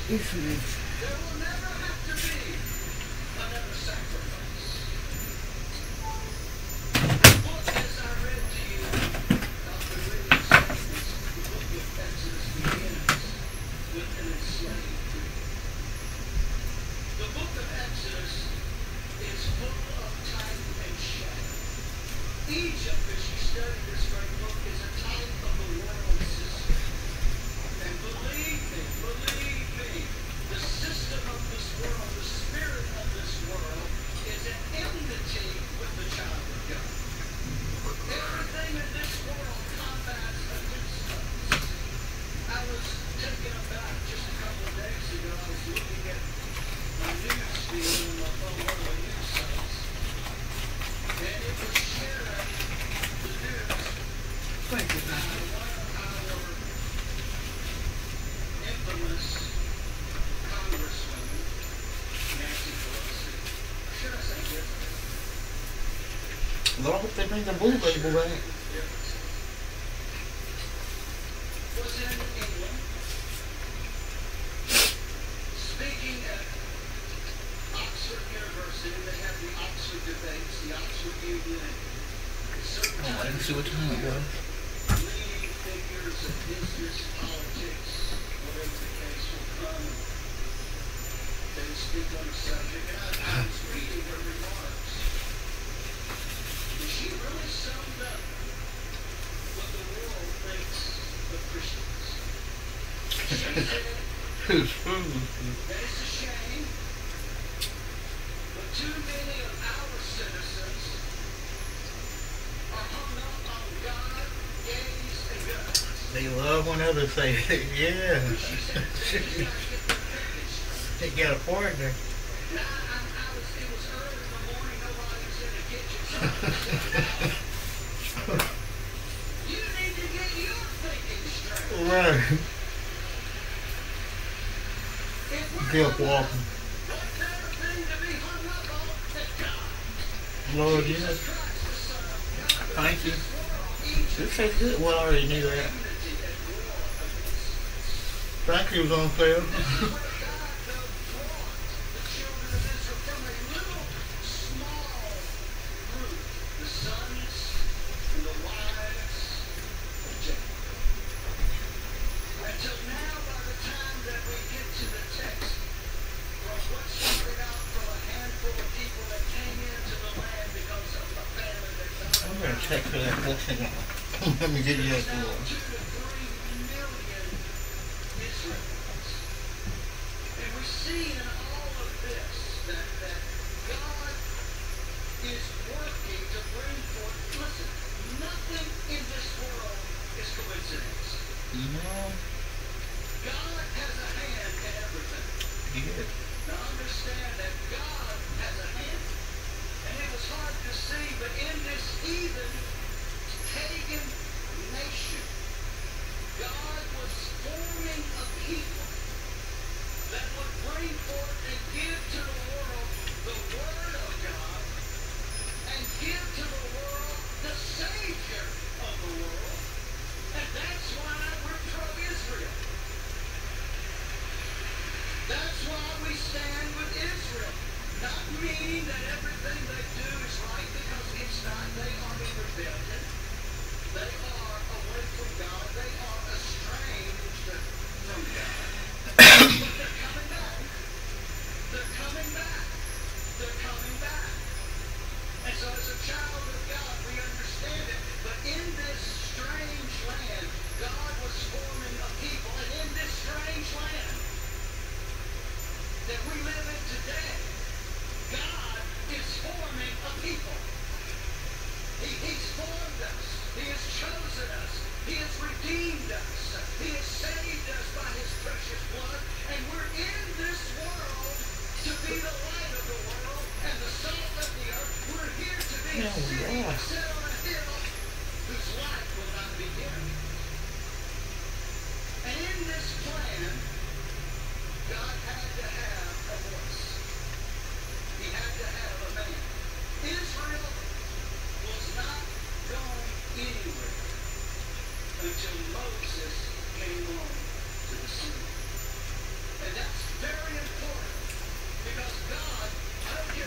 issues. There will never have to be another sacrifice. The book, as I read to you, Dr. William Samuels, the book of Exodus begins with an enslaved people. The book of Exodus is full of type and shadow. Egypt, as you study this great book, is a type of the world system. And believe me, the system of this world, the spirit of this world, is at enmity with the child of God. Everything in this world combats against us. I was taken aback just a couple of days ago. I was looking at my news feed on one of the news sites, and it was sharing the news. Thank you, man. Infamous Congresswoman Nancy Pelosi. Should I say different? Well, I hope they bring the blue label back. Was in England speaking at Oxford University. They have the Oxford debates, the Oxford Union, and certain Oh, I didn't see what time it was. leading figures of business, politics, whatever the case will come. They speak on the subject, and I was reading her remarks. And she really summed up what the world thinks of Christians. She said Who's food? that it's a shame, but too many of our citizens are hung up on God, gays, and guns. They love when others say, yeah. She said, "Please gotta get their thinking straight." They got a partner. Now, it was early in the morning, nobody was in the kitchen, so I said, "You need to get your thinking straight." Right. If we're Bill hung up, Walton. what better thing to be hung up on than God? Lord, Jesus yes. Christ, the Son of God. Thank you. This world, Egypt, This tastes good. Well, I already knew that. enmity and war against us. Thank you was on sale. This is where God, though, brought the children of Israel from a little small group, the sons and the wives of Jacob. Until now, by the time that we get to the text, from what started out from a handful of people that came into the land because of a famine that I'm God gonna check for that blessing. Let me get you that now door. 2 to 3 million Israelites. And we see in all of this that God is working to bring forth, listen, nothing in this world is coincidence. No, God has a hand in everything. he did. Now understand that God has a hand. And it was hard to see, but in this heathen, pagan nation, God was forming a people that would bring forth and give to the world the Word of God and give to the world the Savior of the world. And that's why we're pro-Israel. That's why we stand with Israel. Not meaning that everything they do is right, because it's not. They are in rebellion. They are away from God. They are estranged from God. But they're coming back. They're coming back. They're coming back. And so as a child of God, we understand it. But in this strange land, God was forming a people. And in this strange land that we live in today, God is forming a people. He's formed us. He has chosen us. He has redeemed us. He has saved us by His precious blood. And we're in this world to be the light of the world and the salt of the earth. We're here to be a Oh, city yeah. set on a hill whose light will not be dimmed. And in this plan, God had to have a voice. He had to have a man. Israel was not going anywhere until Moses came on to the scene. And that's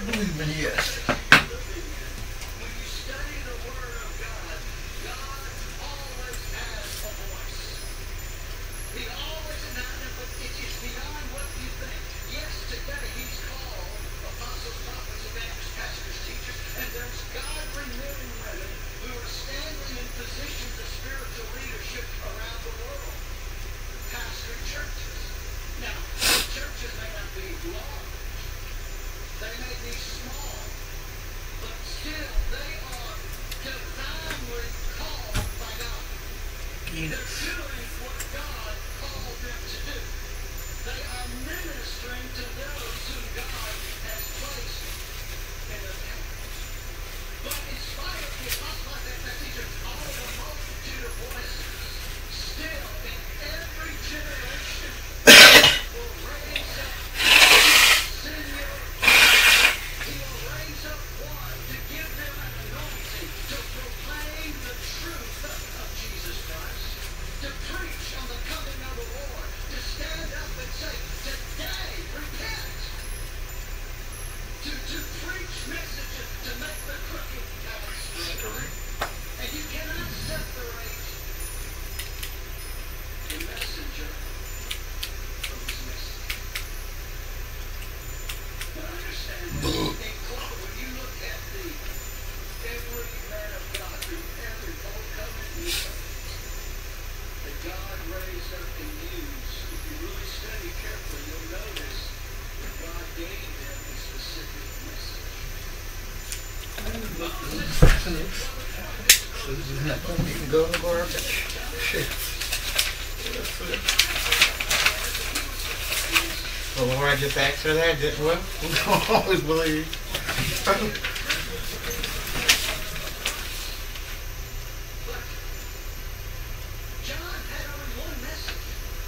Believe me, yes. When you study the Word of God, God always has a voice. He always, but it is beyond what you think. Yes, today He's called apostles, prophets, evangelists, pastors, teachers, and there's godly men and women who are standing in positions of spiritual leadership around the world, pastoring churches. Now, churches may not be large, they may be small, but still they are divinely called by God. They're doing what God called them to do. They are ministering to those whom God has placed in their path. But in spite of the apostle and that teacher, all the multitude of voices, still in every generation will raise up senior. He will raise up one to give them an anointing to proclaim the truth of Jesus Christ, to preach on the coming of the Lord, to stand up and say, today, repent, to preach messages, to make the crooked path straight. And you cannot separate the messenger from his message. But understand that when you look at every man of God through every Old Covenant New Covenant, that God raised up and used, if you really study carefully, you'll notice that God gave them a specific message. You can go in the garbage. Shit. The Lord, I just asked her that, didn't we? We don't always believe. John had only one message.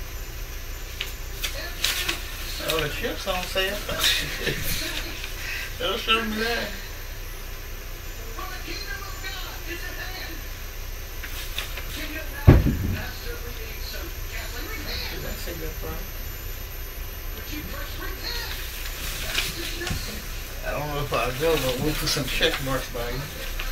Oh, the chips don't say it. They'll show me that. For the kingdom of God is at hand. Can you imagine, Pastor, we need some Kathleen, repent. That's a good part. Would you first repent? That's just nothing. I don't know if I'll go, but we'll put some check marks by you.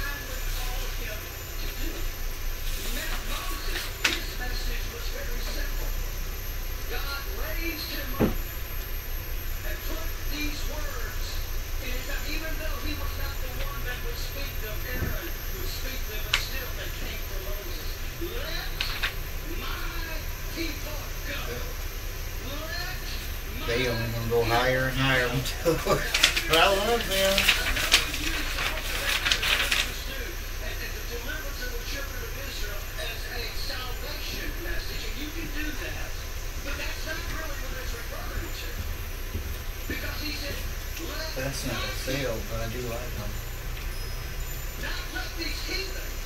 They only gonna go higher and higher until. But I love them. That's not a sale, but I do like them. Not let these heathens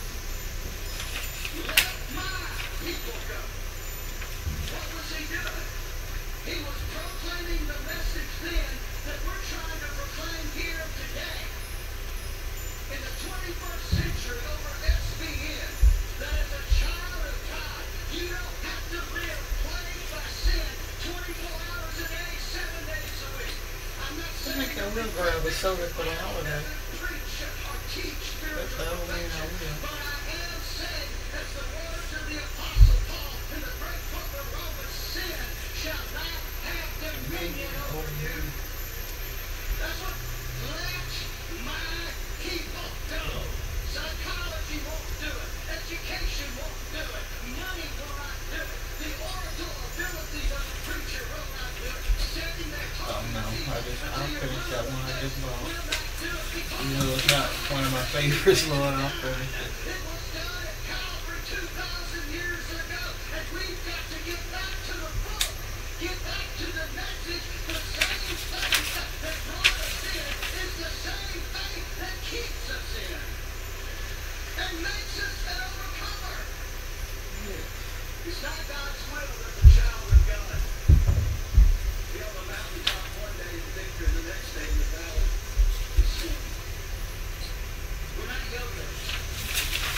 let my people go. What was he doing? He was proclaiming the message then that we're trying to proclaim here today. In the 21st century over SBN, that as a child of God, you don't have to live plagued by sin 24 hours a day, 7 days a week. I'm not saying I think I will grab a soda for the holiday. preach or teach That's the spiritual only thing I perfection, will. but I am saying, as the words of the Apostle Paul in the great book of Romans, sin shall not have dominion over you. That's what let my people go. Psychology won't do it. Education won't do it. Money will not do it. The oratorial abilities of the preacher will not do it. Setting their Oh no, I'll finish that one I just bought. will not do it because You know, it's not one of my favorites, Lord. I'll finish it. it was done at Calvary 2,000 years ago, and we've got to get back to the book, get back to the message. The same faith that brought us in is the same faith that keeps us in and makes us an overcomer. It's not God's will that the child of God be on the mountaintop one day in victory, and the next day in the valley of sin. We're not yo-yos.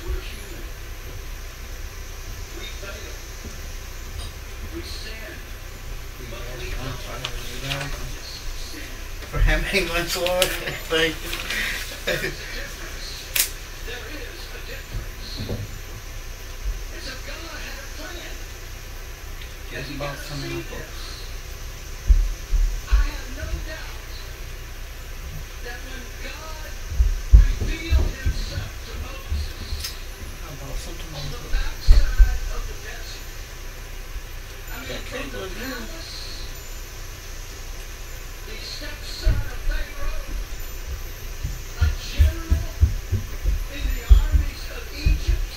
we're human. We fail. We sin. But we don't practice sin. For having much Lord, thank you. There is a difference. There is a difference. And so God had a plan. Just about some of the books. I have no doubt that when God revealed himself to Moses How about something on on the the backside of the desert, I mean, That from cake the was good. palace, the stepson of Pharaoh, a general in the armies of Egypt,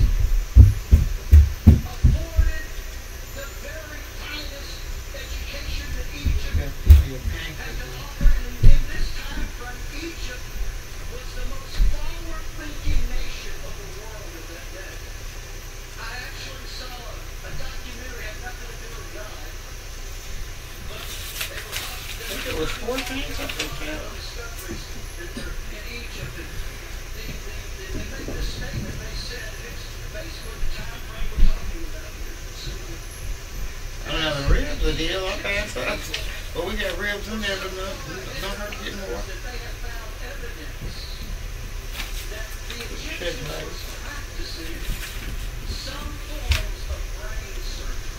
afforded the very finest education that Egypt got your had pancake. to offer. And in this time frame, Egypt was the most forward-thinking nation of the world of that day. I actually saw a documentary, had nothing to do with God, but they were I think it was 4 things I think. Yeah. discoveries that were in Egypt. And they made this statement. They said it's basically the time frame we're talking about here. I don't know, the ribs, the deal, I passed that. But we got ribs in there, but don't hurt to get more. That they have found evidence that the Shit, Egyptians man. was practicing some forms of brain surgery.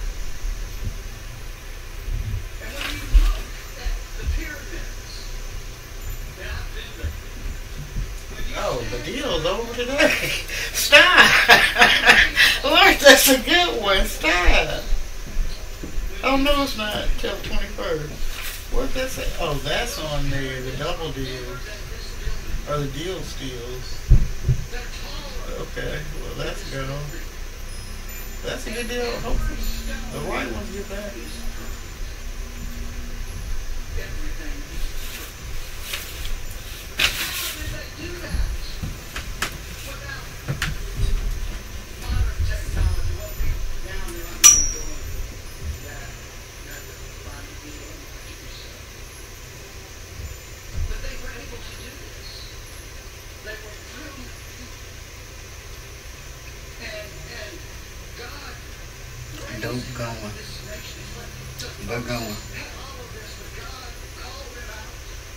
And when you look at the pyramids, and I've been there. When you Oh, the stand deal's over today. Stop! Lord, that's a good one. Stop. Oh, no, it's not. Till 21st. What's that say? Oh, that's on there. The double deals. Or the deal steals. Okay, well, let's go. That's a good deal. Hopefully, the right ones get back. everything. How did they do that? Without modern technology. Well, now they're not even doing that. You have to find a deal and watch it yourself. But they were able to do this. They were brilliant people. And God Don't go on. this nation is like Don't go on. had all of this, but God called him out.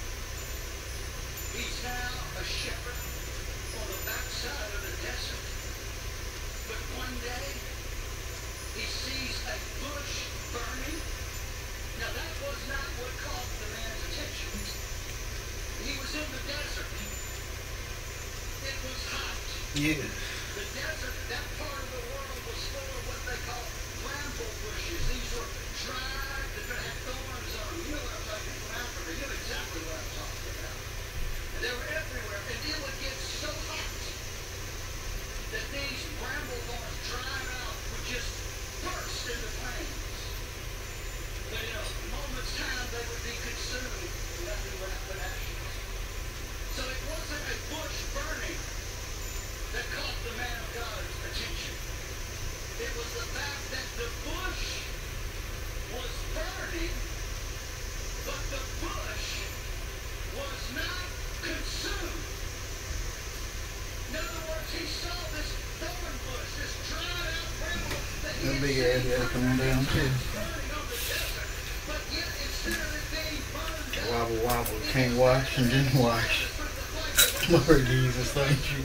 He's now a shepherd on the backside of the desert. But one day, he sees a bush burning. Now that was not what caught the man's attention. He was in the desert. It was hot. Yeah. The desert, that part of the world was full of what they call bramble bushes. These were dried, that had thorns on them. You know what I'm talking about? From Africa, you know exactly what I'm talking about. And they were everywhere. And it would get so hot that these bramble thorns dried out would just burst into flames. But in a moment's time, they would be consumed and nothing left but ashes. So it wasn't a bush burning that caught the man of God's attention. It was the fact that the bush was burning, but the bush was not consumed. In other words, he saw this thorn bush, this dried out bramble that he That had big seen ass gotta come on down too. burning on the desert. But yet, instead of it being burned out, Wobble, wobble. Can't wash and didn't wash. Lord Jesus, thank you.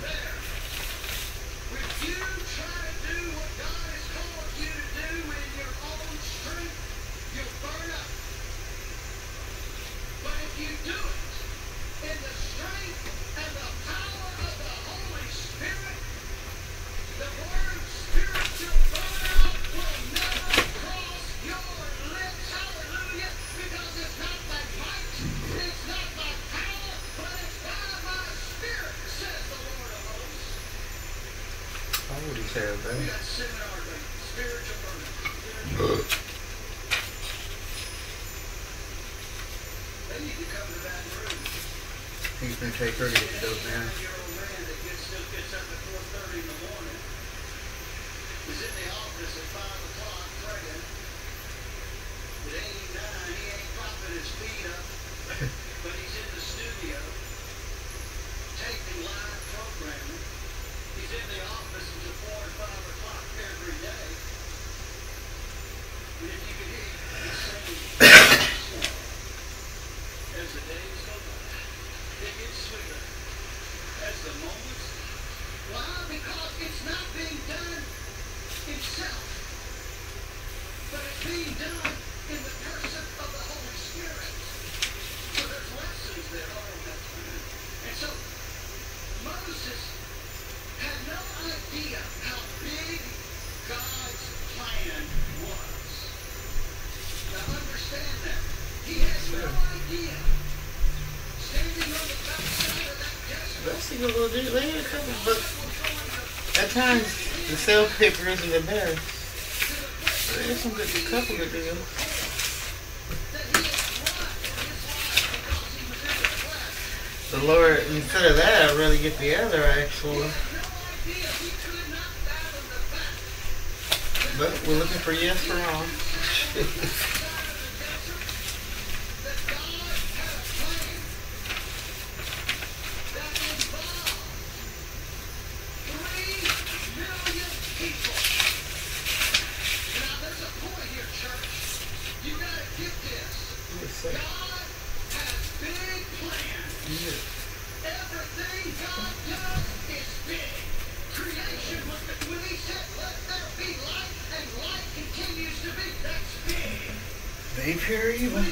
If you try to do what God has called you to do in your own strength, you'll burn up. But if you do it in the strength and the power of the Holy Spirit, the word spiritual burnout will never cross your lips. Hallelujah. Because it's not by might, it's not by power, but it's by my spirit, says the Lord of hosts. I would have said We that. got seminar day, spiritual burnout. They need to come to Baton Rouge. He's gonna take her to get those down. 7-year-old man that still gets up at 4:30 in the morning. He's in the office at 5 o'clock praying. At 89, he ain't propping his feet up, but he's in the studio taping live programming. He's in the office a little deal. They had a couple, but at times the sale paper isn't the best. But there's some good, couple good deals. The Lord, instead of that, I'd really get the other actually. But we're looking for yes for all. They pure evil.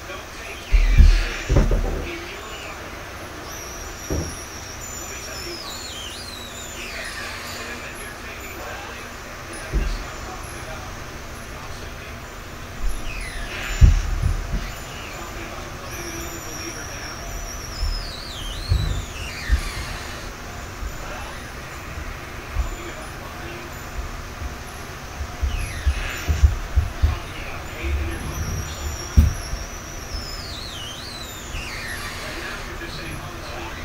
Don't take any sin in your life. Let me tell you why. Because that sin that you're taking lightly is that this I'm talking about gossiping. I'm talking about putting another believer down. I'm talking about lying. I'm talking about hating your heart for someone. Right now you're just saying, oh, it's fine.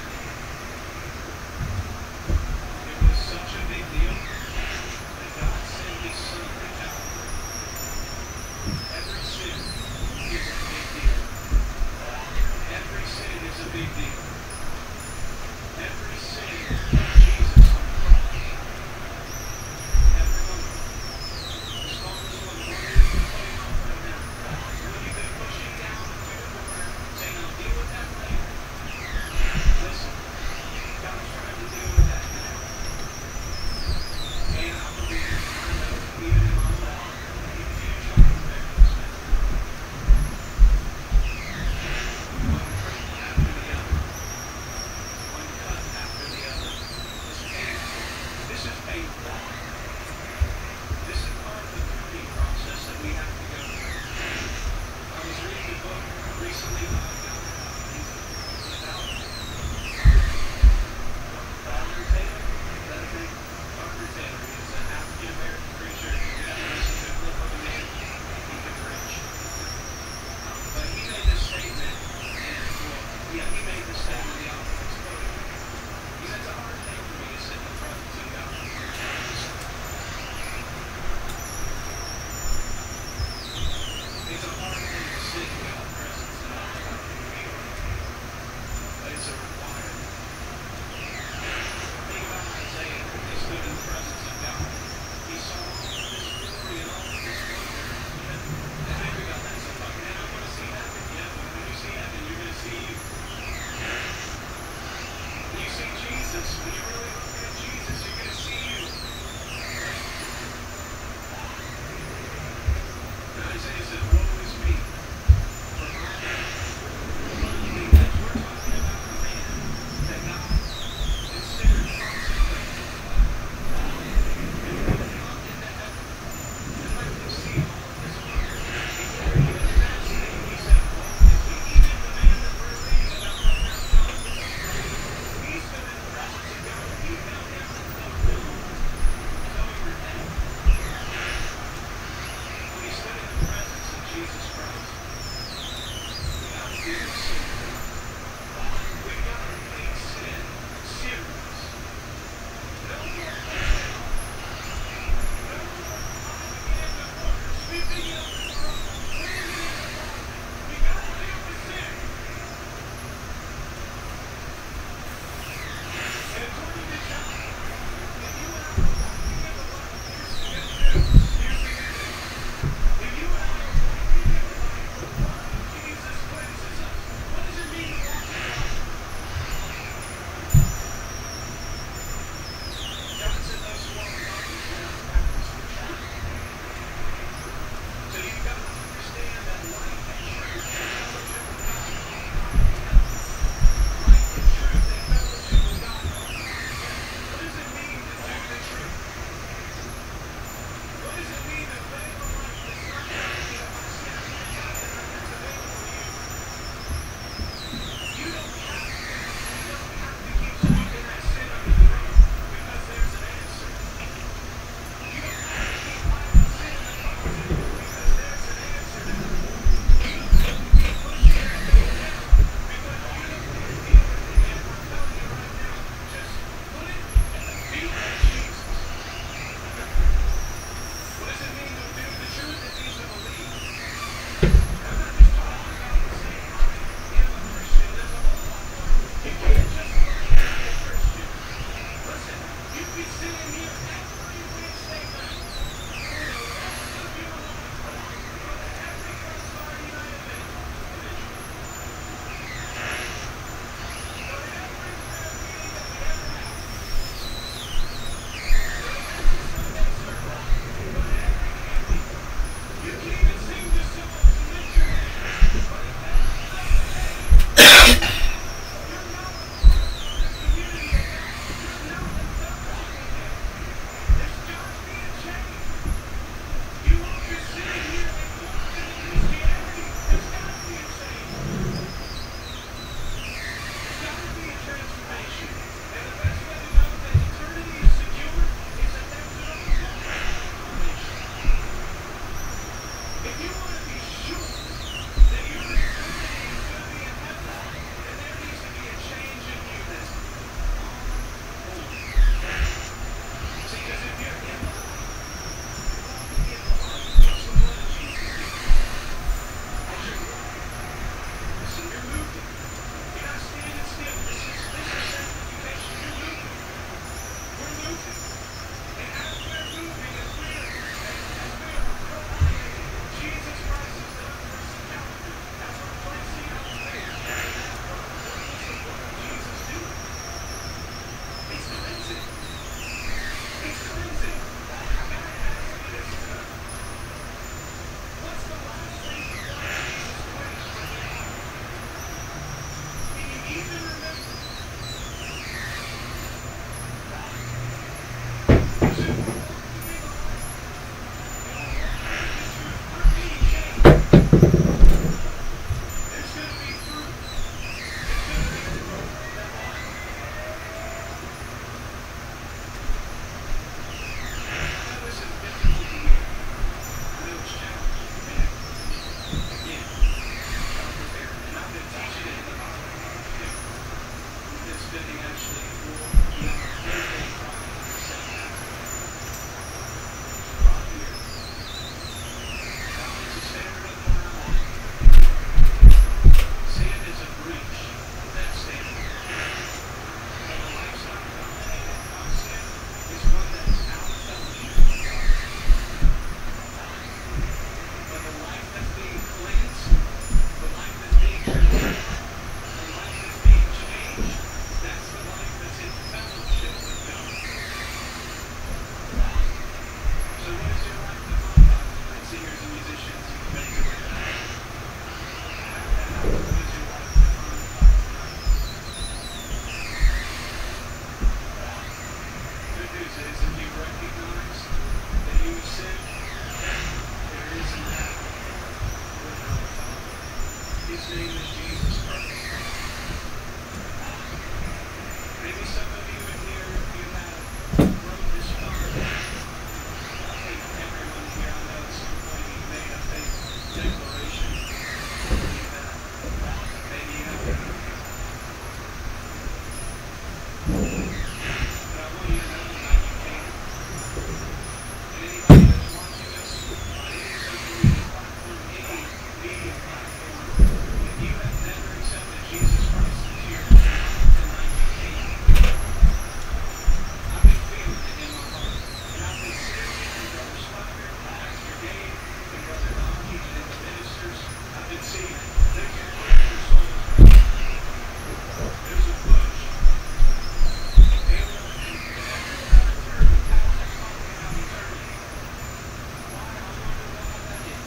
It was such a big deal that God sent His Son to Calvary. Every sin is a big deal. Every sin is a big deal. Every sin of Jesus on the cross. Every one of them. As long as one you've been putting off right now. When you've been pushing down the fear of the word, saying, I'll deal with that later. Listen, God's trying to deal with that now. And I believe, I know, even in my own heart, He's huge on the miracles now. One drink after the other. One cut after the other. It's painful. This is painful. This is part of the pruning process that we have to go through. I was reading a book recently by a guy. It's about Dr. Taylor. Is that his name? Dr. Taylor. He's an African-American preacher. You have to listen to a clip of the man. He can preach. But he made this statement, and he made this statement, the author was quoting. He said, it's a hard thing for me to sit in the presence of God. It's a hard thing to sit in God's presence and not have to feel it. But it's a requirement. Think about Isaiah. He stood in the presence of God. He saw all of this glory and all of this wonder. And think about that. So like, man, I want to see heaven. Yeah, but when you see heaven, you're going to see you. When you see Jesus, when you really look at Jesus, you're going to see you. And Isaiah said, woe is me. For I am because we're talking about a man that God considered consecrated. And when he looked into heaven and let him see all of his wonder, he was in that state. He said, woe is me. Even the man that we're reading about right now, John the Baptist, he stood in the presence of God and he fell down and fell down. So he repented. When he stood in the presence of Jesus Christ, we got to deal with sin. We've got to take sin serious. No more pushing it off. No more climbing it in the corner, sweeping it under the rug, putting it in the closet. We got to deal with sin. And according to John, if you and I are walking in the light, here's the good news. Here's the good news. If you and I are walking in the light, the blood of Jesus cleanses us. His name is Jesus Christ. Maybe some of you in here, you have grown discouraged. I think everyone here, I know at some point you made a faith declaration. I believe that. Maybe you haven't. But I want you to know tonight you can. And anybody that's watching us on any social media platform, any media platform, if you have never accepted Jesus Christ as your Lord, tonight you can. I've been feeling it in my heart. And I've been sitting in Brother Slugger, Pastor Gabe, and Brother Donkey, and the ministers. I've been seeing it. There's a push for souls. There's a push. And everywhere I turn, pastors talking about eternity. Why? I wonder why that is.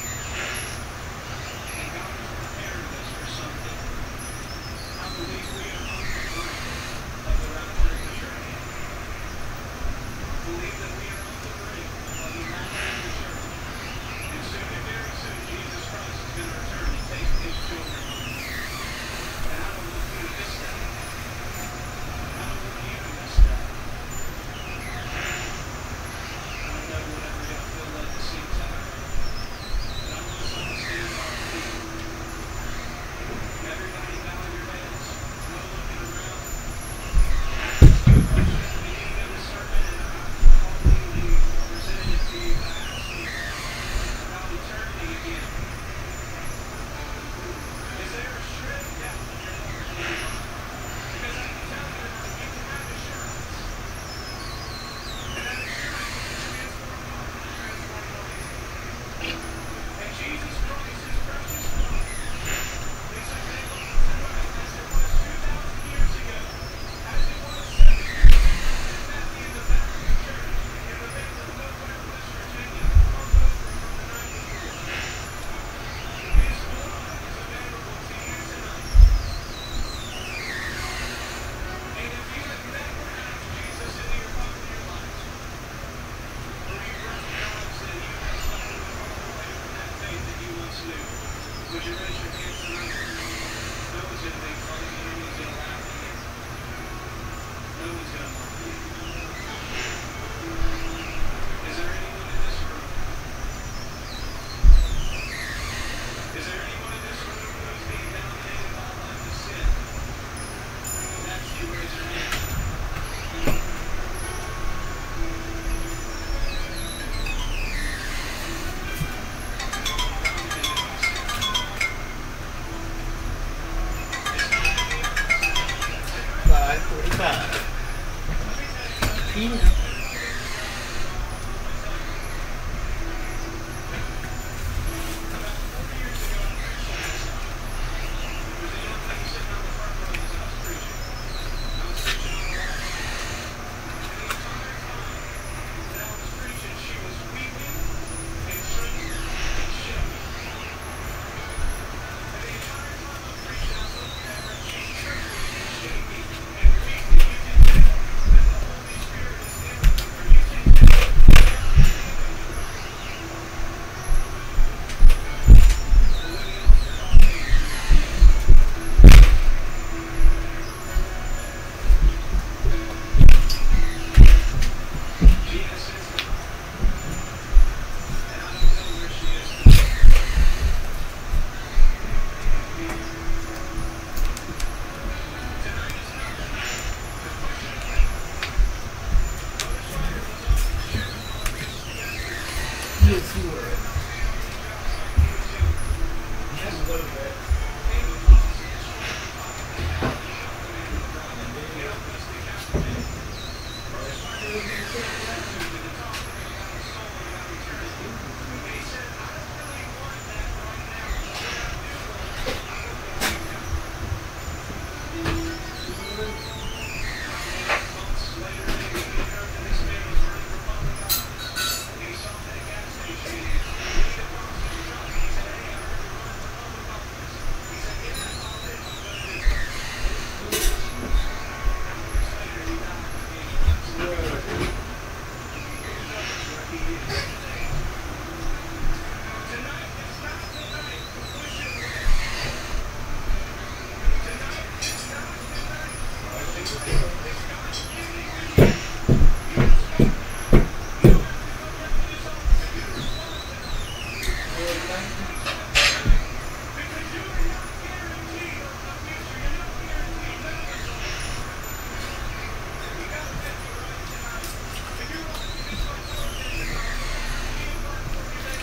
And God is preparing us for something. I believe we are on the brink of the rapture of the church. I believe that we are on the brink of the rapture of the church. And soon and very soon, Jesus Christ is going to return and take his children. And I don't want you to miss that. I don't want you to miss that. I don't know whatever y'all feel like to sing tonight. But I want us all to stand on our feet. Everybody bow your heads. No looking around. Ask you a question at the beginning of the sermon, and I hopefully presented it to you by asking about eternity again. Is there a shred of doubt in your heart? Because I can tell you tonight, you can have assurance. And that assurance is a transformed heart, a transformed life. And Jesus Christ, his precious blood, is available tonight as it was 2,000 years ago, as it was 7 years ago, as Matthew in the Baptist Church in the middle of nowhere, West Virginia, hung over from the night before. His blood is available to you tonight. And if you have never asked Jesus into your heart and your life, or you recognize that you have suffered and fallen away from that faith that you once knew, would you raise your hand tonight? No one's going to make fun of you. No one's going to laugh at you. No one's going to mock you. Is there anyone in this room? Is there anyone in this room who is being dominated by a life of sin? That's you. Raise your hand. Dominated by sin. It's not any of us. That's it. 5:45 p.m. And weeping, you can tell that the Holy Spirit is in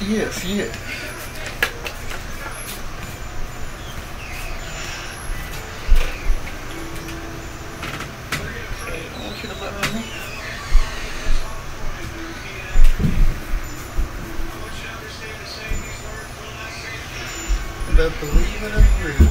Yes, yes. Okay, I want you to burn me. But believe it or agree.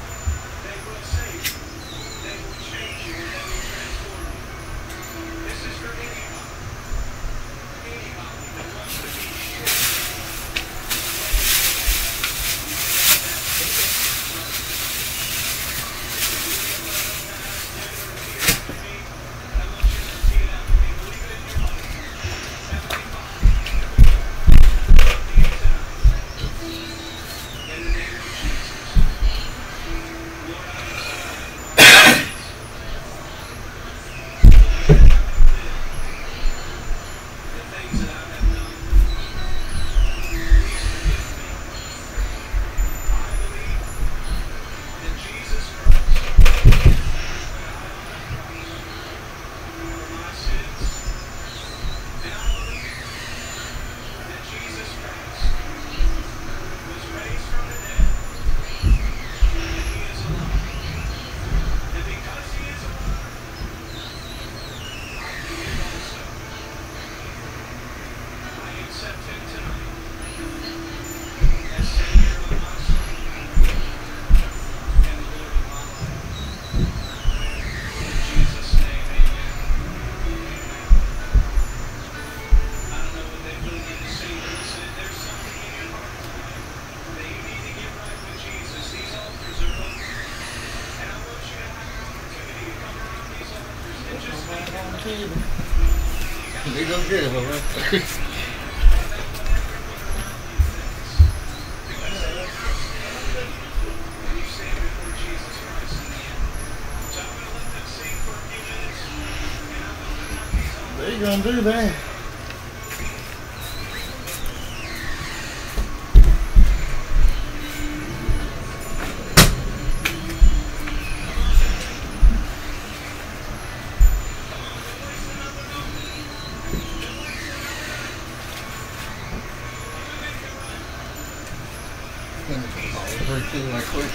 They go get it, right? They gonna do that. Break through right quick.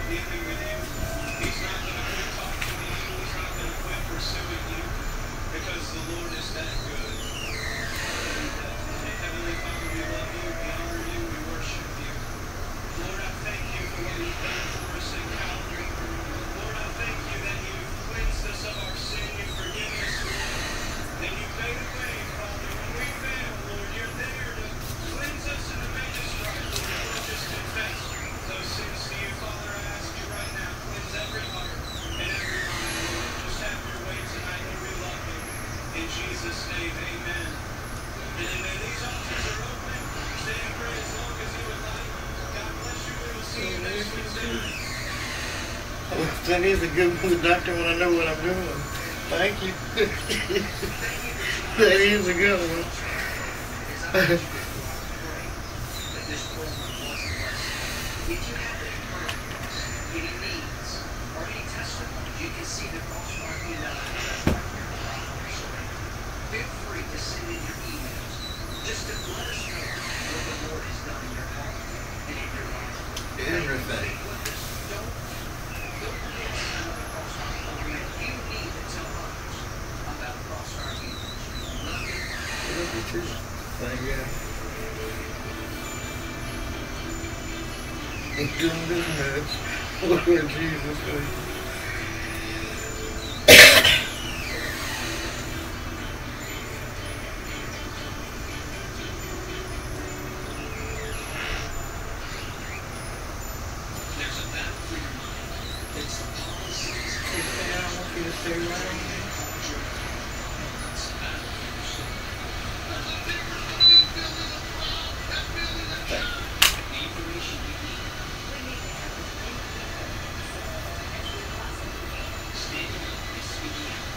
dealing with you. He's not going to quit talking to you. He's not going to quit pursuing you because the Lord is that good. Heavenly Father, we love you, we honor you, we worship you. Lord, I thank you for what you've done for us in Calvary. Lord, I thank you that you've cleansed us of our sin, you've forgiven us, Lord, and you've made a way, Father. When we fail, Lord, you're there to cleanse us and to make us right, Lord. Lord, just confess those sins to you, Father. I ask you right now, cleanse every heart and every mind, Lord. Just have your way tonight, Lord. We love you. In Jesus' name, amen. And then these altars are open. Stay and pray as long as you would like. God bless you. We will see you next Wednesday. That is a good one, doctor, when I know what I'm doing. Thank you. That is a good one. If you have any problems, any needs, or any testimonies, you can see the Crossmark United. Feel free to send in your emails. Just to let us know what the Lord has done in your heart and in your life. Everything. Don't forget to send the Crossmark program. You need to tell others about Crossmark University. Love you. Love you too. Thank God. He's doing business. Lord Jesus, please. There's a battle for your mind. It's the policies. I want you to stay right. It's a battle for your soul. The information you need. Standing up and speaking out.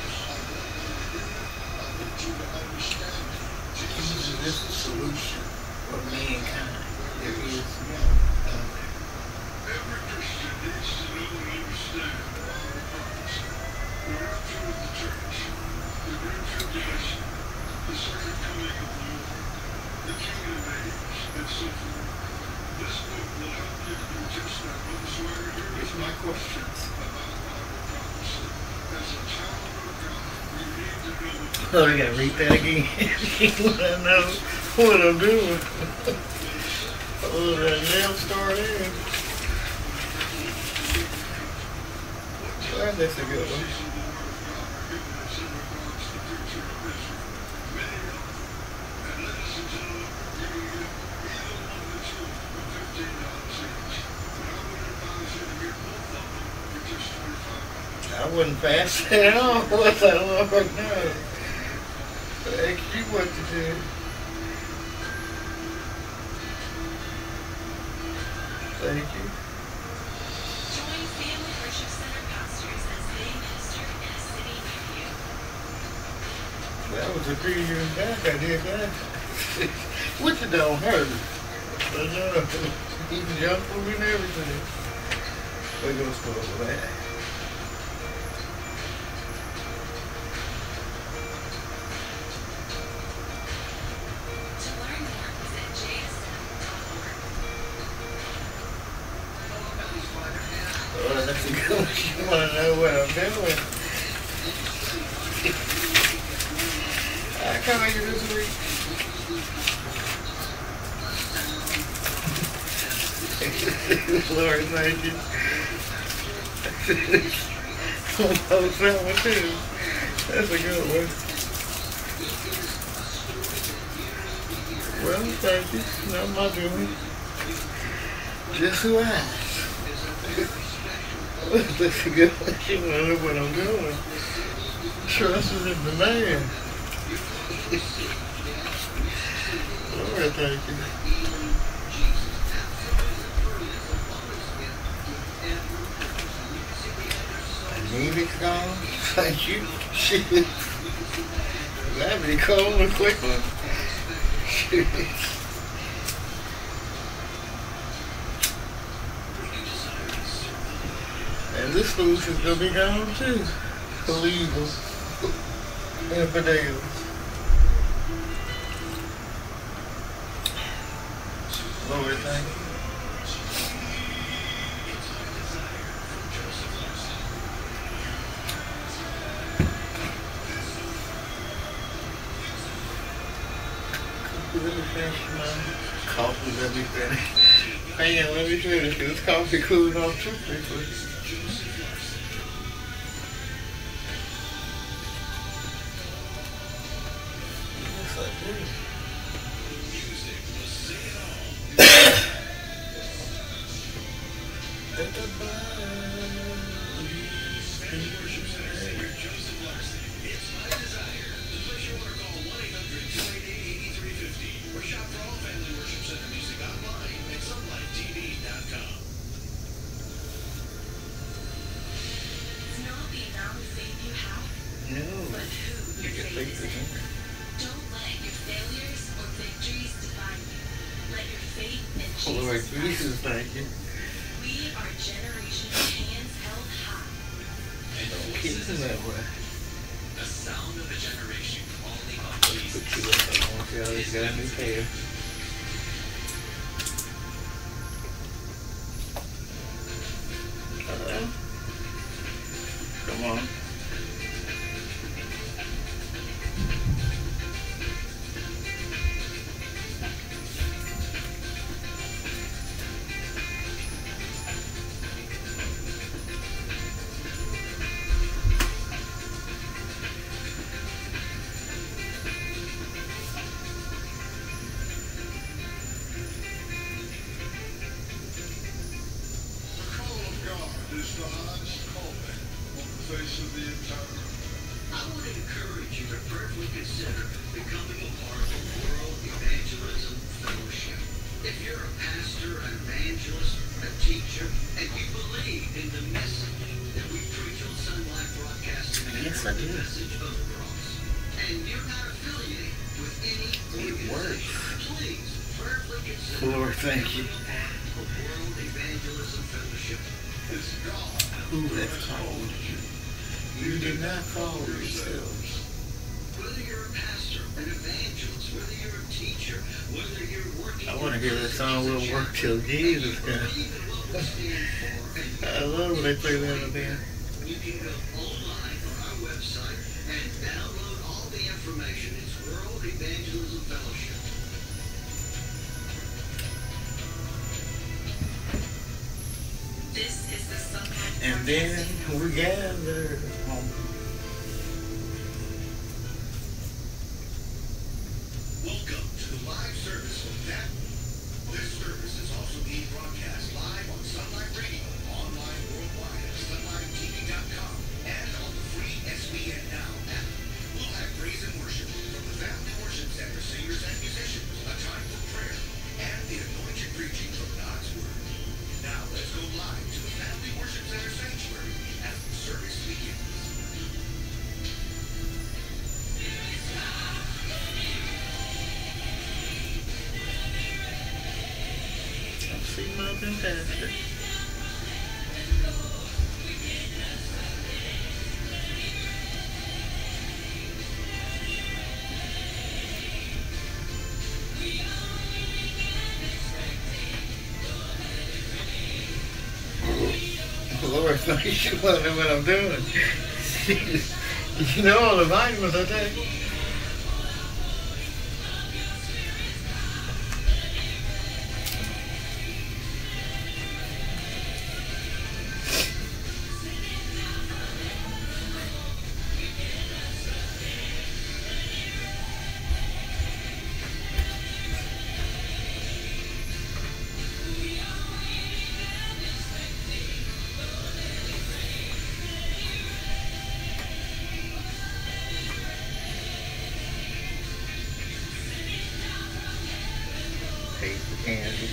I want you to understand that Jesus is the solution for mankind. There is no other. every Christian needs to know and understand all the prophets. The rapture of the church, the great tribulation, the second coming of the Lord, the kingdom age, and so forth. This book will help you do just that. Brother Sawyer, here is my questions about Bible prophecy. As a child of God, you need to know what Oh, I gotta read that again. I know what I'm doing. Oh, that nail star there. Well, that's a good one. I wouldn't pass it on. What the Lord knows. Ask you what to do. Thank you. Join Family Worship Center pastors as they minister in a city near you. That was a few years back I did that. Which it don't hurt. But he can jump over and everything. We're gonna start with that. To learn more, visit jsm.org. Oh, that's a good one. You wanna know what I'm doing? I call you this week. Lord, thank you. Post that one too. That's a good one. Well, thank you. Not my doing. Just who I am. That's a good one. You wanna know what I'm doing. Trust is in the man. Lord, thank you. Music's gone. Thank you. Shit. That'd be cold and quick one. Shit. And this food is gonna be gone too. Illegal. Infidels. Lord, thank you. let me finish my coffee. Let me finish. Hang on, let me finish. This coffee cooling off too quickly. Yes, I do. At the Family Worship Center Singer Joseph Larson. It's my desire. To place your order, call 1-800-288-8350 or shop for all Family Worship Center music online at sunlighttv.com. It's not the amount of faith you have, no. but who You your can faith take is this in. in. Don't let your failures or victories define you. Let your faith in Lord Jesus Christ. Jesus, thank you. We are Generation Hands Held High. Don't keep it that way. The sound of a generation calling on Let's put Jesus. you up. I want to see how this got a new pair. Come on. The call of God is the highest calling on the face of the entire earth. I want to encourage you to prayerfully consider becoming a part of World Evangelism Fellowship. If you're a pastor, an evangelist, a teacher, and you believe in the message that we preach on Sunlight Broadcasting, Yes, I do. the message of the cross, and you're not affiliated with any It works. please prayerfully consider Lord, thank you. becoming a part of World Evangelism Fellowship. It's God Who has called you? You did not call yourselves. Whether you're a pastor, an evangelist, whether you're a teacher, whether you're working... I want to hear that song, We'll Work Till Jesus Comes. I love when they play that on there. You can go online on our website and download all the information. It's World Evangelism Fellowship. This is the Sunlight And then Broadcasting we gather home. Welcome to the live service of that. This service is also being broadcast live on Sunlight Radio, online worldwide at sunlighttv.com, and on the free SBN Now app. We'll have praise and worship from the Family Worship Center singers and musicians, a time for prayer, and the anointed preaching from God's Word. Now let's go live to the Family Worship Center sanctuary as the service begins. I'll see Mother and Pastor. Lord, thank you for knowing what I'm doing. You know all the vitamins I take. Taste the candy.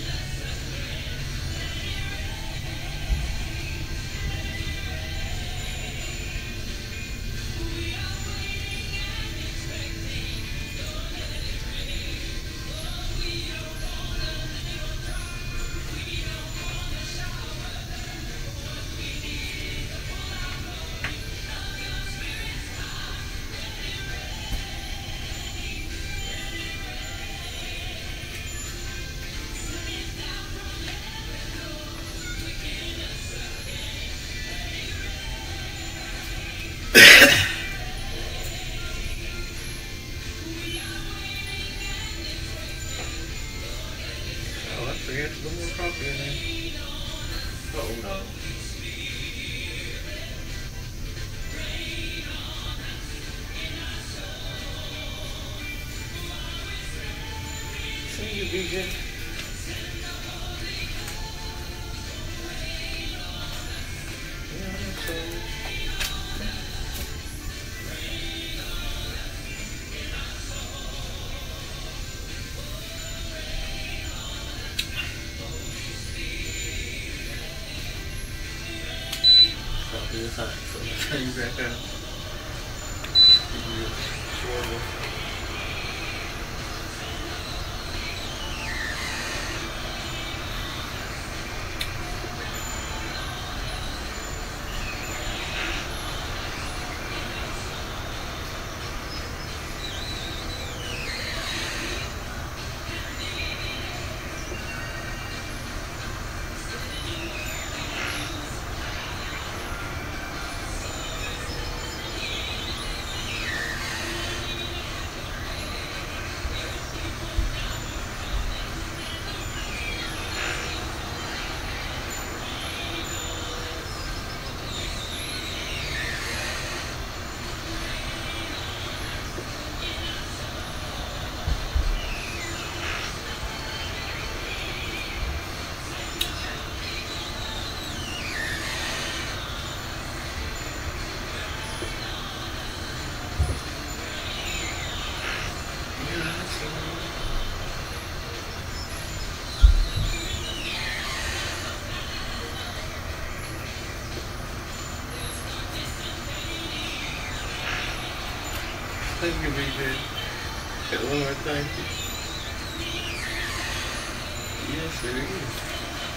DJ? It's hot, so I'm gonna turn you back out. Give you a swirl. Thank you, BJ. Lord, thank you. Yes, it is.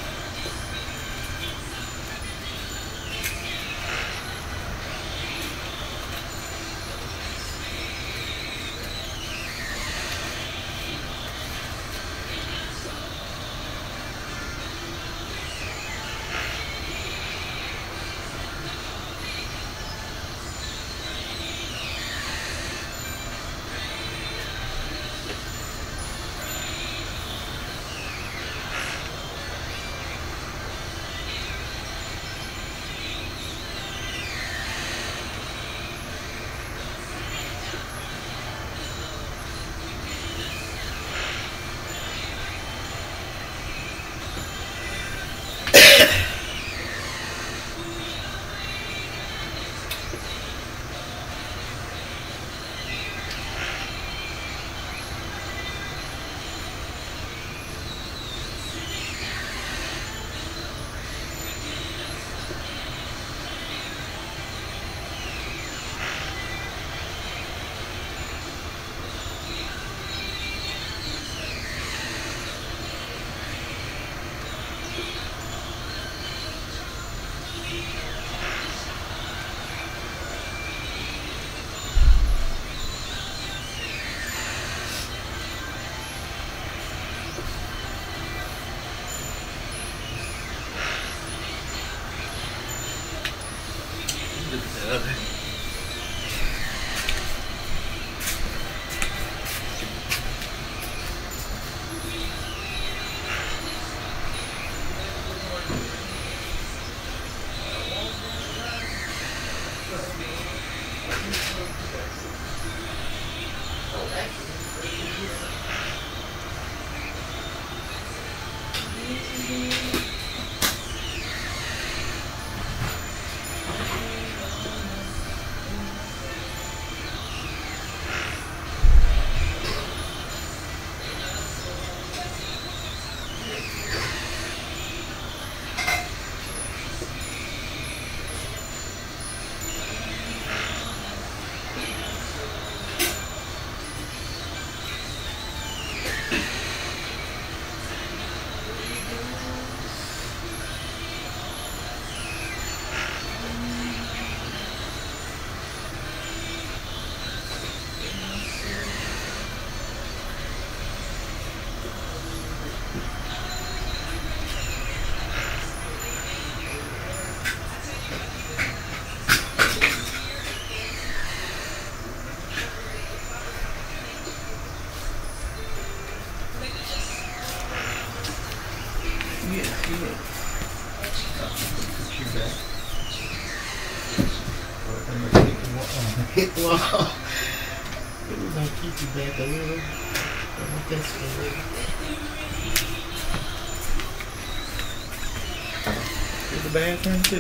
Hit the wall. It was gonna keep you back a little. But that's good. Use the bathroom too.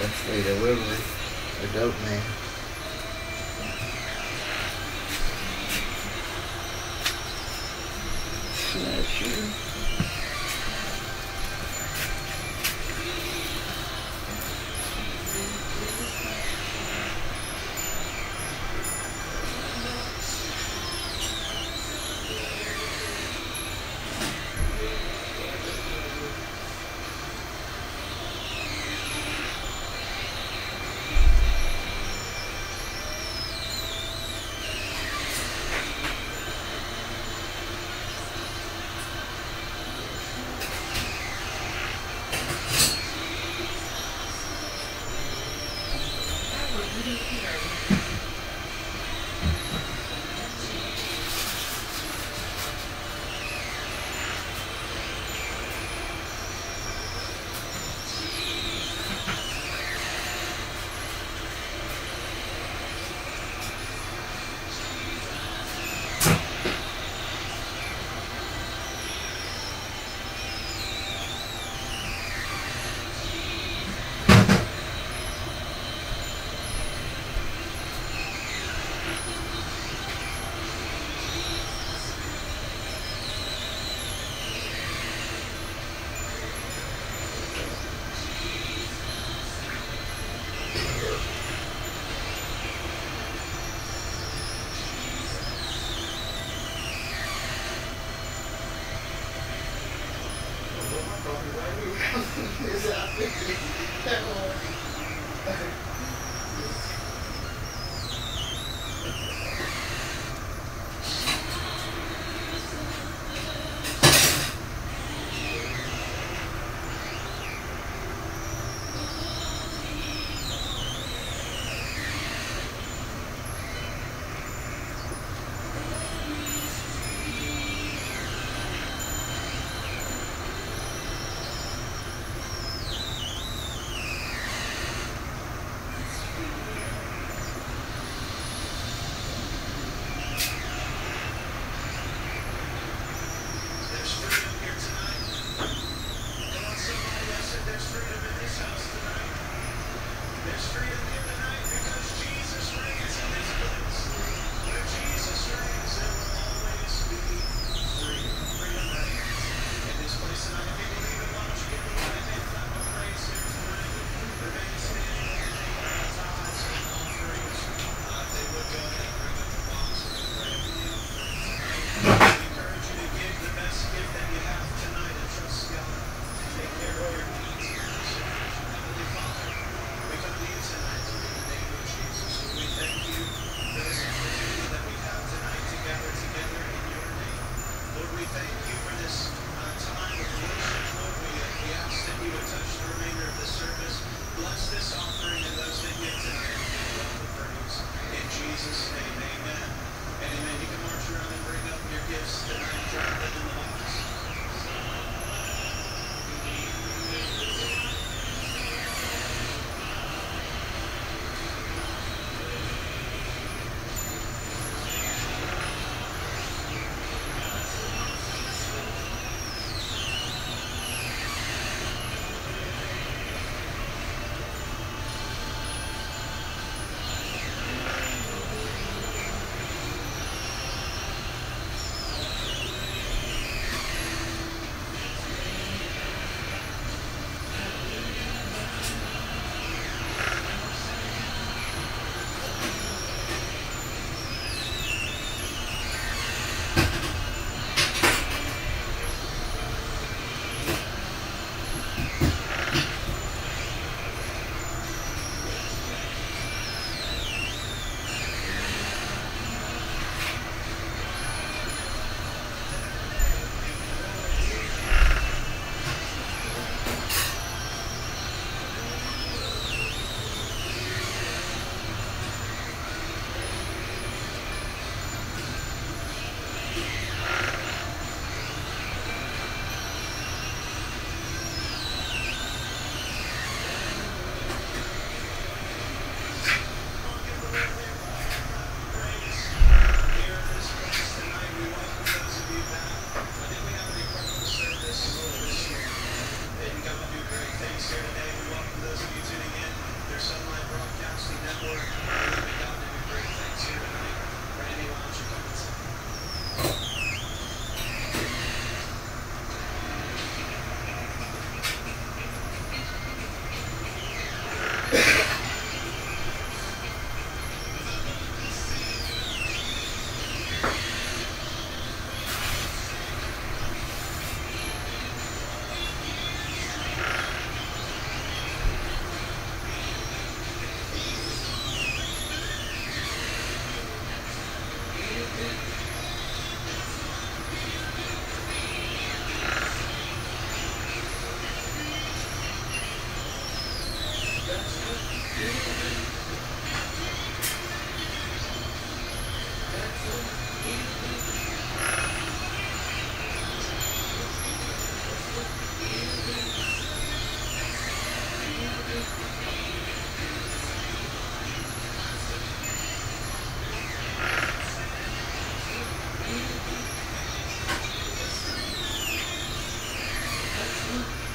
That's the delivery. A dope man. Smasher.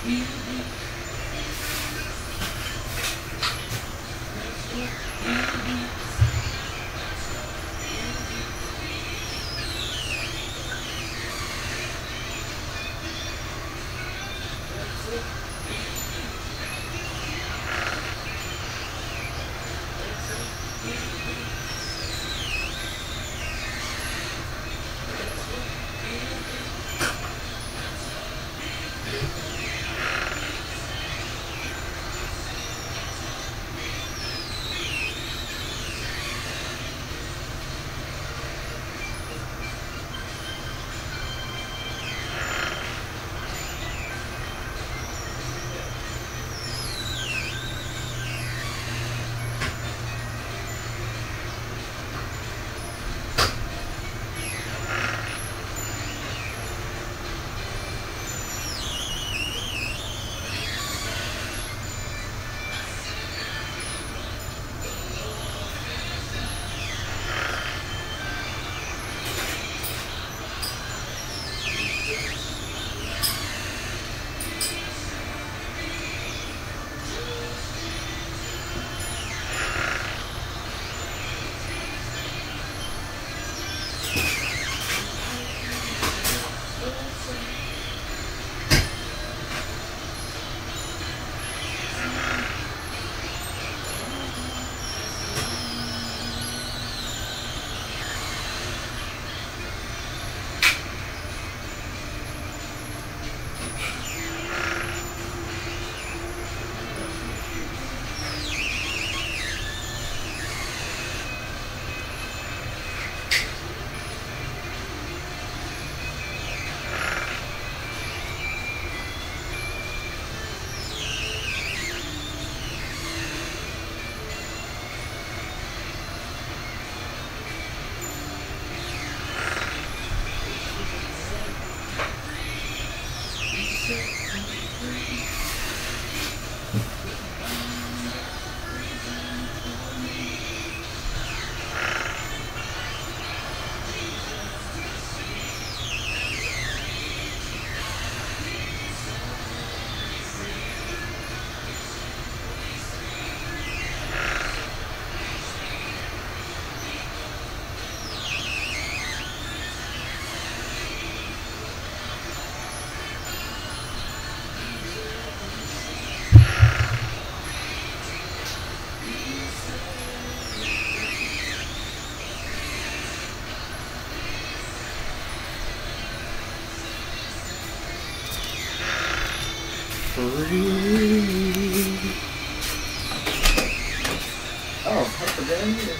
Oh, I forgot here.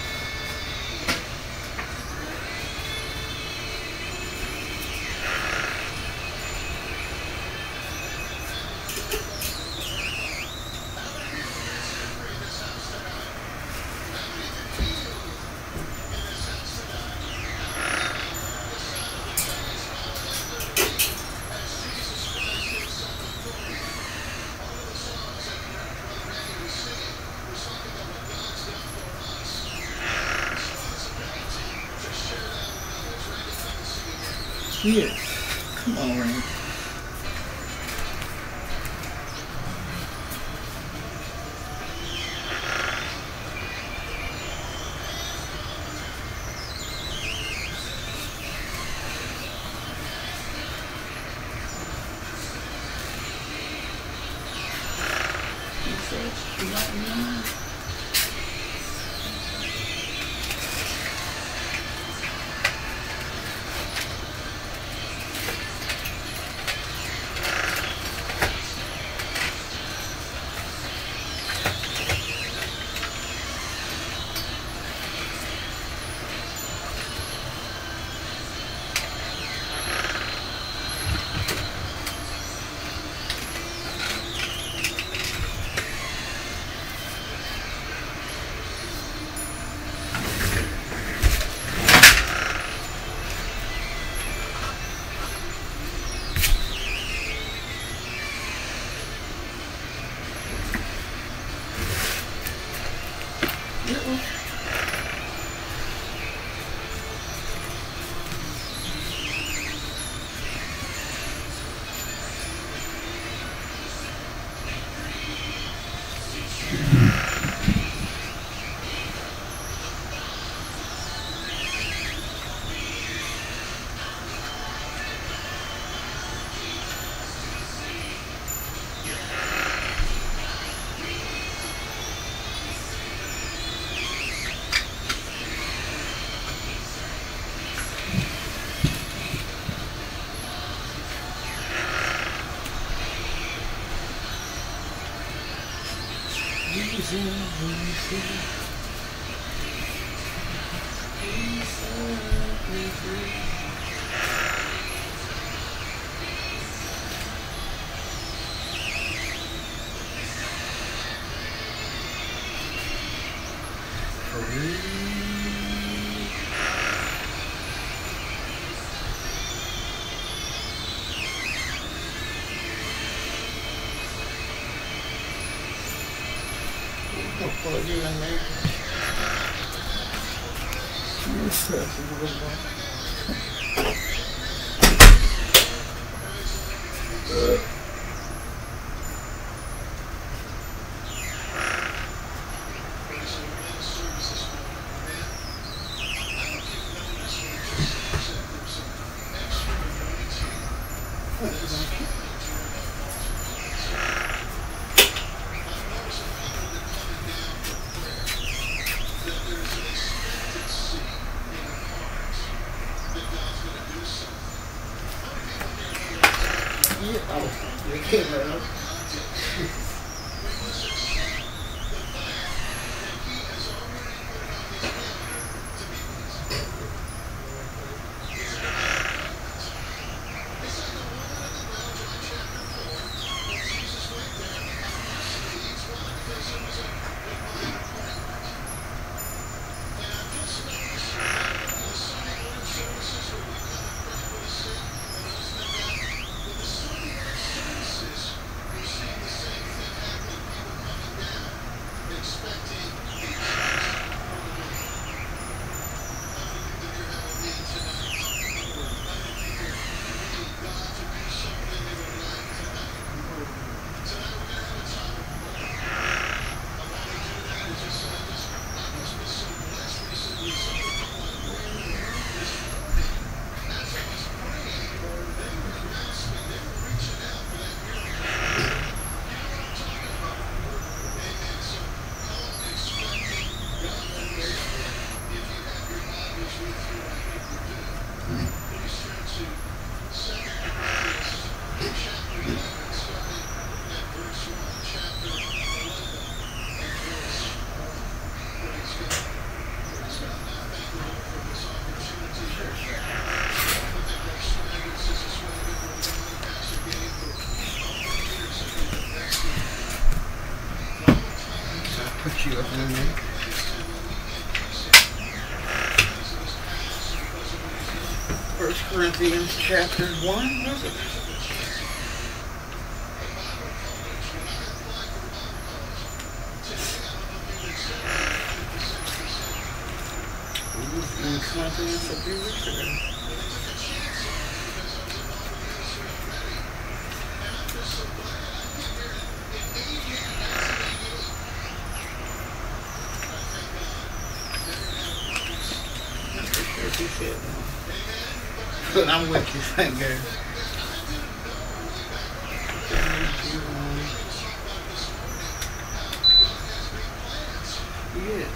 Here. Come on, Rain. Plug you in there. Yes, that's a good one. Put you up in there. First Corinthians chapter 1, was it? We was in Corinthians a few weeks ago. But I'm with you, thank God. Yes.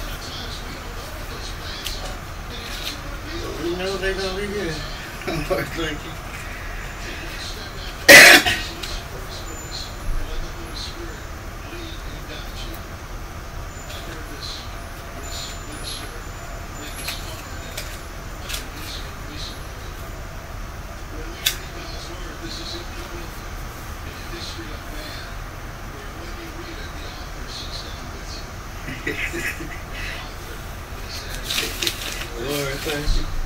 We know they're going to be good. Lord, thank you. Lord, thank you.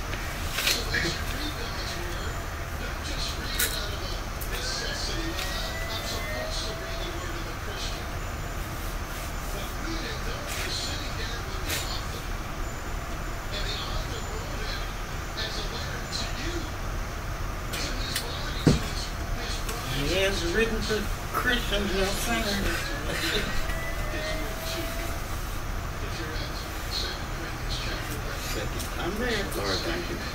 It's written for Christians, not sinners. I'm there, Lord, thank you.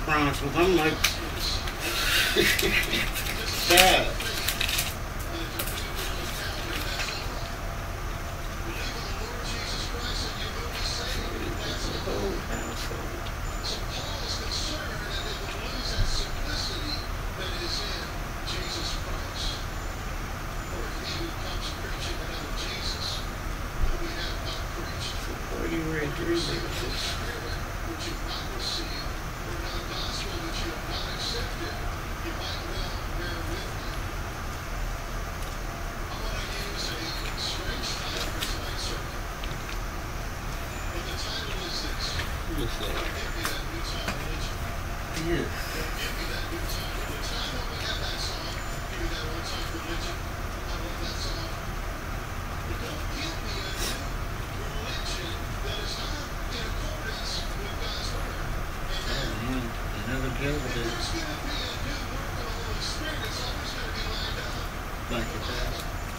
Chronicles. I'm like, sad. What are you ready to read? Yes. Another devil did. Thank you, Dad.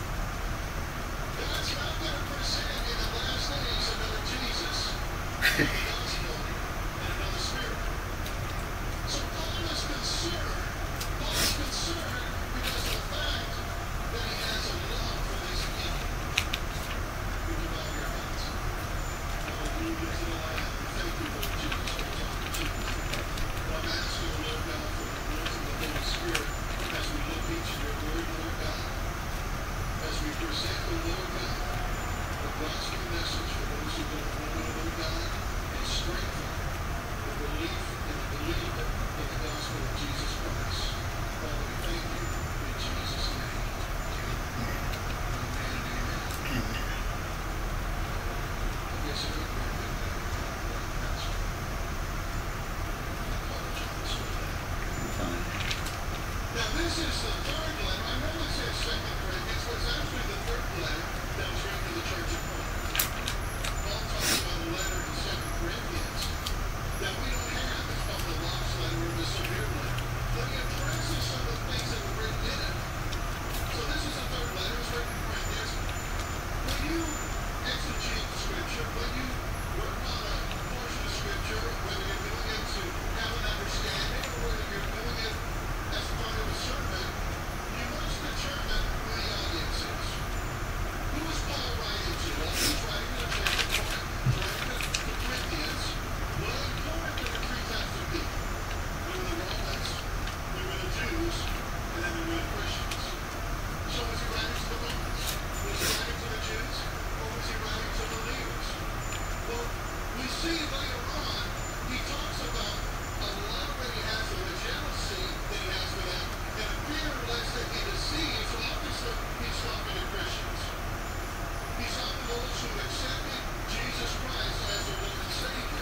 This is the third letter. I know it says 2 Corinthians, but it's actually the third letter that was written to the church of Corinth. Paul talks about a letter in 2 Corinthians that we don't have. It's called the Lost letter or the severe letter. But he addresses some of the things that were written in it. So this is the third letter. It's written to Corinthians. When you exegete Scripture, when you work on a portion of Scripture, whether you're doing it to have an understanding or whether you're doing it as part of a sermon, you must determine who the audience is. Who is Paul writing to? Well, he's writing to the church of Corinth. He's writing to the Corinthians. Well, in Corinth, there were three types of people. There were the Romans, there were the Jews, and then there were the Christians. So was he writing to the Romans? Was he writing to the Jews? Or was he writing to the leaders? Well, we see later on, he talks about a love that he has for the jealousy that he has for them, and a fear lest they be deceived. So obviously, he's talking to Christians. He's talking to those who accepted Jesus Christ as their Lord and Savior.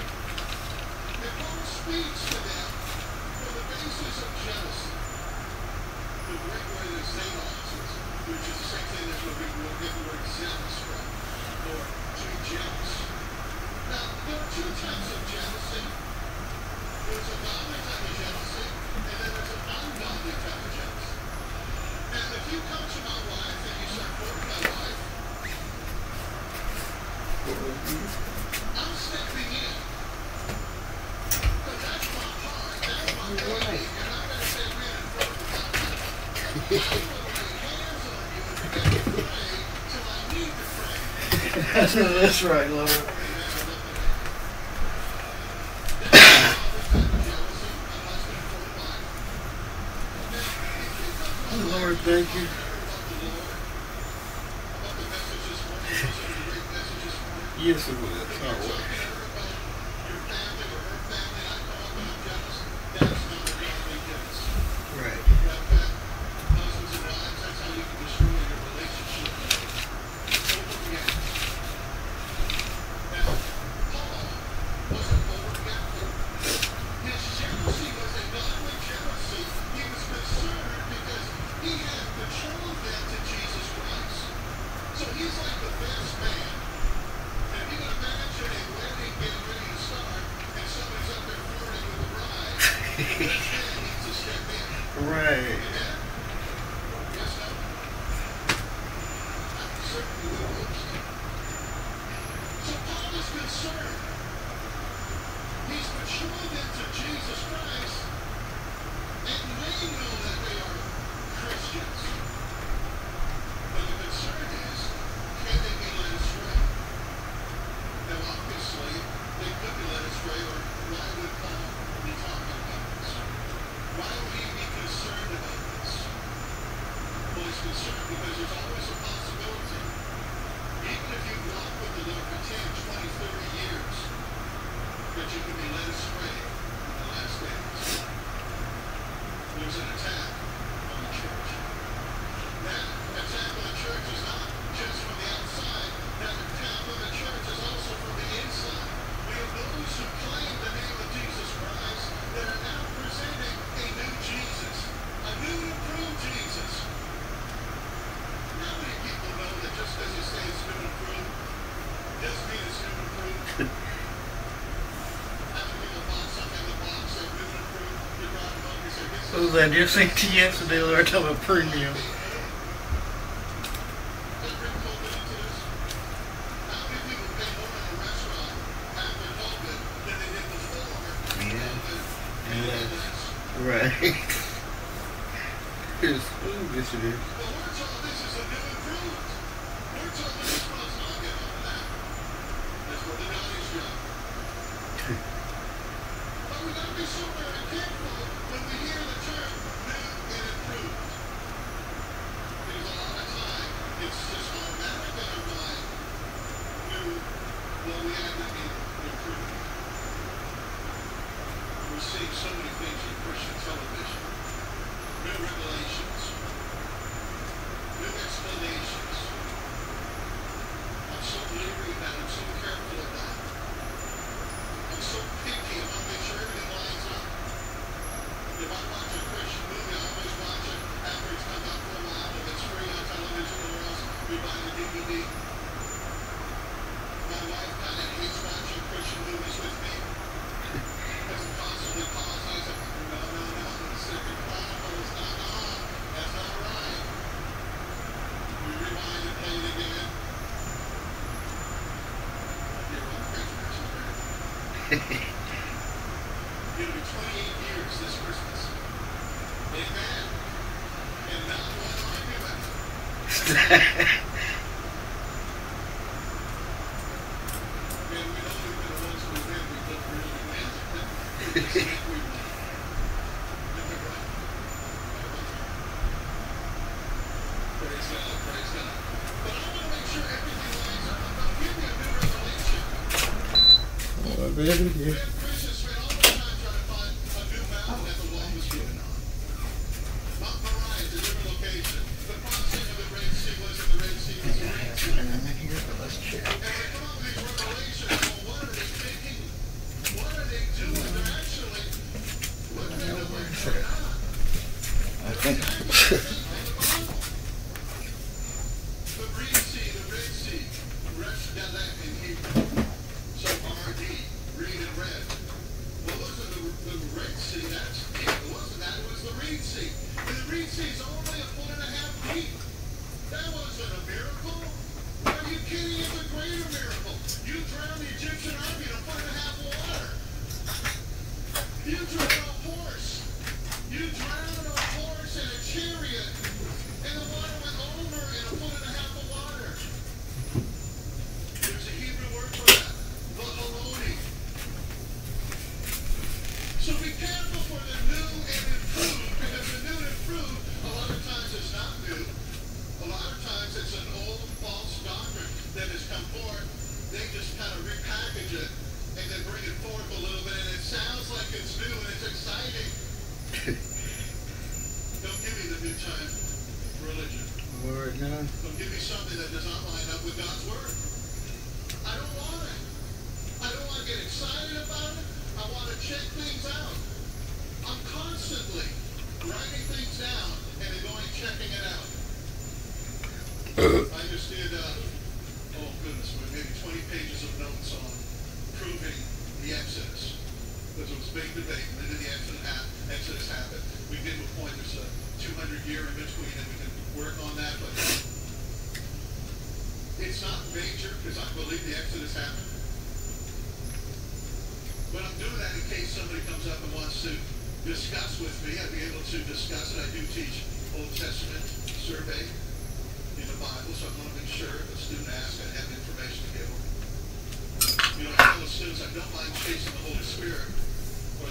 And Paul speaks to them from the basis of jealousy. The Greek word is zelos, which is the same thing as what we will get the word zealous from, or to be jealous. Now, there are two types of jealousy. There's a godly type of jealousy, and then there's an ungodly type of jealousy. And if you come to my wife and you start courting my wife, I'm stepping in. Because that's my heart, that's my baby. You're not going to step in and throw the top out. I'm going to lay hands on you and begin to pray till I need to pray. That's right, Lord. Lord, thank you. Yes, it will. Oh, well. Right. So he's like the best man. And you can imagine a wedding is concerned because there's always a possibility, even if you've walked with the Lord for 10, 20, 30 years, that you can be led astray in the last days. There's an attack on the church. That attack on the church is not just from the outside. That attack on the church is also from the inside. We have those who claim the name of Jesus Christ that are now presenting a new Jesus, a new improved Jesus. How many people know that just because you say it's new improved, doesn't mean it's new improved? How many people bought something in the box that new improved? You brought it home, you said, this What was that? Just saying to yesterday, Lord, talking about premium. Right. Here's food this it is. We're seeing so many things in Christian television. New revelations. New explanations. I'm so leery about it. I'm so careful about it. I'm so picky. I want to make sure everything lines up. If I watch a Christian movie, I always watch it after it's come out for a while. If it's free on television or else we buy the DVD. My wife kind of hates watching Christian movies with me. Doesn't constantly pause. I said, no, the Second Chronicles, that's not right. We rewind and play it again. You're one crazy person, right? It'll be 28 years this Christmas. Amen. And not one argument.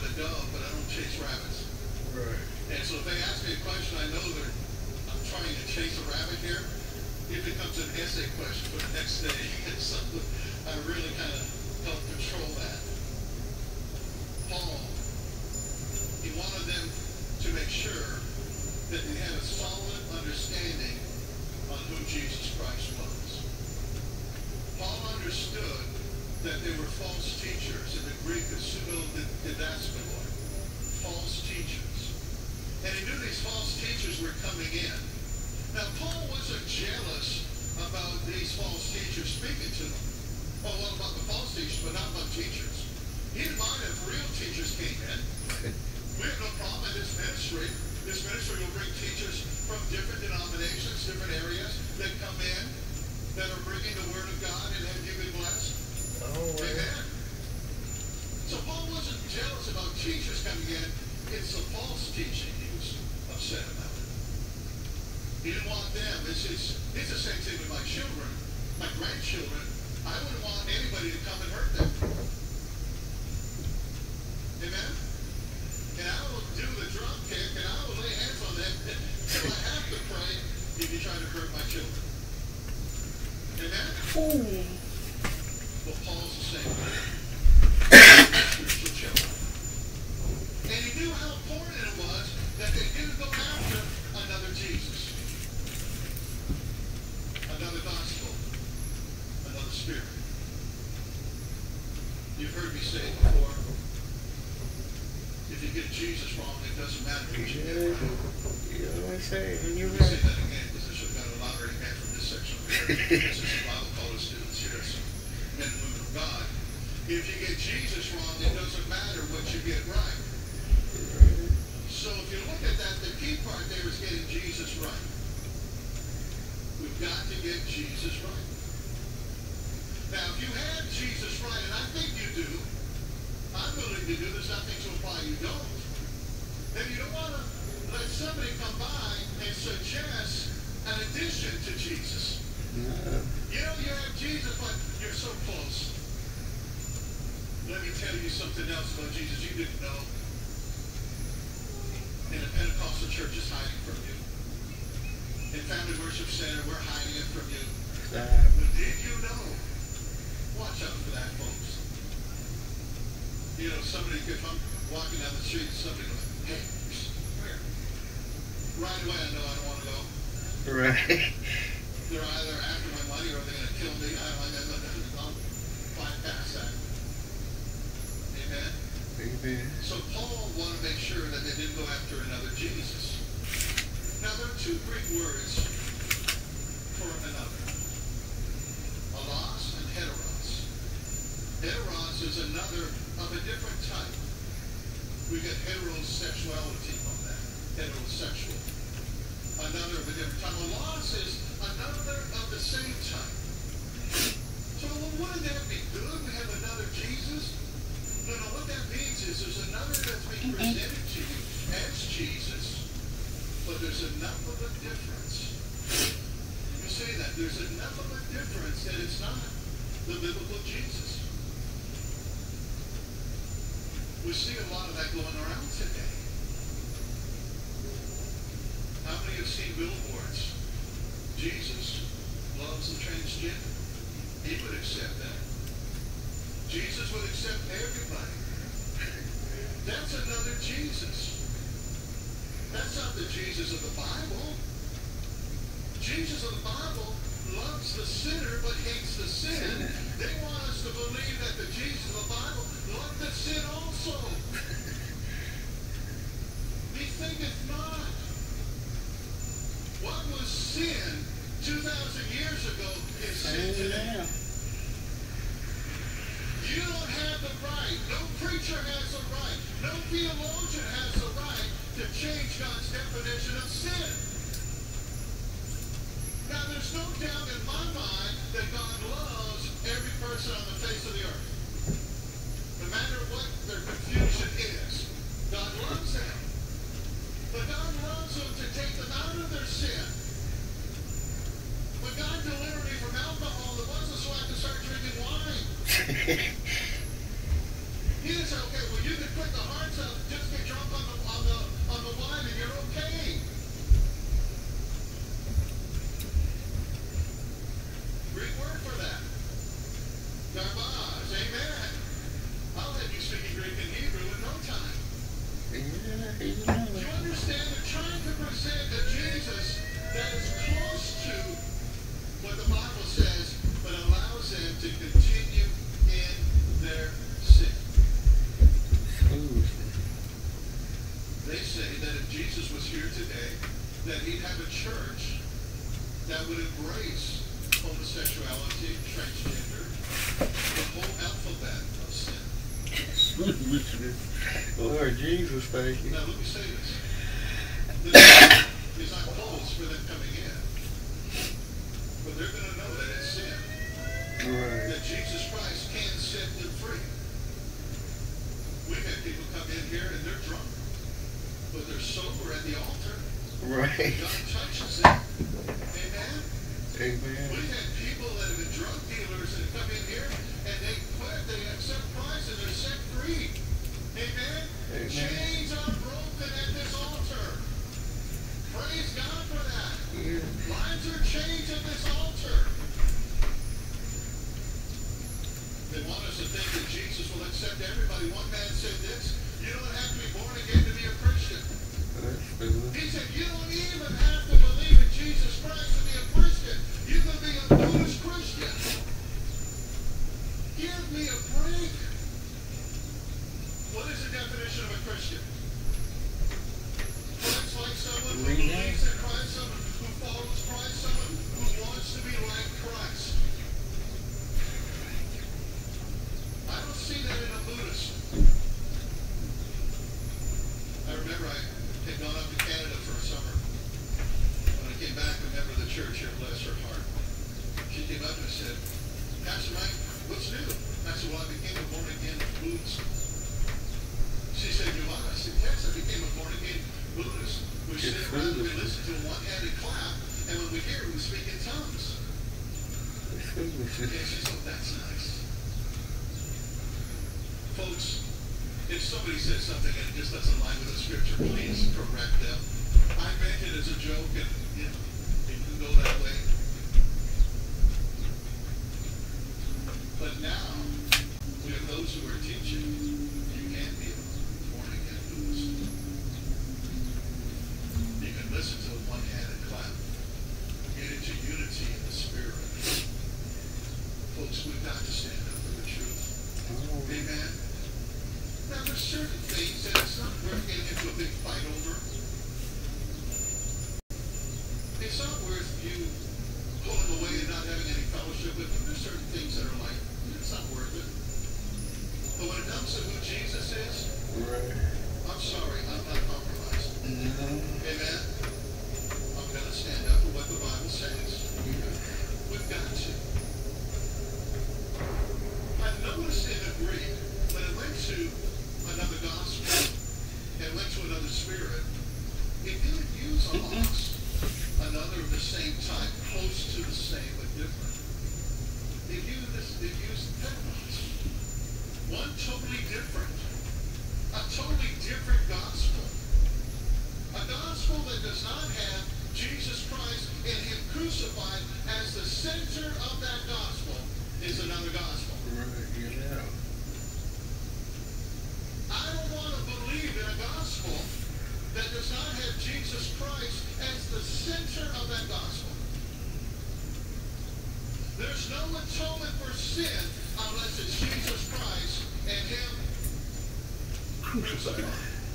Trying to chase a rabbit here. It becomes an essay question for the next day. And so I really kind of help control that. Paul, he wanted them to make sure that they had a solid understanding on who Jesus Christ was. Paul understood that there were false teachers. In the Greek, it's pseudo-didaskalos, false teachers. And he knew these false teachers were coming in. Now, Paul wasn't jealous about these false teachers speaking to them. Oh, well, about the false teachers, but not about teachers. He didn't mind if real teachers came in. We have no problem in this ministry. This ministry will bring teachers from different denominations, different areas that come in, that are bringing the Word of God and have you been blessed. Oh, well. Amen. So Paul wasn't jealous about teachers coming in. It's the false teaching he was upset about. He didn't want them. It's the same thing with my children, my grandchildren. I wouldn't want anybody to come and hurt them. Amen? And I will do the drum kick and I will lay hands on them until I have to pray if you try to hurt my children. Amen? Ooh. Well, Paul's the same way. Spiritual children. And he knew how important it was that they didn't go after another Jesus, another gospel, another spirit. You've heard me say it before. If you get Jesus wrong, it doesn't matter what you get right. You know what I say? And you're Let me say right. that again because I should have got a lottery man from this section. This is Bible college students here, so men and women of God. If you get Jesus wrong, it doesn't matter what you get right. So if you look at that, the key part there is getting Jesus right. We've got to get Jesus right. Now, if you have Jesus right, and I think you do, I'm willing to do, there's nothing to imply you don't, then you don't want to let somebody come by and suggest an addition to Jesus. You know, you have Jesus, but you're so close. Let me tell you something else about Jesus you didn't know. And the Pentecostal church is hiding from you. In Family Worship Center, we're hiding it from you. But did you know? Watch out for that, folks. You know, somebody, if I'm walking down the street, somebody goes, hey, where? Right away, I know I don't want to go. Right. They're either after my money or they're going to kill me. I'll bypass that. Amen? Amen. So Paul wanted to make sure that they didn't go after another Jesus. Now, there are two Greek words for another. Allos and heteros. Heteros is another of a different type. We get heterosexuality from that. Heterosexual. Another of a different type. Allos is another of the same type. So wouldn't that be good? We have another Jesus? No, what that means is there's another that's being presented to you as Jesus, but there's enough of a difference. You say that. There's enough of a difference that it's not the biblical Jesus. We see a lot of that going around today. How many have seen billboards? Jesus loves the transgender. He would accept that. Jesus would accept everybody. That's another Jesus. That's not the Jesus of the Bible. Jesus of the Bible loves the sinner but hates the sin. They want us to believe that the Jesus of the Bible loved the sin also. He thinketh not. What was sin 2,000 years ago is sin today. You don't have the right, no preacher has the right, no theologian has the right to change God's definition of sin. Now, there's no doubt in my mind that God loves every person on the face of the earth. No matter what their confusion is, God loves them. But God loves them to take them out of their sin. When God delivered me from alcohol, it wasn't so I could start drinking wine. He didn't say, okay, well, you can quit the hard stuff, just get drunk on the wine and you're okay. Did you know You that? understand? They're trying to present a Jesus that is close to what the Bible says, but allows them to continue in their sin. Foolishness. They say that if Jesus was here today, that he'd have a church that would embrace homosexuality, transgender, the whole alphabet of sin. Foolishness. Lord Jesus, thank you. Now let me say this. The door is not closed for them coming in. But they're going to know that it's sin. Right. That Jesus Christ can set them free. We've had people come in here and they're drunk. But they're sober at the altar. Right. God touches them. Amen? Amen. We've had people that have been drug dealers that come in here and they quit, they accept Christ and they're set free. Amen? Amen. Chains are broken at this altar. Praise God for that. Yeah. Lives are changed at this altar. They want us to think that Jesus will accept everybody. One man said this, you don't have to be born again to be a Christian. That's foolish. He said, you don't even have to believe in Jesus Christ to be a Christian. You can be a foolish Christian. Give me a break. What is the definition of a Christian? Well, it's like someone who believes in Christ, someone who follows Christ, someone who wants to be like Christ. I don't see that in a Buddhist. I remember I had gone up to Canada for a summer. When I came back, a member of the church here, bless her heart, she came up and said, Pastor Mike, what's new? I said, well, I became a born-again Buddhist. She said, you are? I said, yes, I became a born-again Buddhist. We sit around and we listen to a one-handed clap, and when we hear, we speak in tongues. That's And foolishness. she said, that's nice. Folks, if somebody says something and it just doesn't line with the scripture, please correct them. I meant it as a joke, and you know, it can go that way. But now, we have those who are teaching you can't be a born-again Buddhist. You can listen to a one-handed clap, get into unity in the spirit. Folks, we've got to stand up for the truth. Oh. Amen. Now, there's certain things that it's not worth getting into a big fight over. It's not worth you pulling away and not having any fellowship with them. There's certain things that are like, it's not worth it. But when it comes to who Jesus is, Right. I'm sorry, I'm not compromised. No. Amen? I'm going to stand up for what the Bible says. We've got to. I noticed in the Greek, when it went to another gospel and went to another spirit, it didn't use a loss. Another of the same type, close to the same but different. It used Pentecost. One totally different. A totally different gospel. A gospel that does not have Jesus Christ and Him crucified as the center of that gospel is another gospel. Right. Yeah. I don't want to believe in a gospel that does not have Jesus Christ as the center of that gospel. There's no atonement for sin unless it's Jesus Christ and Him crucified.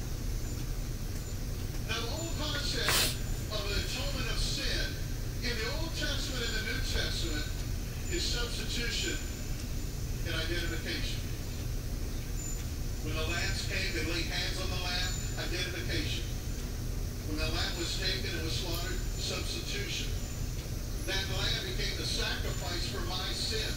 Now, the whole concept of an atonement of sin in the Old Testament and the New Testament is substitution and identification. When the lambs came, they laid hands on the lamb, identification. When the lamb was taken and was slaughtered, substitution. That lamb became the sacrifice for my sin.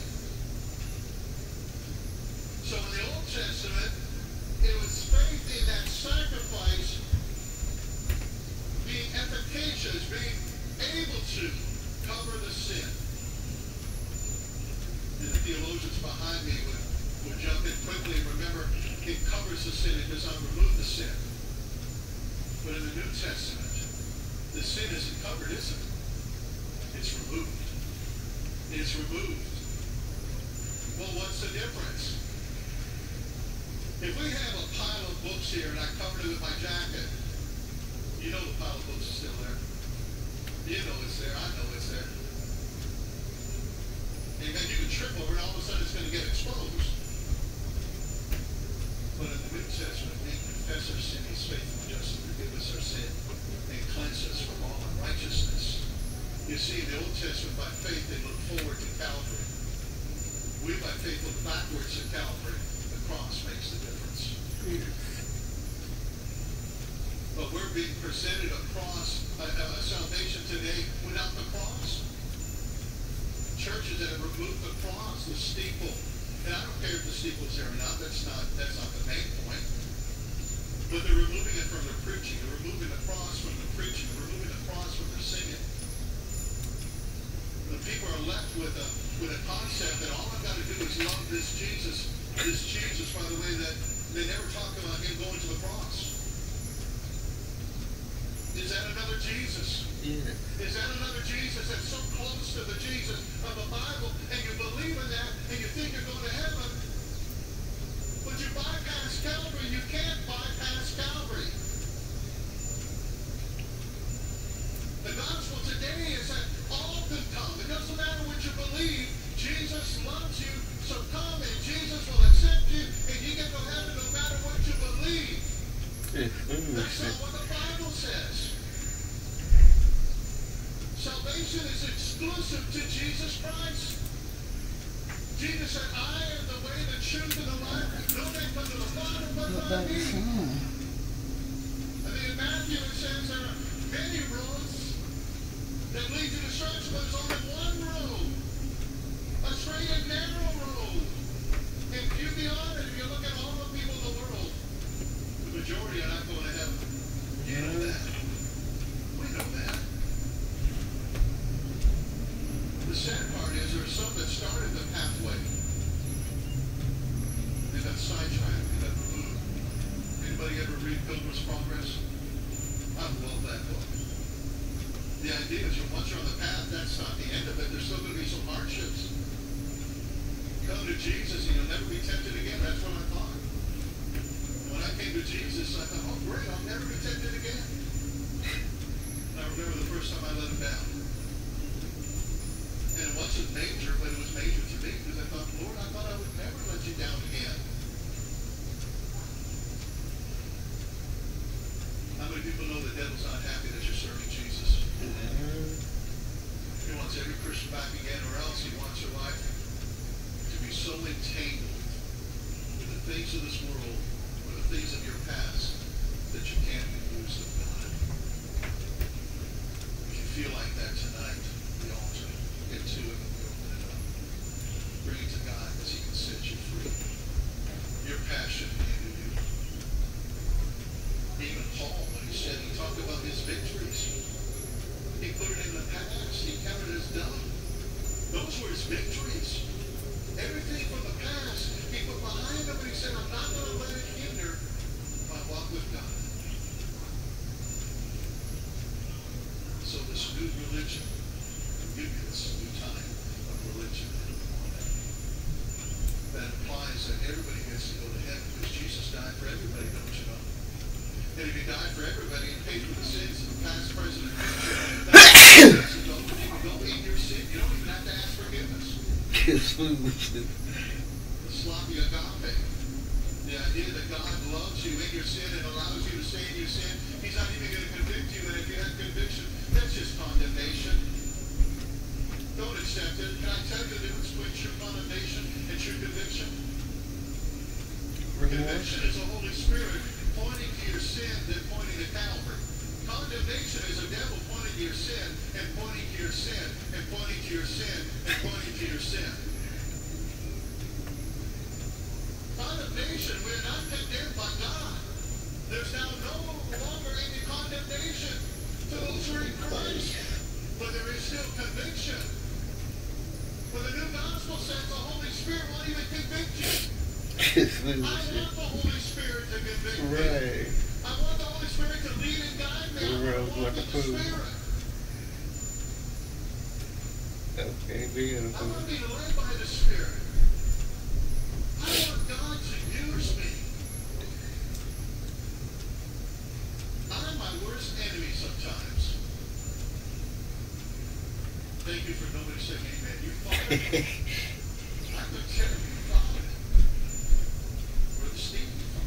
So in the Old Testament, it was faith in that sacrifice being efficacious, being able to cover the sin. And the theologians behind me would jump in quickly and remember, it covers the sin, it does not remove the sin. But in the New Testament, the sin isn't covered, is it? It's removed. It's removed. Well, what's the difference? If we have a pile of books here and I covered it with my jacket, You know the pile of books is still there. You know it's there. I know it's there. And then you can trip over it, and all of a sudden it's going to get exposed. But in the New Testament, we confess our sin, He's faithful and just to forgive us our sin and cleanse us from all unrighteousness. You see, in the Old Testament, by faith, they look forward to Calvary. We, by faith, look backwards to Calvary. The cross makes the difference. But we're being presented a cross, a salvation today without the cross. Churches that have removed the cross, the steeple. And I don't care if the steeple's there or not. That's not the main point. But they're removing it from their preaching. They're removing the cross from the preaching. They're removing the cross from their singing. The people are left with a concept that all I've got to do is love this Jesus. This Jesus, by the way, that they never talk about Him going to the cross. Is that another Jesus? Yeah. Is that another Jesus that's so close to the Jesus of the Bible, and you believe in that, and you think you're going to heaven, but you bypass Calvary? You can't bypass Calvary. The gospel today is that all can come. It doesn't matter what you believe. Jesus loves you, so come, and Jesus will accept you, and you get to heaven no matter what you believe. That's not what the Bible says. Salvation is exclusive to Jesus Christ. Jesus said, I am the way, the truth, and the life. No man come to the Father but by me. And then in Matthew it says there are many roads that lead to destruction, but there's only one road. A straight and narrow road. And few beyond it, if you look at all the people in the world, the majority are not going to heaven. You know that. We know that. The sad part is there are some that started the pathway. They got sidetracked. They got removed. Anybody ever read Pilgrim's Progress? I love that book. The idea is that once you're on the path, that's not the end of it. There's still going to be some hardships. Come to Jesus and you'll never be tempted again. That's what I thought. When I came to Jesus, I thought, oh great, I'll never be tempted again. And I remember the first time I let him down. And it wasn't major, but it was major to me because I thought, Lord, I thought I would never let you down again. How many people know the devil's not happy that you're serving Jesus? He wants every Christian back again, or else he wants your life to be so entangled with the things of this world or the things of your past that you can't be used of God. If you feel like that tonight, the altar, get to it and we open it up. Bring it to God because He can set you free. Your passion into you. Even Paul, when he said, he talked about his victories. He put it in the past. He counted it as done. Those were his victories. Everything from the past, he put behind him, and he said, I'm not going to let it hinder my walk with God. So this new religion will give you this new time of religion that implies that everybody gets to go to heaven because Jesus died for everybody, don't you know? And if He died for everybody and paid for the sins of the past, present, and future, that's you can go in your sin. You don't even have to ask forgiveness. The sloppy agape. The idea that God loves you in your sin and allows you to stay in your sin. He's not even going to convict you, and if you have conviction, that's just condemnation. Don't accept it. Can I tell you the difference between true condemnation and true conviction? Conviction is the Holy Spirit pointing to your sin, then pointing to Calvary. Condemnation is the devil pointing to your sin, and pointing to your sin, and pointing to your sin, and pointing to your sin. Condemnation, we are not condemned by God. There's now no longer any condemnation to those who are in Christ. But there is still conviction. But the new gospel says the Holy Spirit won't even convict you. I want the Holy Spirit to convict me. Right. I want the Holy Spirit to lead and guide me. I want to walk in the Spirit. Okay, I beautiful. want to be led by the Spirit. I want God to use me. I'm my worst enemy Thank you for nobody saying amen. You thought it. I'm going to tell you, you thought it. Brother Steve, you thought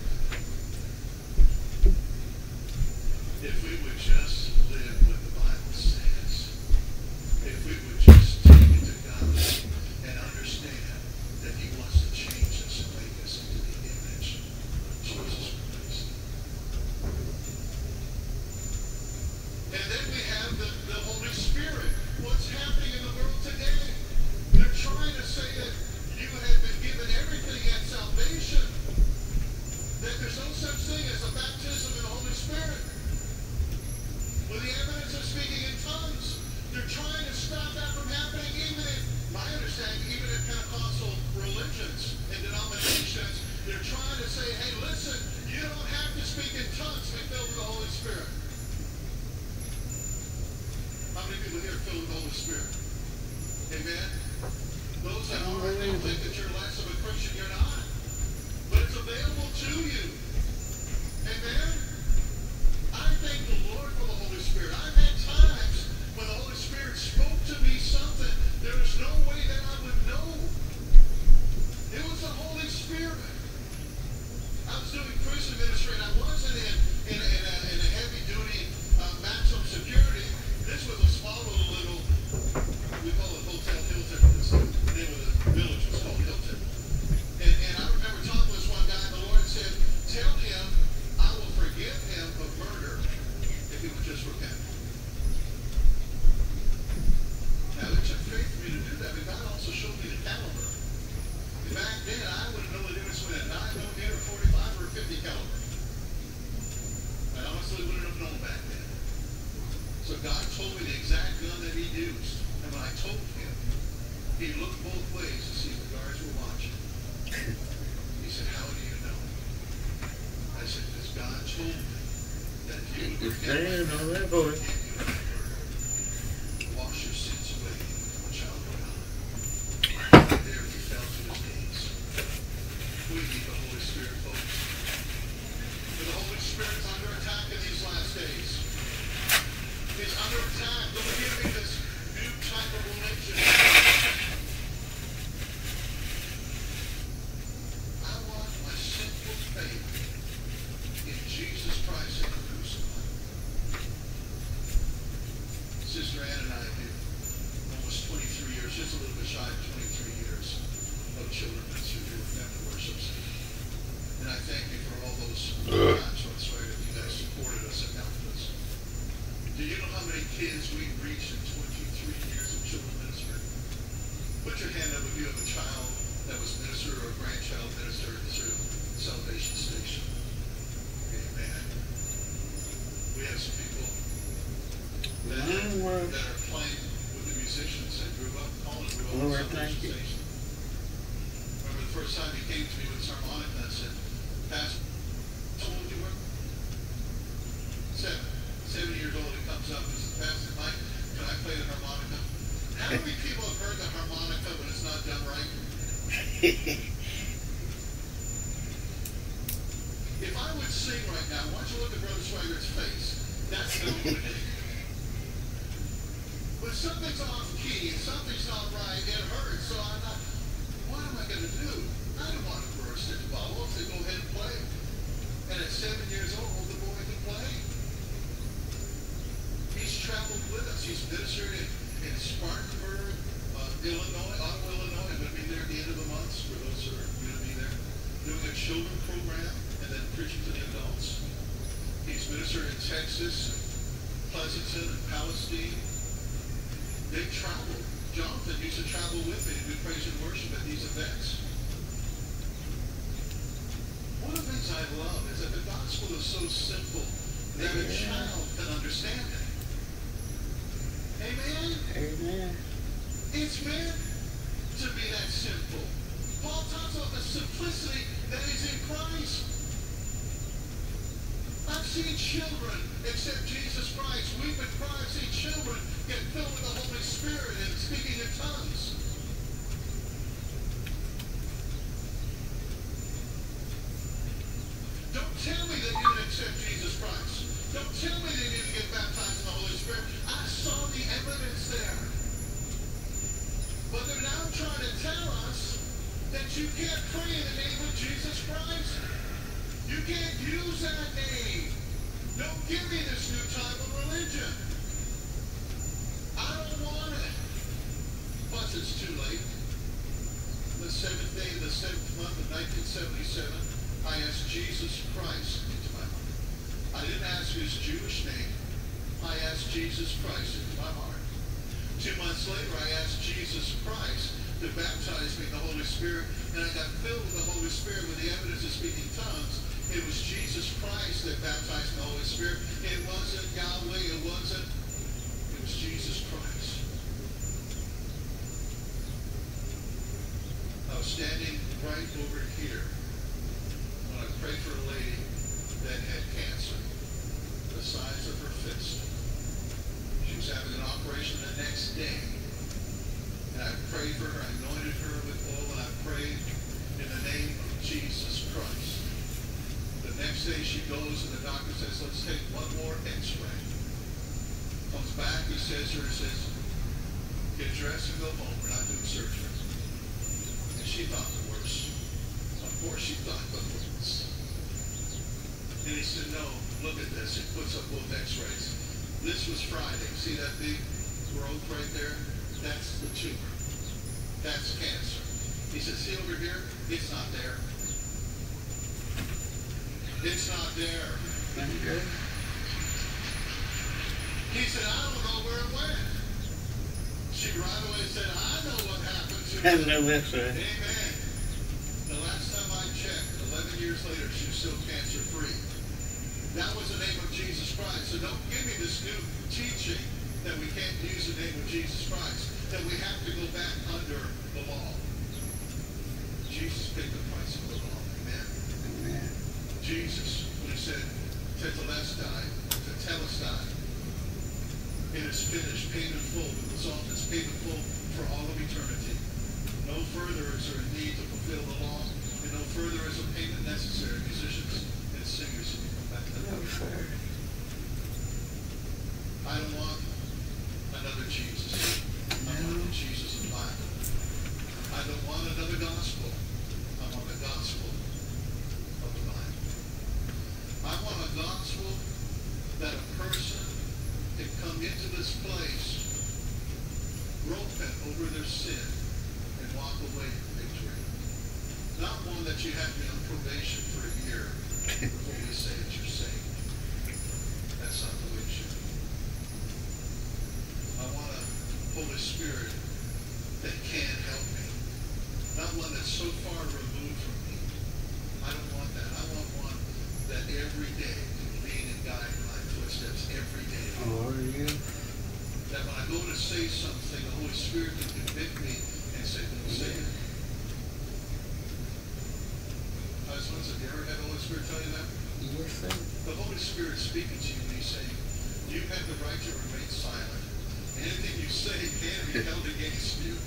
it. If we would just live what the Bible says, if we would just take it to God and understand that He wants to change us and make us into the image of Jesus Christ. And then we have the Holy Spirit. What's happening in the world today? They're trying to say that you have been given everything at salvation, that there's no such thing as a baptism in the Holy Spirit with the evidence of speaking in tongues. They're trying to stop that from happening, even in, my understanding, even in Pentecostal religions and denominations. They're trying to say, hey, listen, you don't have to speak in tongues to be filled with the Holy Spirit. How many people here are filled with the Holy Spirit? Amen? Those that are, they don't think that you're less of a Christian, you're not. But it's available to you. Amen? I thank the Lord for the Holy Spirit. I've had times when the Holy Spirit spoke to me something there was no way that I would know. It was the Holy Spirit. I was doing prison ministry, and I wasn't in a heavy-duty maximum security. This was a small little, we call it Hotel Hilton. It's the name of the village was called Hilton. And I remember talking to this one guy, and the Lord said, tell him I will forgive him of murder if he would just repent. Now, it took faith for me to do that, but God also showed me the caliber. Back then, I wouldn't know the difference between a 9mm, 45, or a 50 caliber. I honestly wouldn't have known back then. So God told me the exact gun that He used. And when I told him, he looked both ways to see if the guards were watching. He said, how do you know? I said, because God told me that if you would repent on that boy. wash your sins away and become a child of God. Right there, he fell to his knees. We need the Holy Spirit, folks. For the Holy Spirit's under attack in these last days. He's under attack. Don't give me this new type of religion. I want my simple faith in Jesus Christ and the crucified. Sister Ann and I did almost 23 years, just a little bit shy of 23 years of children ministry here with family worships. And I thank you for all those times when it's right that you guys supported us and helped us. Do you know how many kids we've reached in 23 years of children ministry? Put your hand up if you have a child that was ministered or a grandchild ministered through Salvation Station. Amen. We have some people that are playing with the musicians that grew up calling Lord, Salvation thank you. Station. Remember the first time he came to me with his harmonica and said, Pastor, how old you were? 7 years old. He comes up and says, Pastor Mike, can I play the harmonica? How many people have heard the harmonica when it's not done right? If I would sing right now, why don't you look at Brother Schwager's face? That's how it would be. But something's off key, and something's not right, it hurts, so I'm not, what am I going to do? I don't want to burst into bubbles and go ahead and play. And at 7 years old, the boy can play. He's traveled with us. He's ministered in Spartanburg, Illinois, Ottawa, Illinois. I'm going to be there at the end of the month for those who are going to be there. Doing a children program and then preaching to the adults. He's ministered in Texas, Pleasanton, and Palestine. They've traveled. Jonathan used to travel with me to do praise and worship at these events. One of the things I love is that the gospel is so simple that a child can understand it. Amen? Amen. It's meant to be that simple. Paul talks about the simplicity that is in Christ. I've seen children accept Jesus Christ, weep and cry. I've seen children get filled with the Holy Spirit and speaking in tongues. Don't tell me that you didn't accept Jesus Christ. Don't tell me that you didn't get baptized in the Holy Spirit. I saw the evidence there. You can't use that name. Don't give me this new type of religion. I don't want it. Plus, it's too late. The 7th day of the 7th month of 1977, I asked Jesus Christ into my heart. I didn't ask his Jewish name. I asked Jesus Christ into my heart. 2 months later, I asked Jesus Christ to baptize me in the Holy Spirit, and I got filled with the Holy Spirit with the evidence of speaking tongues. It was Jesus Christ that baptized me in the Holy Spirit. It wasn't Yahweh. It was Jesus Christ. I was standing right over here when I prayed for a lady that had cancer the size of her fist. She was having an operation the next day. And I prayed for her, I anointed her with oil, and I prayed in the name of Jesus Christ. The next day she goes and the doctor says, let's take one more x-ray. Comes back, he says to her, get dressed and go home, we're not doing surgery. And she thought the worst. Of course she thought the worst. And he said, no, look at this. He puts up both x-rays. This was Friday. See that big growth right there? That's the tumor. That's cancer. He says, see over here? It's not there. It's not there. Okay. He said, I don't know where it went. She right away said, I know what happened to Has me. no x-ray. Amen. The last time I checked, 11 years later, she was still cancer-free. That was the name of Jesus Christ. So don't give me this new teaching that we can't use the name of Jesus Christ, that we have to go back under the law. Jesus paid the price of the law. Amen. Amen. Jesus, when he said, Tetelestai, it is finished, paid in full. The result is paid in full for all of eternity. No further is there a need to fulfill the law, and no further is a payment necessary. Musicians and singers, can you come back to that? No, sir. I don't want another Jesus. I want the Jesus of the Bible. I don't want another gospel. I want the gospel of the Bible. I want a gospel that a person can come into this place, broken over their sin, and walk away in victory. Not one that you have to be on probation for a year before you say that you're saved. That's not the way it should be. I want a Holy Spirit that can help me. Not one that's so far removed from me. I don't want that. I want one that every day can lead and guide my footsteps every day. Oh, are you? That when I go to say something, the Holy Spirit can convict me and say, don't say it. Husbands, have you ever had the Holy Spirit tell you that? Yes, sir. The Holy Spirit is speaking to you and he's saying, you have the right to remain silent. Anything you say can be held against you.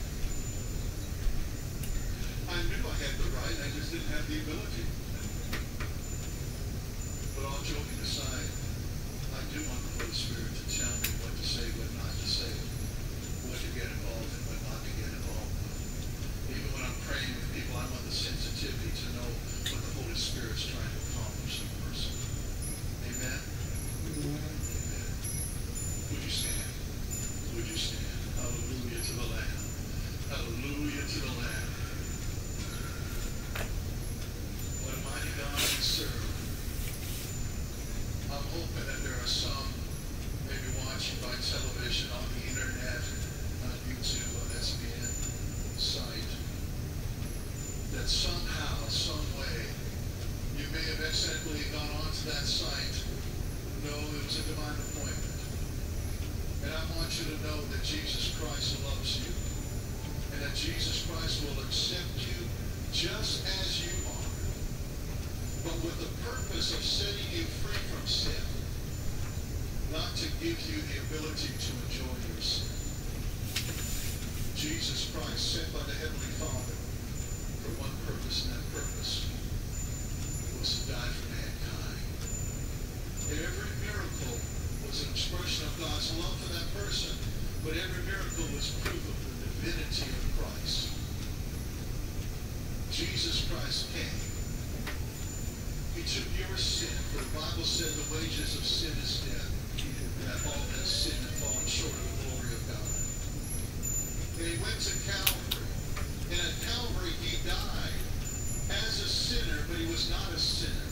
I knew I had the right, I just didn't have the ability. But all joking aside, I do want the Holy Spirit to tell me what to say, what not to say, what to get involved in, what not to get involved in. Even when I'm praying with people, I want the sensitivity to know what the Holy Spirit's trying to accomplish in a person. Amen? Amen. Would you stand? Would you stand? Hallelujah to the Lamb. Hallelujah to the Lamb. What a mighty God we serve. I'm hoping that there are some maybe watching by television, on the internet, on YouTube, on SBN site, that somehow, some way, you may have accidentally gone onto that site. No, it was a divine appointment. And I want you to know that Jesus Christ loves you, and that Jesus Christ will accept you just as you are, but with the purpose of setting you free from sin, not to give you the ability to enjoy your sin. Jesus Christ, sent by the Heavenly Father for one purpose, and that purpose was to die for mankind. Every miracle was an expression of God's love for that person, but every miracle was proof of the divinity of Christ. Jesus Christ came. He He took your sin. For the Bible said the wages of sin is death. And that all that sin and fallen short of the glory of God. And he went to Calvary. And at Calvary he died as a sinner, but he was not a sinner.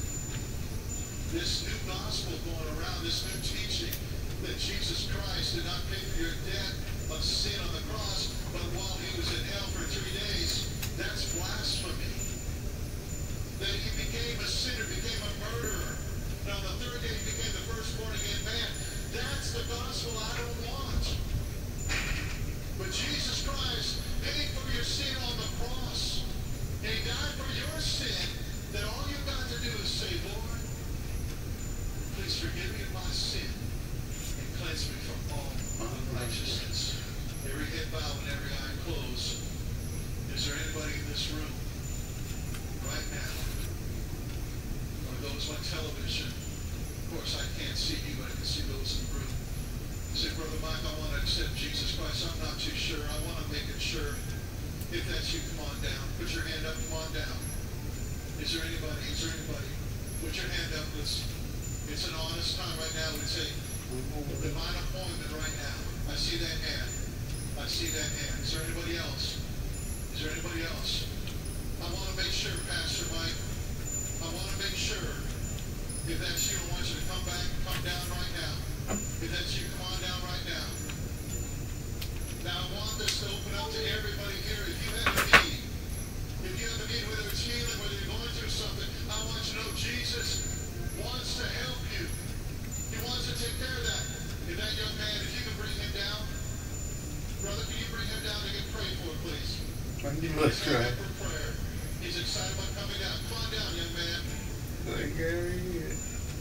This new gospel going around, this new teaching that Jesus Christ did not pay for your debt of sin on the cross, but while he was in hell for 3 days, that's blasphemy. That he became a sinner, became a murderer, and on the third day he became the first born again man. That's the gospel I don't want. But Jesus Christ paid for your sin on the cross, and he died for your sin, that all you've got to do is say, Lord, please forgive me of my sin and cleanse me from all unrighteousness. Every head bowed and every eye closed. Is there anybody in this room right now, or those on television? Of course, I can't see you, but I can see those in the room. Say, Brother Mike, I want to accept Jesus Christ. I'm not too sure. I want to make it sure. If that's you, come on down. Put your hand up. Come on down. Is there anybody? Is there anybody? Put your hand up. It's an honest time right now. We'd say, divine appointment right now. I see that hand. I see that hand. Is there anybody else? Is there anybody else? I want to make sure, Pastor Mike. I want to make sure. If that's you, I want you to come back and come down right now. If that's you, come on down right now. Now, I want this to open up to everybody here. If you have a need, whether it's healing, whether you're going through something, I want you to know Jesus wants to help you. He wants to take care of that. If that young man, if you can bring him down, brother, can you bring him down to get prayed for, please? Let's try. For prayer. He's excited about coming down. Come on down, young man. Amen.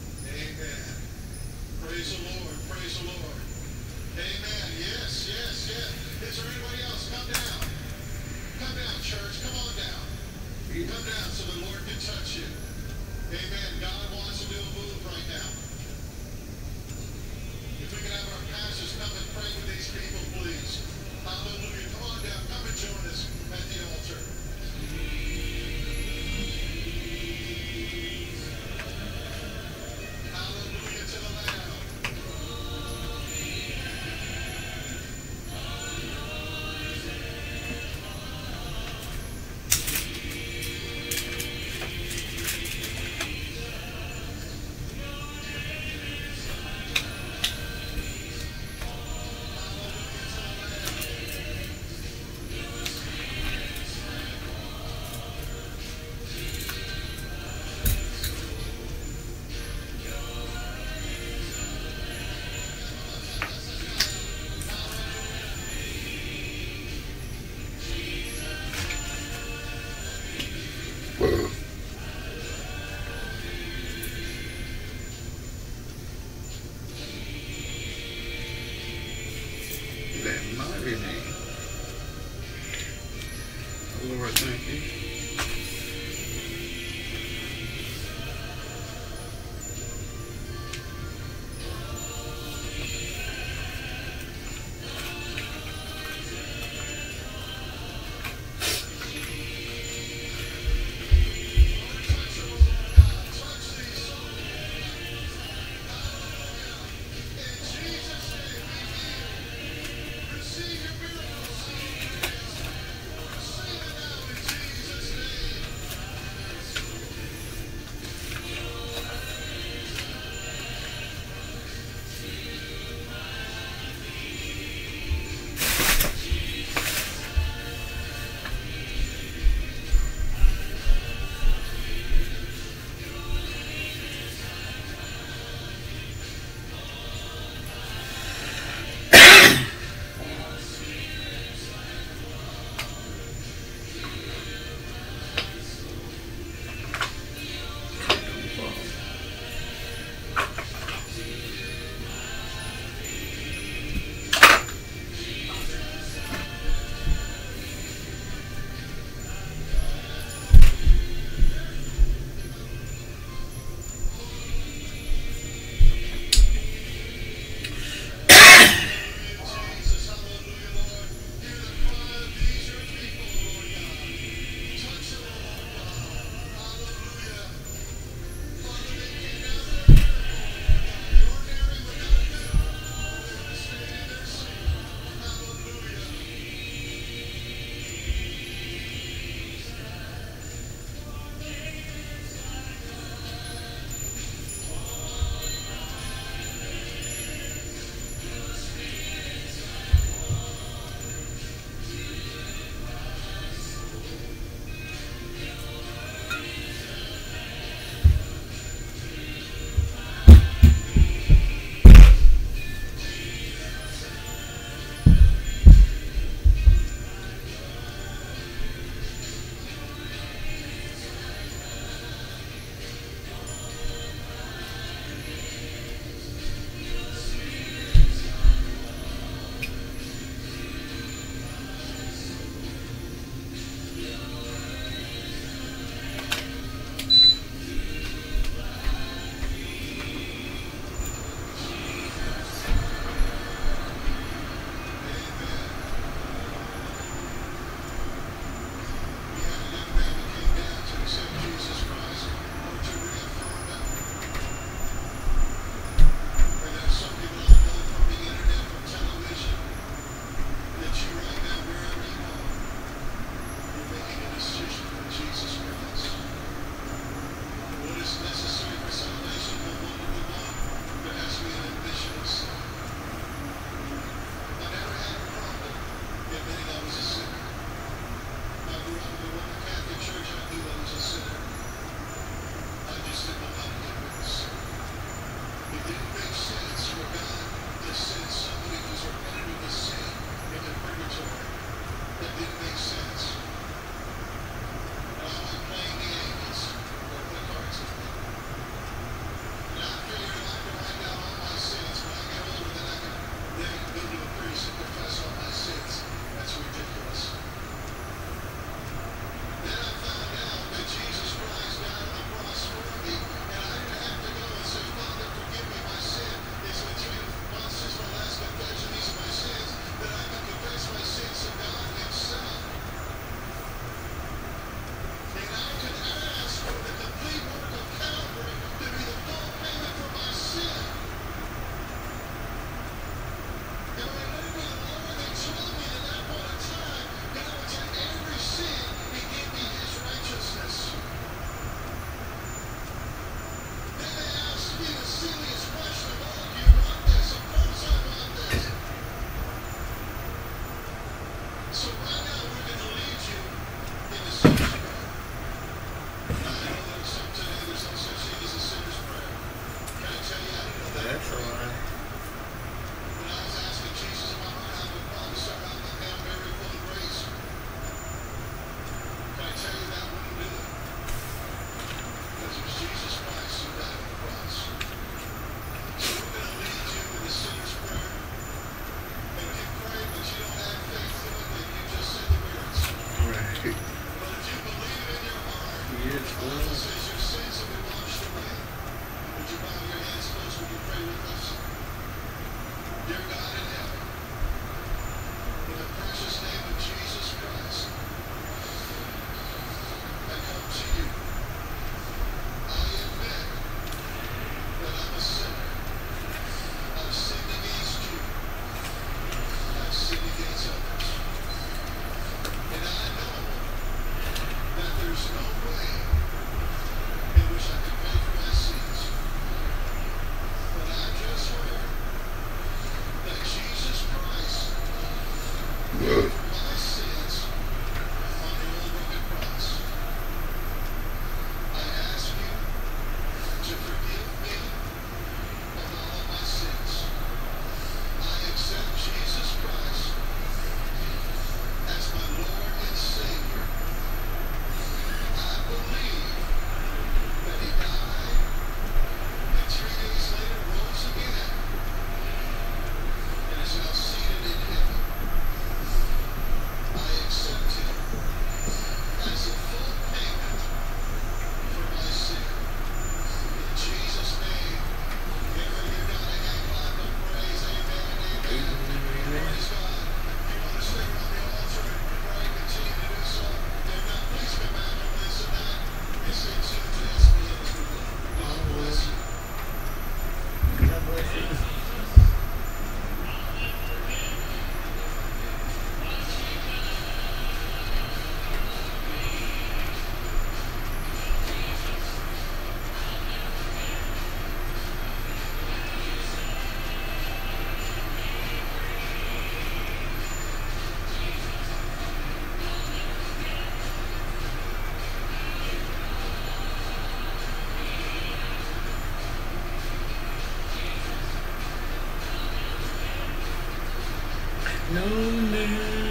Praise the Lord. Praise the Lord. Amen. Yes, yes, yes. Is there anybody else? Come down. Come down, church. Come on down. Come down so the Lord can touch you. Amen. God wants to do a move right now. If we can have our pastors come and pray with these people, please. Hallelujah. Come on down. Come and join us at the altar. Hallelujah to the Lamb. That mighty name. Lord, thank you. Receive your miracles. Receive it now in Jesus' So right now we're going to lead you in the sinner's prayer. Now, I know that some today there's no such thing as a sinner's prayer. Can I tell you how to know that? That's all right. When I was asking Jesus in my heart how to promise her, I'm very full of grace. Can I tell you that wouldn't do it? Because it was Jesus Christ who died on the cross. So we're going to lead you in the sinner's prayer. And if you pray but you don't have faith to it, then you just say the words. Right. But if you believe in your heart, Yes, the Bible says your sins have been washed away. Would you bow your hands close when you pray with us? Dear God in heaven, in the precious name of Jesus Christ, I come to you. I admit that I'm a sinner. I've sinned against you. I've sinned against others. And I know that there's no way in which I can pay for my sins. But I just heard that Jesus Christ paid for my sins on the old rugged cross. I ask you to forgive me of all of my sins. I accept Jesus Christ as my Lord and Savior. I believe that He died and 3 days later rose again and is now seated in heaven. I accept Him as a full payment for my sin. In Jesus' name, everybody give God a hand clap of praise. Amen and amen. Praise God. If you want to stay around the altar and pray, continue to do so. If not, please come back on Wednesday night and stay tuned to SBN as we go. God bless you. God bless you. No man.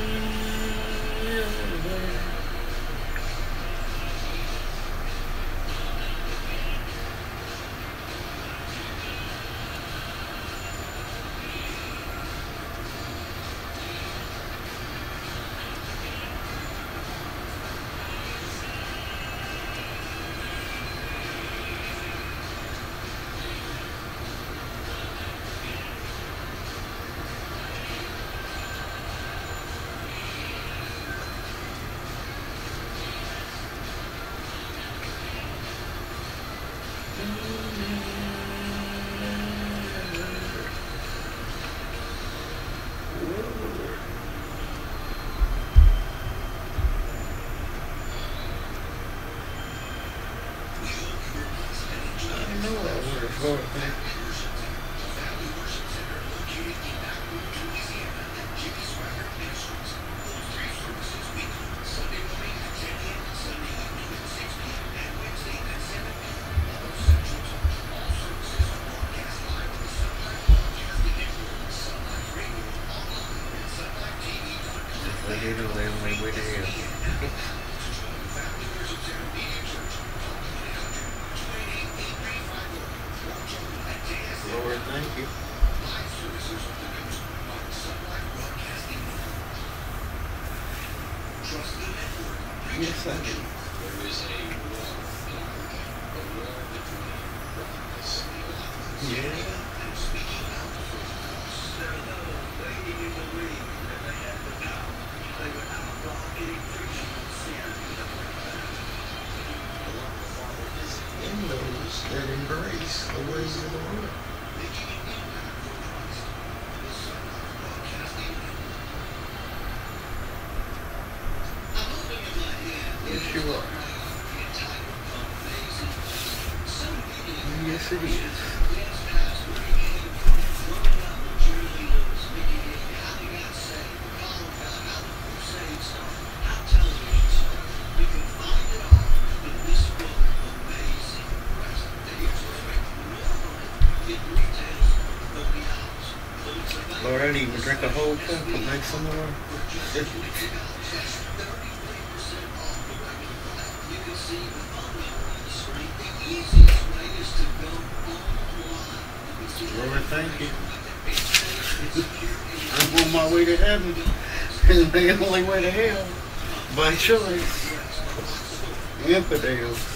I know that word is Lord. They do the way we do. Lord, thank you. Yes, I do. There is a war between prophets and the authors. Yeah. And speaking out for the cross. There are those that even believe that they have the power. They would outlaw any preaching of sin in the past. In those that embrace the ways of the world. Making an impact for Christ. The Sunlight Broadcasting Network. I'm holding in my hand Yes, you are. entitled Amazing. Some people Yes, it is. Dan's past where he came from, growing up in Jersey, was making it how he got saved, followed God, how the crusade drink a whole cup and make some more. Lord, thank you. I'm on my way to heaven. And the only way to hell. By choice. Infidels.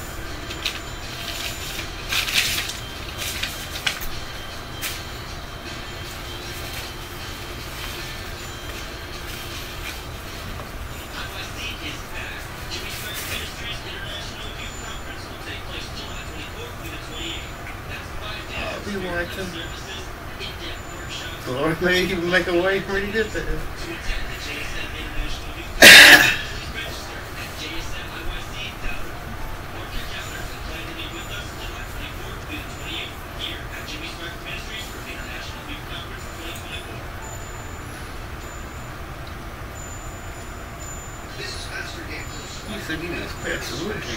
I'll be watching. The Lord may even make a way for me to get there. You said you just passed the wood.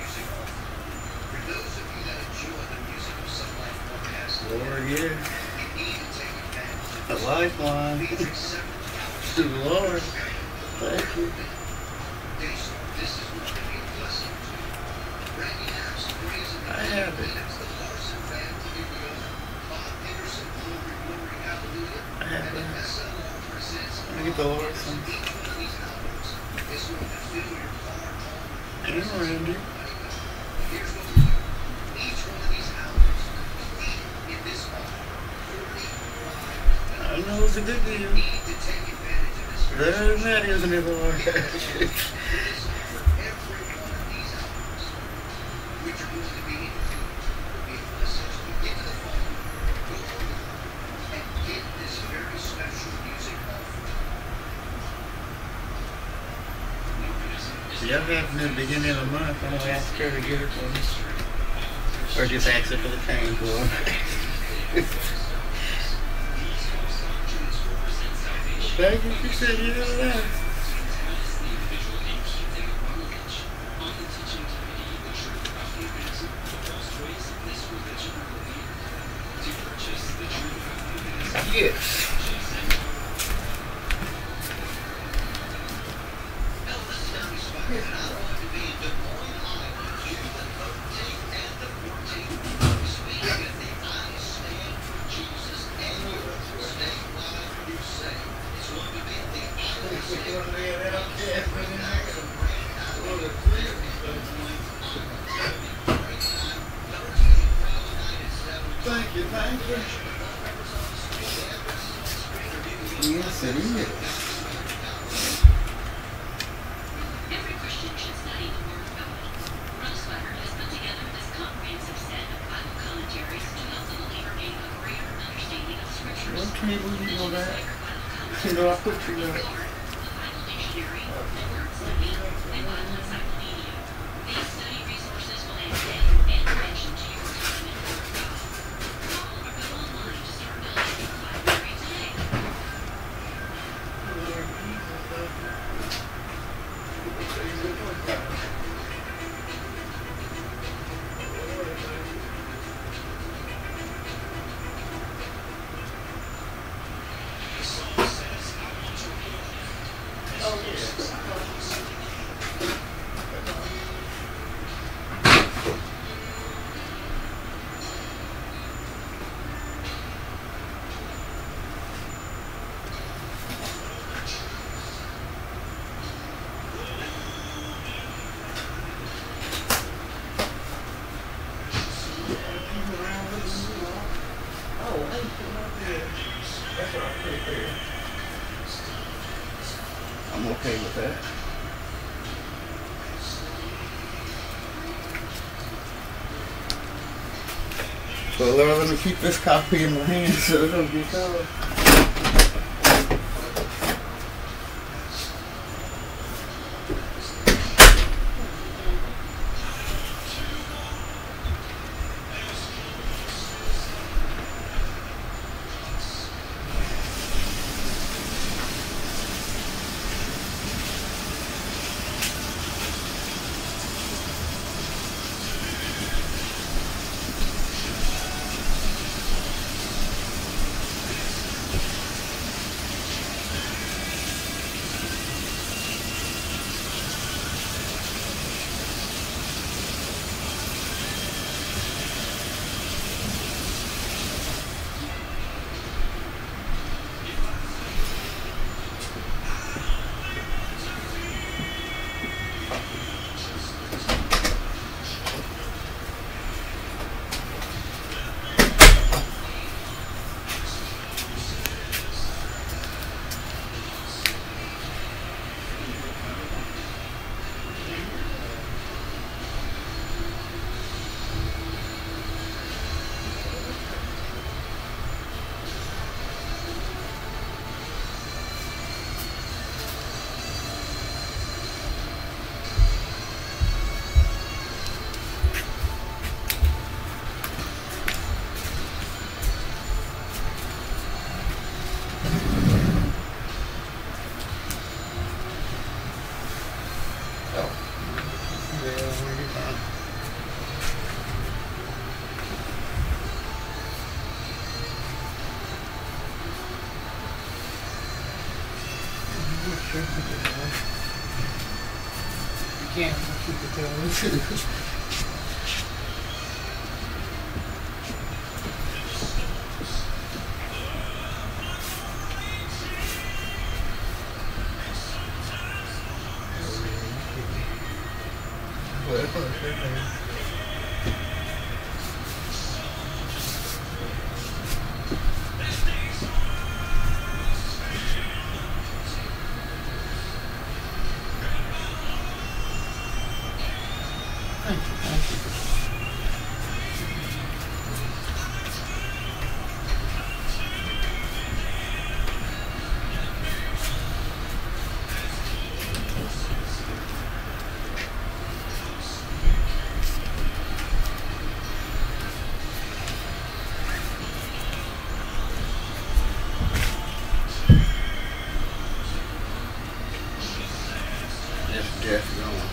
Lord, yeah. A lifeline. To the Lord. Thank you. I have it. I have it. Let me get the Lord some. And Randy. I know it's a good deal. Better than that, isn't it, Lord? Yeah, that happened in the beginning of the month. I'm going to ask her to get it for me. Or just ask her for the change, Lord. Thank you, she said you know that. Yes. Thank you, thank you. Yes, it is. Every Christian should study the Word of God. Rosweiler has put together this comprehensive set of Bible commentaries to help the believer gain a greater understanding of Scriptures. What table do you know that? You know, I put you The there. Bible Dictionary, the Word Study, and Bible Encyclopedia. These study resources will add depth and dimension to your time in the Word of God. Call or go online to start building your library today. I'm okay with that. So Lord, let me keep this copy in my hand so it don't get cold. Oh. Yeah, when you're done. You can't keep the toes. Jeff going.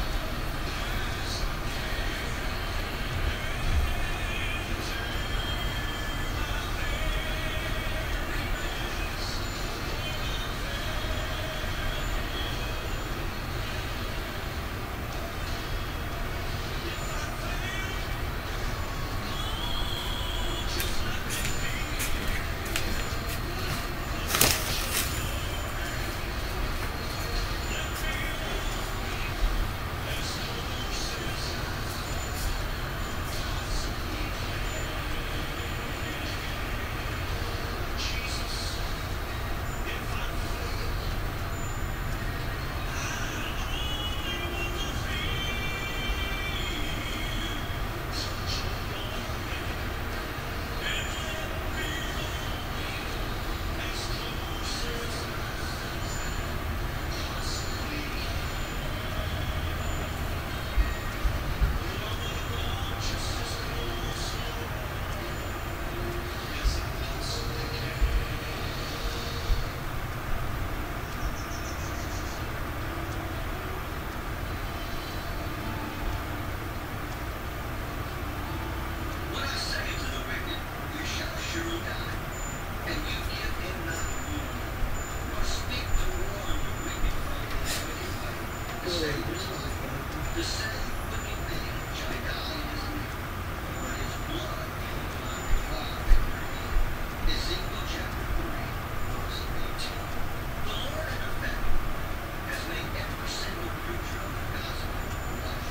What I say to the wicked, you shall surely die, and you give him not warning, nor speak to warn the wicked from his wicked way, to save his life. The same wicked man shall die in his name, but his blood he will find required at your hand. Ezekiel chapter 3, verse 18. The Lord, in effect, has made every single preacher of the gospel watchful.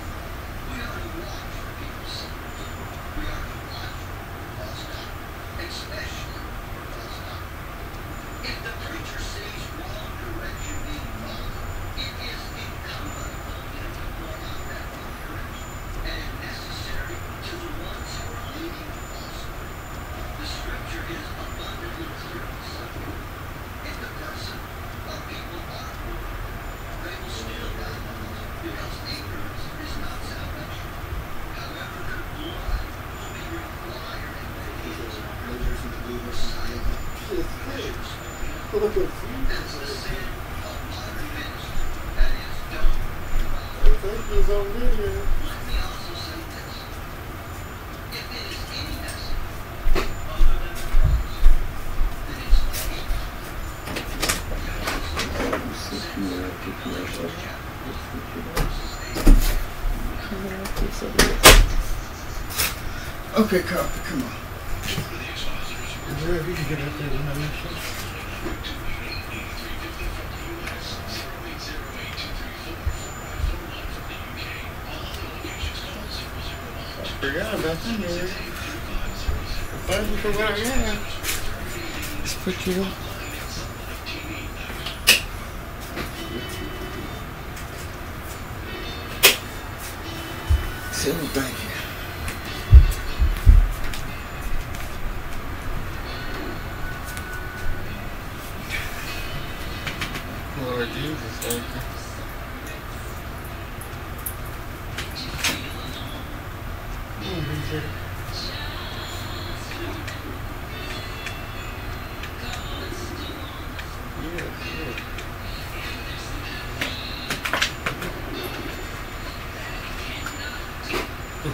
We are to watch for people's sins. We are to watch for false doctrine, especially for false doctrine. If the preacher sees wrong direction being followed, it is incumbent upon him to point out that wrong direction, and if necessary, to the ones who are leading the falsehood. The scripture is abundantly clear on the subject. If the person or people are poor, they will still die because ignorance is not salvation. However, their blood will be required in their hands. Messiah, the scripture speaking of, that's the sin of modern ministry that is done throughout. Let me also say this. If it is any message other than the cross, then it's false doctrine. Okay, copy, come on. Wherever you can get up there, you know you should. I forgot about them here. If I just forgot, yeah. Let's put you up. So, thank you. Lord Jesus, thank you.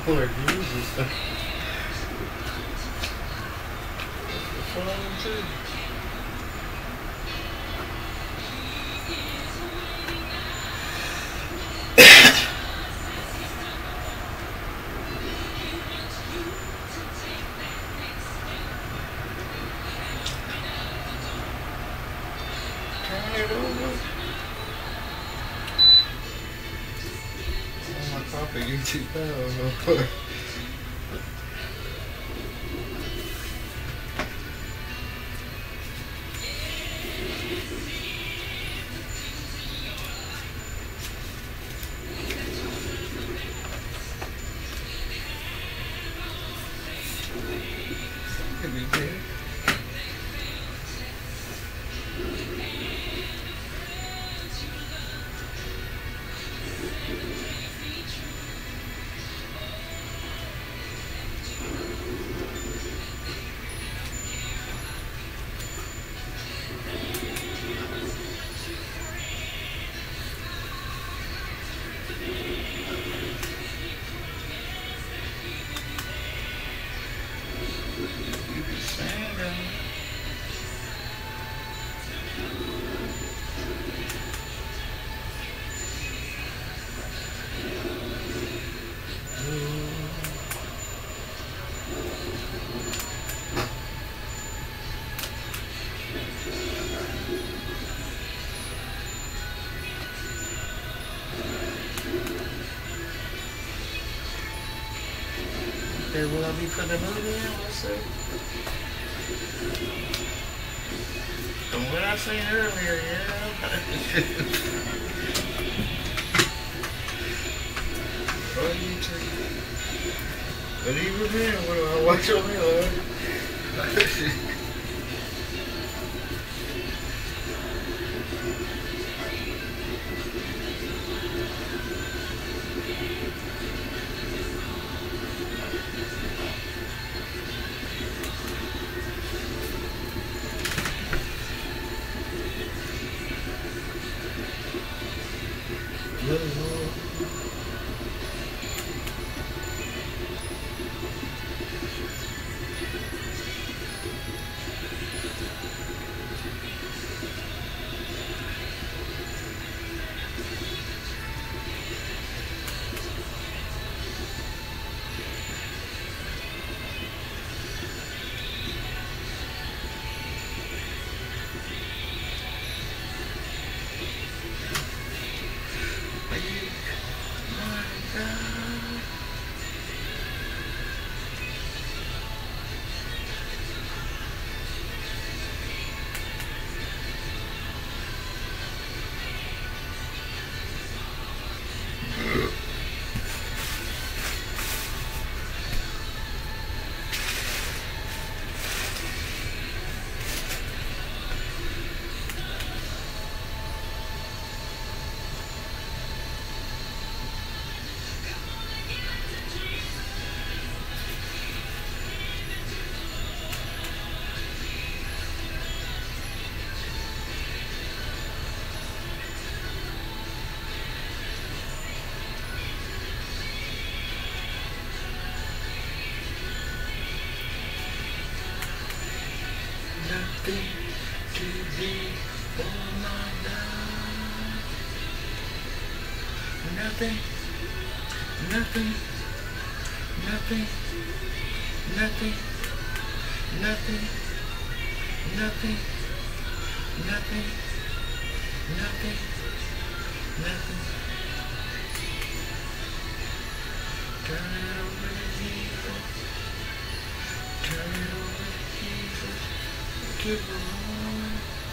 Lord Jesus. That's the phone too. Turn it over. Oh, my coffee gets too loud. Could be good. You can sing them. Okay, will I be putting a movie in? Let's see. From what I seen earlier, yeah. On YouTube. But even then, what do I watch on there? Nothing to be for my love. Nothing, nothing, nothing, nothing, nothing, nothing, nothing, nothing, nothing. Turn it over to Jesus. Turn it over to Jesus. Give the Lord.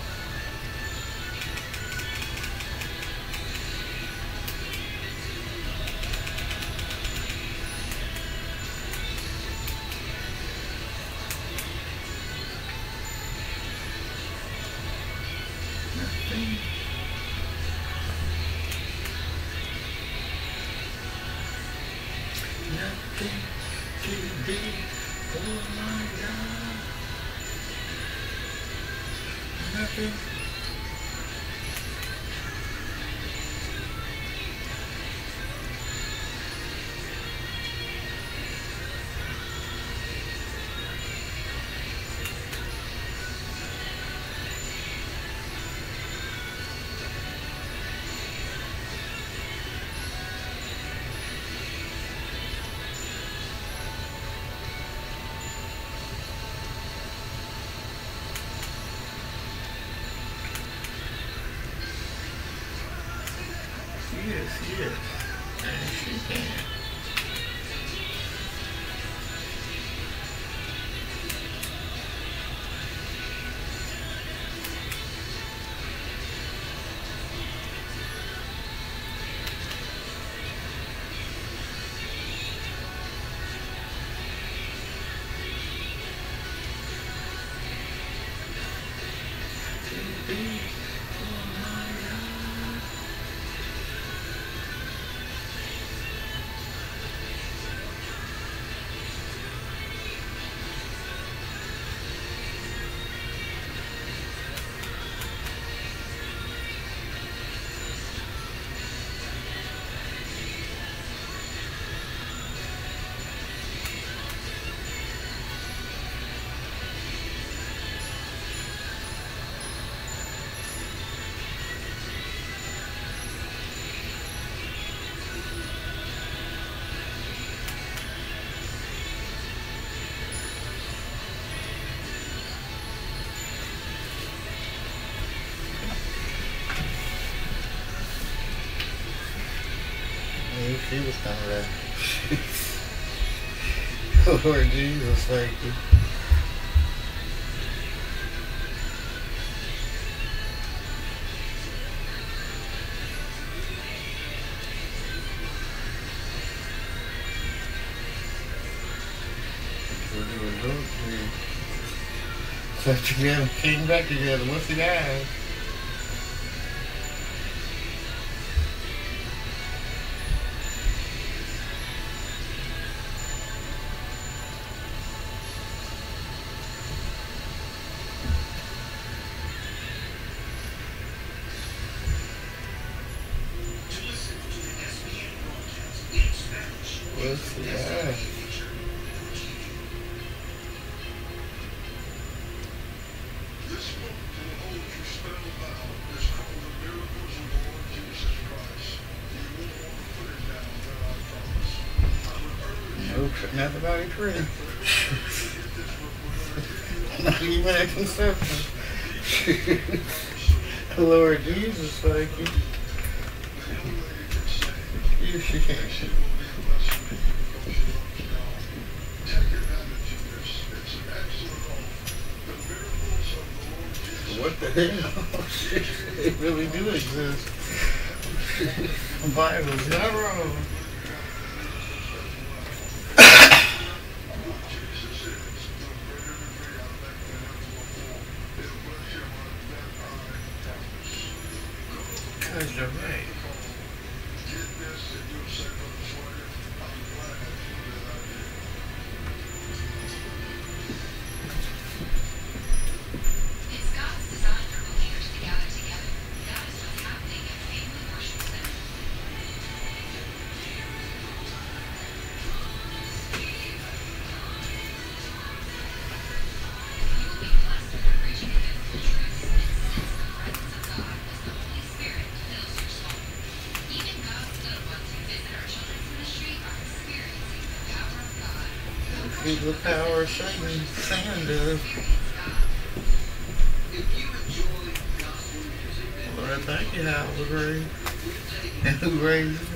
Nothing. Nothing to be for my God. Nothing. Yes. And she can. She was coming back. Lord Jesus, thank you. So together, came back together. What's the guy? What's the guy? This book will hold you spellbound. It's called The Miracles of the Lord Jesus Christ. You won't want to put it down, but I promise. I would urge you Nope, not about pretty. to get this book. We're going to give you Not even a conception. Lord Jesus, thank you. the young lady can say, You she can. she will be a blessing to you because she loves God. Take advantage of this. It's an excellent offer. The miracles of the Lord Jesus What the hell? They really do exist. The Bible's not wrong. Jesus is the greater degree I make than ever before. It'll bless your life that I promise. Because you're right. Get this and you'll say, Brother Sawyer, I'm glad that I did. It's God's design for believers to gather together. That is what's happening at Family Worship Center. You will be blessed with the preaching of biblical truths and sense the presence of God as the Holy Spirit fills your soul. Even God's little ones who visit our children's ministry are experiencing the power of God. Feel the power of Satan. Sand does. Experience God. Lord, thank you how it was raised. And who raised it?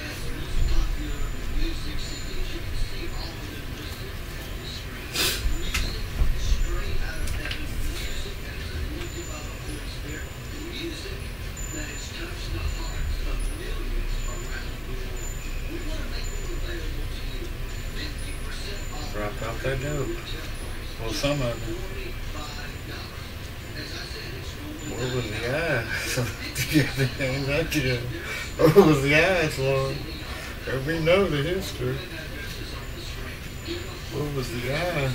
Dropped off that dope. Well, some of it. What was the eyes? Came back together. What was the eyes, Lord? And we know the history. What was the eyes?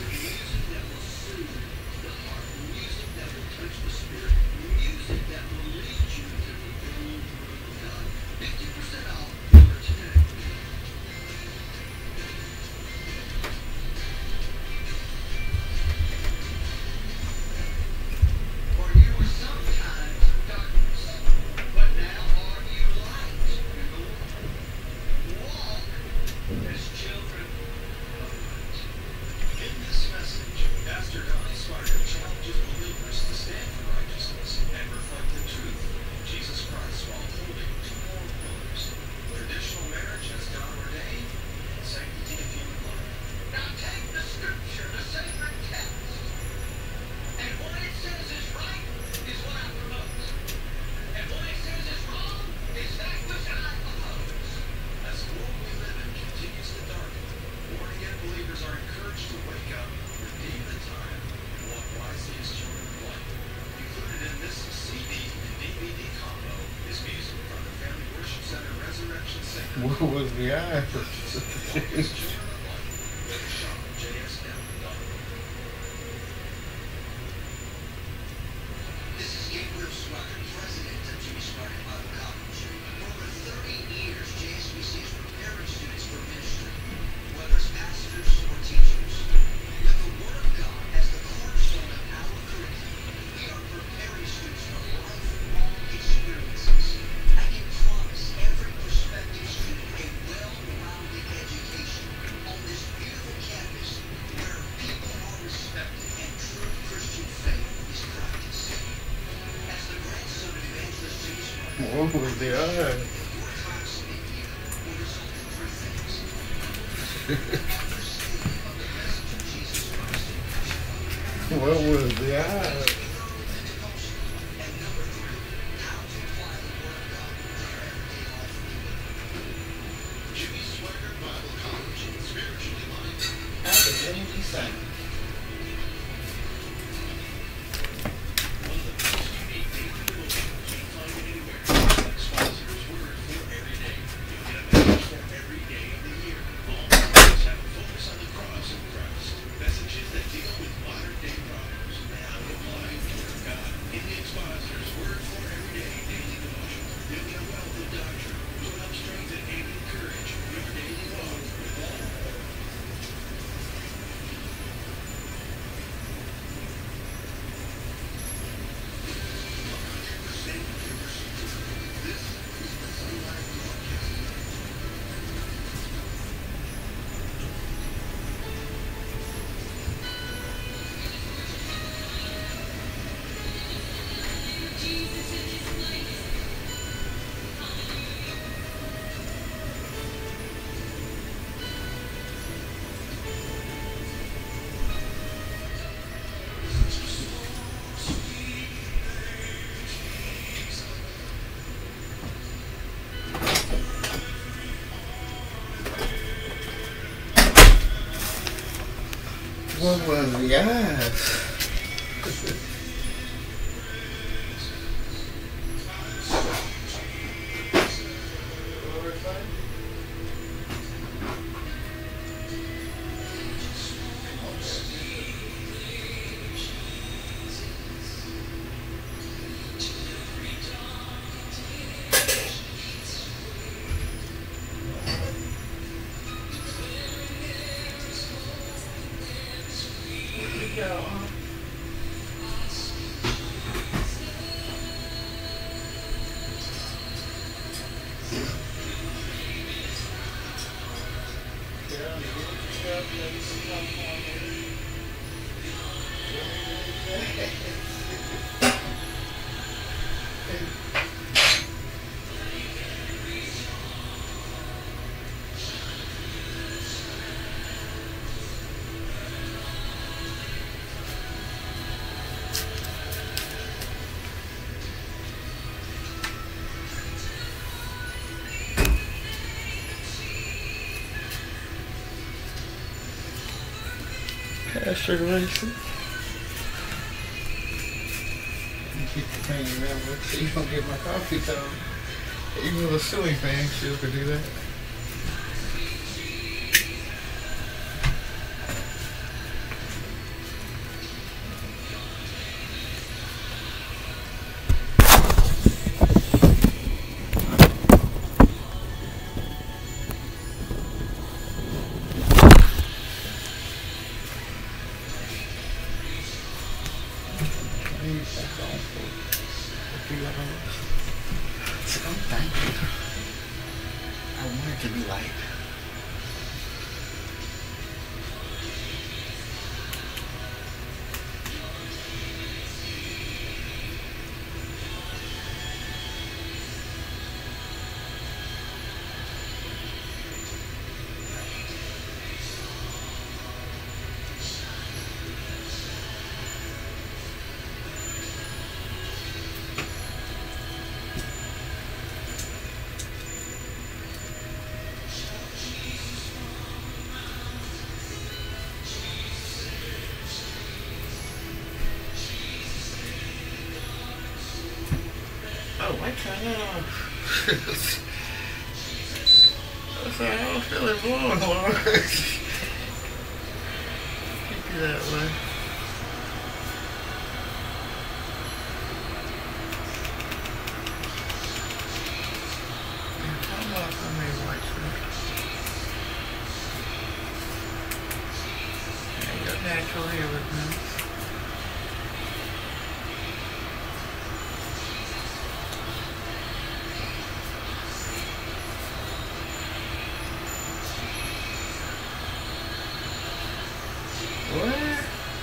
For you were sometimes darkness, but now are you light in the Lord. Walk as children of light. In this What was the eye? This is Gabriel Swagger, president of Jimmy Swagger Bible College. For over 30 years, JSBC is preparing students for ministry, whether it's pastors or teachers. With the Word of God as the cornerstone of our curriculum, we are preparing students for lifelong experiences. I can promise every prospective student a well-rounded education on this beautiful campus where people are respected and true Christian faith is practiced. As the grandson of evangelist Jimmy Swagger, What was the eye? your time spent here will result in three things. Understanding of the message of Jesus Christ and passion. What was the eye? And number three, how to apply the Word of God to our everyday life and living. Jimmy Swagger Bible College, spiritually minded. How did Jimmy be saying? One of the most unique daily devotionals you find anywhere. Expositor's Word for every day. You'll get a message for every day of the year. All messages have a focus on the cross of Christ. Messages that deal with modern day problems and how to apply the Word of God. In the Expositor's Word for every day daily devotional, you'll get a wealth of doctrine to help strengthen and encourage your daily walk with God. What was the eyes? Pastor Racing. Keep the pain around with so you don't get my coffee time. Even with a ceiling fan, still could do that. Thank you. I want it to be light. Oh, why turn that off? I said, I don't feel it blowing, Lord. Keep you that way. I'm off on my white shirt. Yeah, you're natural hair with me. What?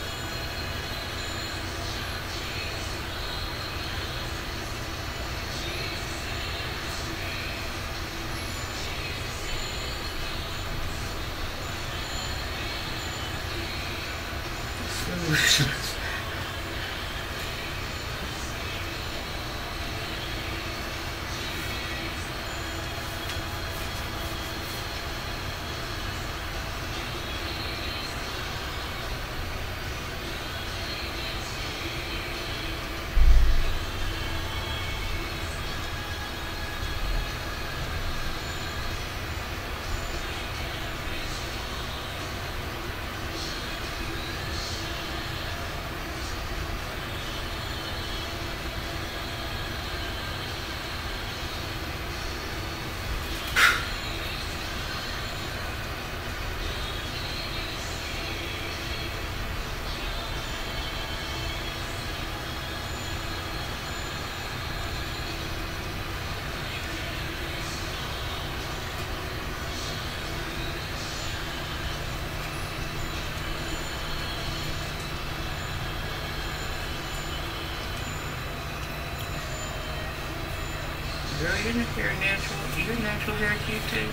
Girl, you're natural hair cute too.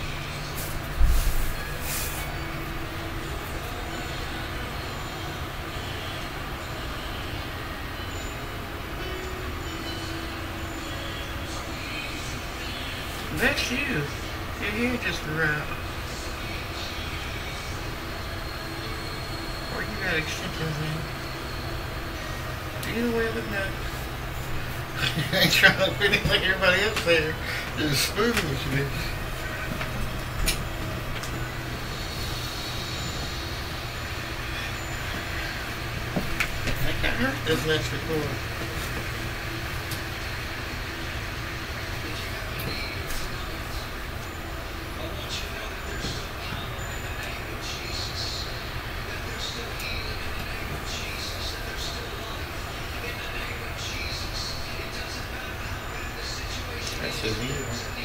That's you. Your hair just grew out. Or you got extensions in. Either way, look nice. I ain't trying to fit in like everybody else there. Just foolishly. I think I heard this next before. That's his ear.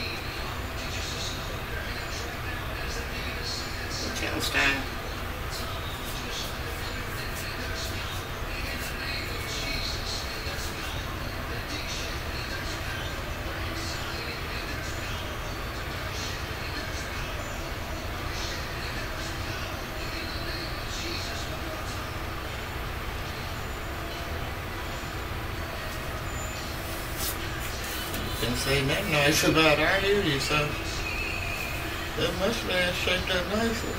What's your style? Didn't say nothing nice about our duty, so that mustache shaped up nicely.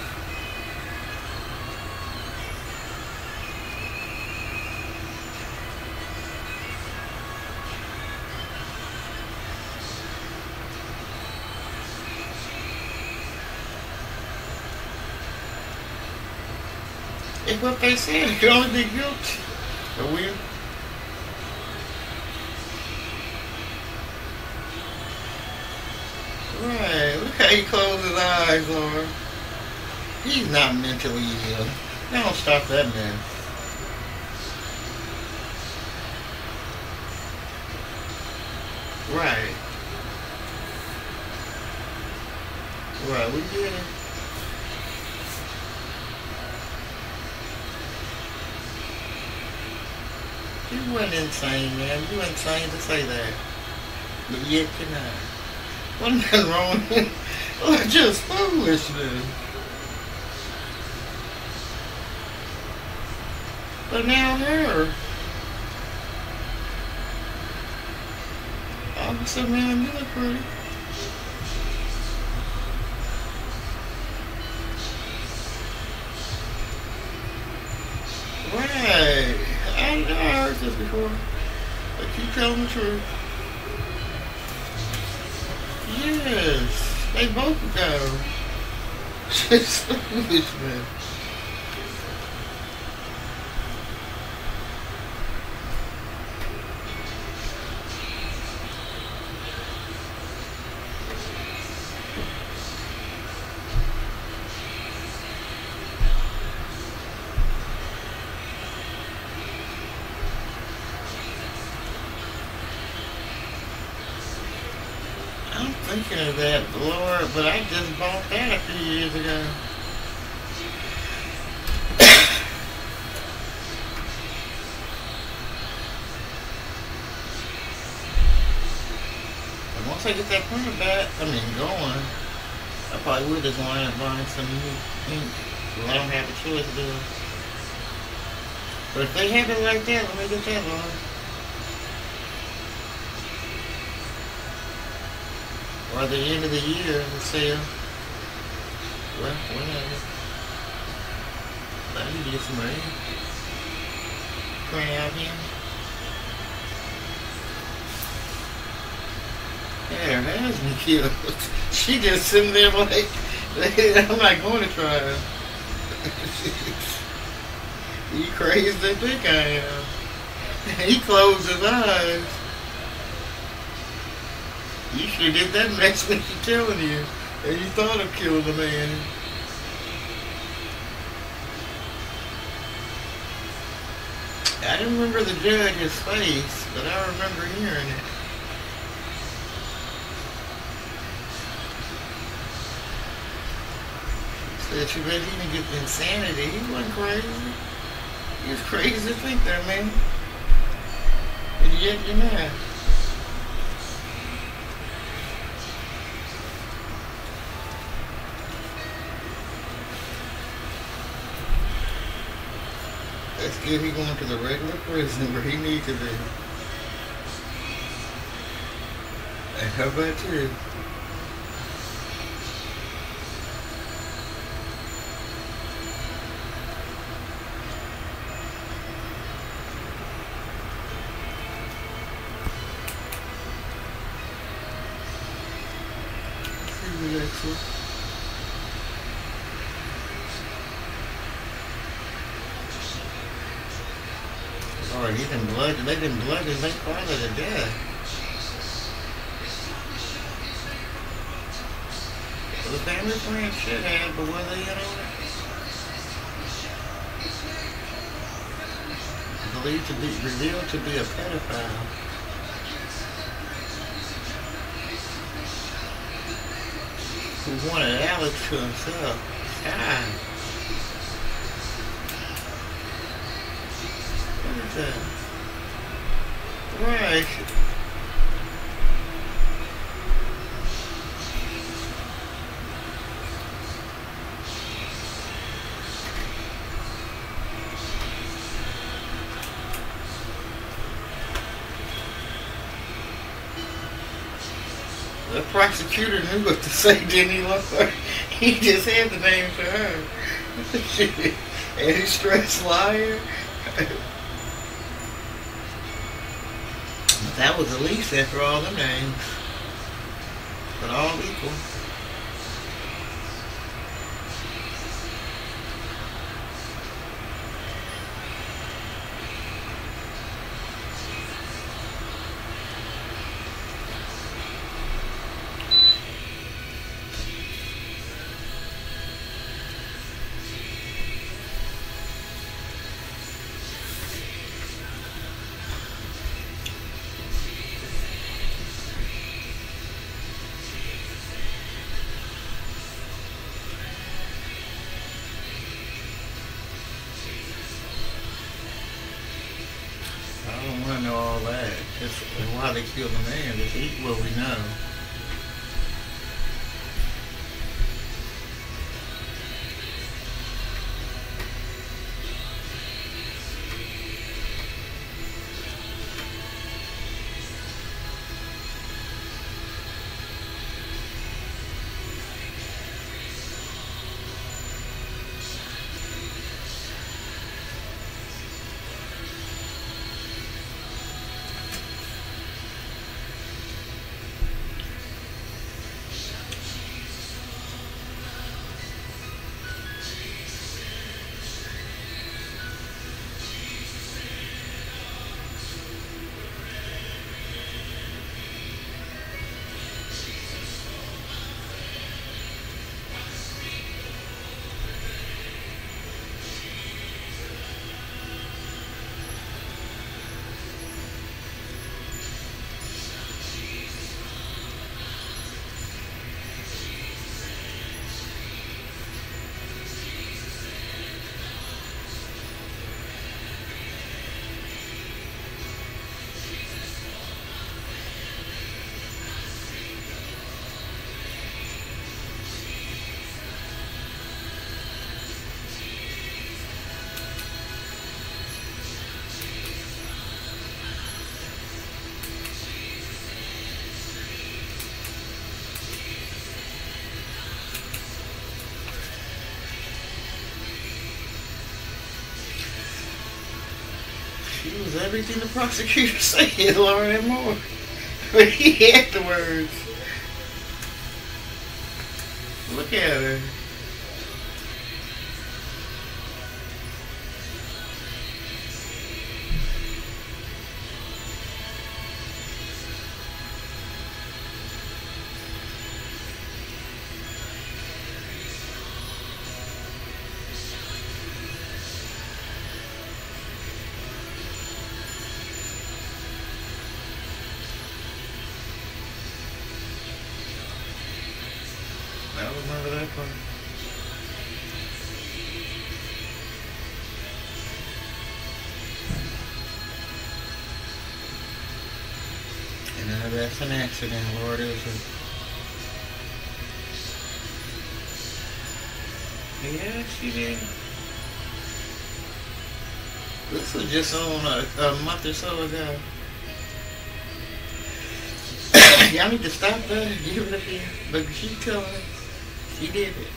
It's what they said, it could only be guilty. Or weird. Right, look how he closed his eyes, Lord. He's not mentally ill. Don't stop that man. Right. Right, we get it. You weren't insane, man. You weren't insane to say that. But yet you're not. Wasn't nothing wrong with it. Oh, just foolishness. But now her. Officer, man, you look pretty. Right. I heard this before. But you telling the truth. Yes. They both go. Just foolish, man. I'm thinking of that Lord, but I just bought that a few years ago. And once I get that printer back, going, I probably would just wind up buying some new ink. Well, I don't have a choice to do it. But if they have it like that, let me get that one. Or at the end of the year, the sale. Well, whatever. I need to get some rain. Print out here. Yeah, her husband killed. She just sitting there like, I'm not going to try her. You crazy to think I am. He closed his eyes. You should have did that next when she's telling you. And you thought of killing the man. I didn't remember the judge's face, but I remember hearing it. Said she bet he didn't get the insanity. He wasn't crazy. He was crazy to think that, man. And yet you're not. That's good he going to the regular prison where he needs to be. And how about you? Lord, he done blooded, they done blooded his father to death. Well, the family friends should have, but were they in on it? Believed to be, revealed to be a pedophile. Who wanted Alex to himself. God. What is that? Right. The prosecutor knew what to say, didn't he, Lord? He just had the name for her. And he stressed liar. That was the least after all the names. But all equal. I don't want to know all that. Just why they killed the man. Just eat what we know. everything the prosecutor said, Lord and more. But he had the words. Look at her. I remember that part. And now that's an accident, Lord, is it? Yeah, she did. This was just on a month or so ago. Y'all need to stop that and give it up here. But she telling us she did it.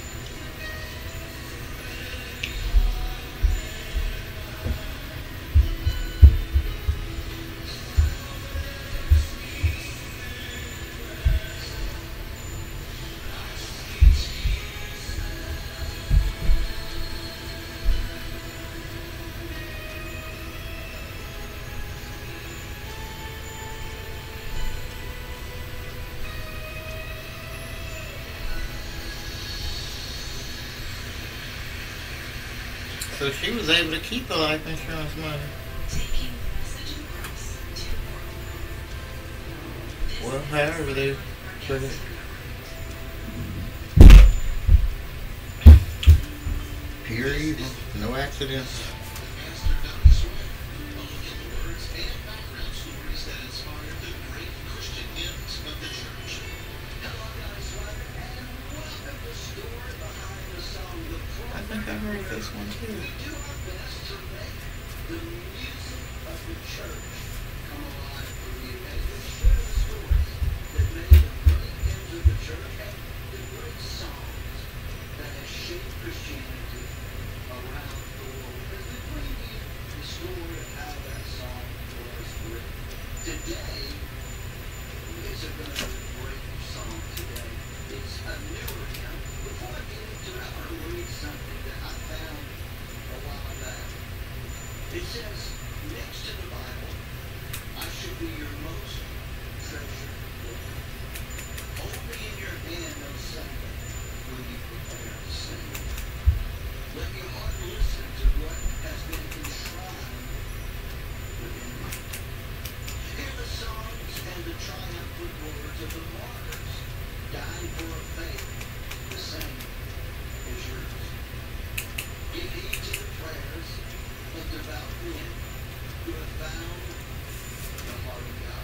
So she was able to keep the life insurance money. Taking the message of the cross to the world. Well, however they put it. Pure evil. No accidents. Pastor Doug Swain will look at the words and background stories that inspired the great Christian hymns of the church. Hello, guys. And welcome to Story Behind the Song. The I think I heard this one too. We do our best to make the music of the church come alive for you as we share the stories that made the great hymns of the church and the great songs that have shaped Christianity around the world. As we bring you the story of how that song was written. Today, it's a very great song today. It's a newer hymn. Before I get into it, I want to read something that I found a while back. It says, next to the Bible, I should be your most treasured book. Hold me in your hand on Sunday when you prepare to sing. Let your heart listen to what has been enshrined within you. Hear the songs and the triumphant words of the martyrs, dying for a faith the same as yours. Give heed to the prayers of devout men who have found the heart of God.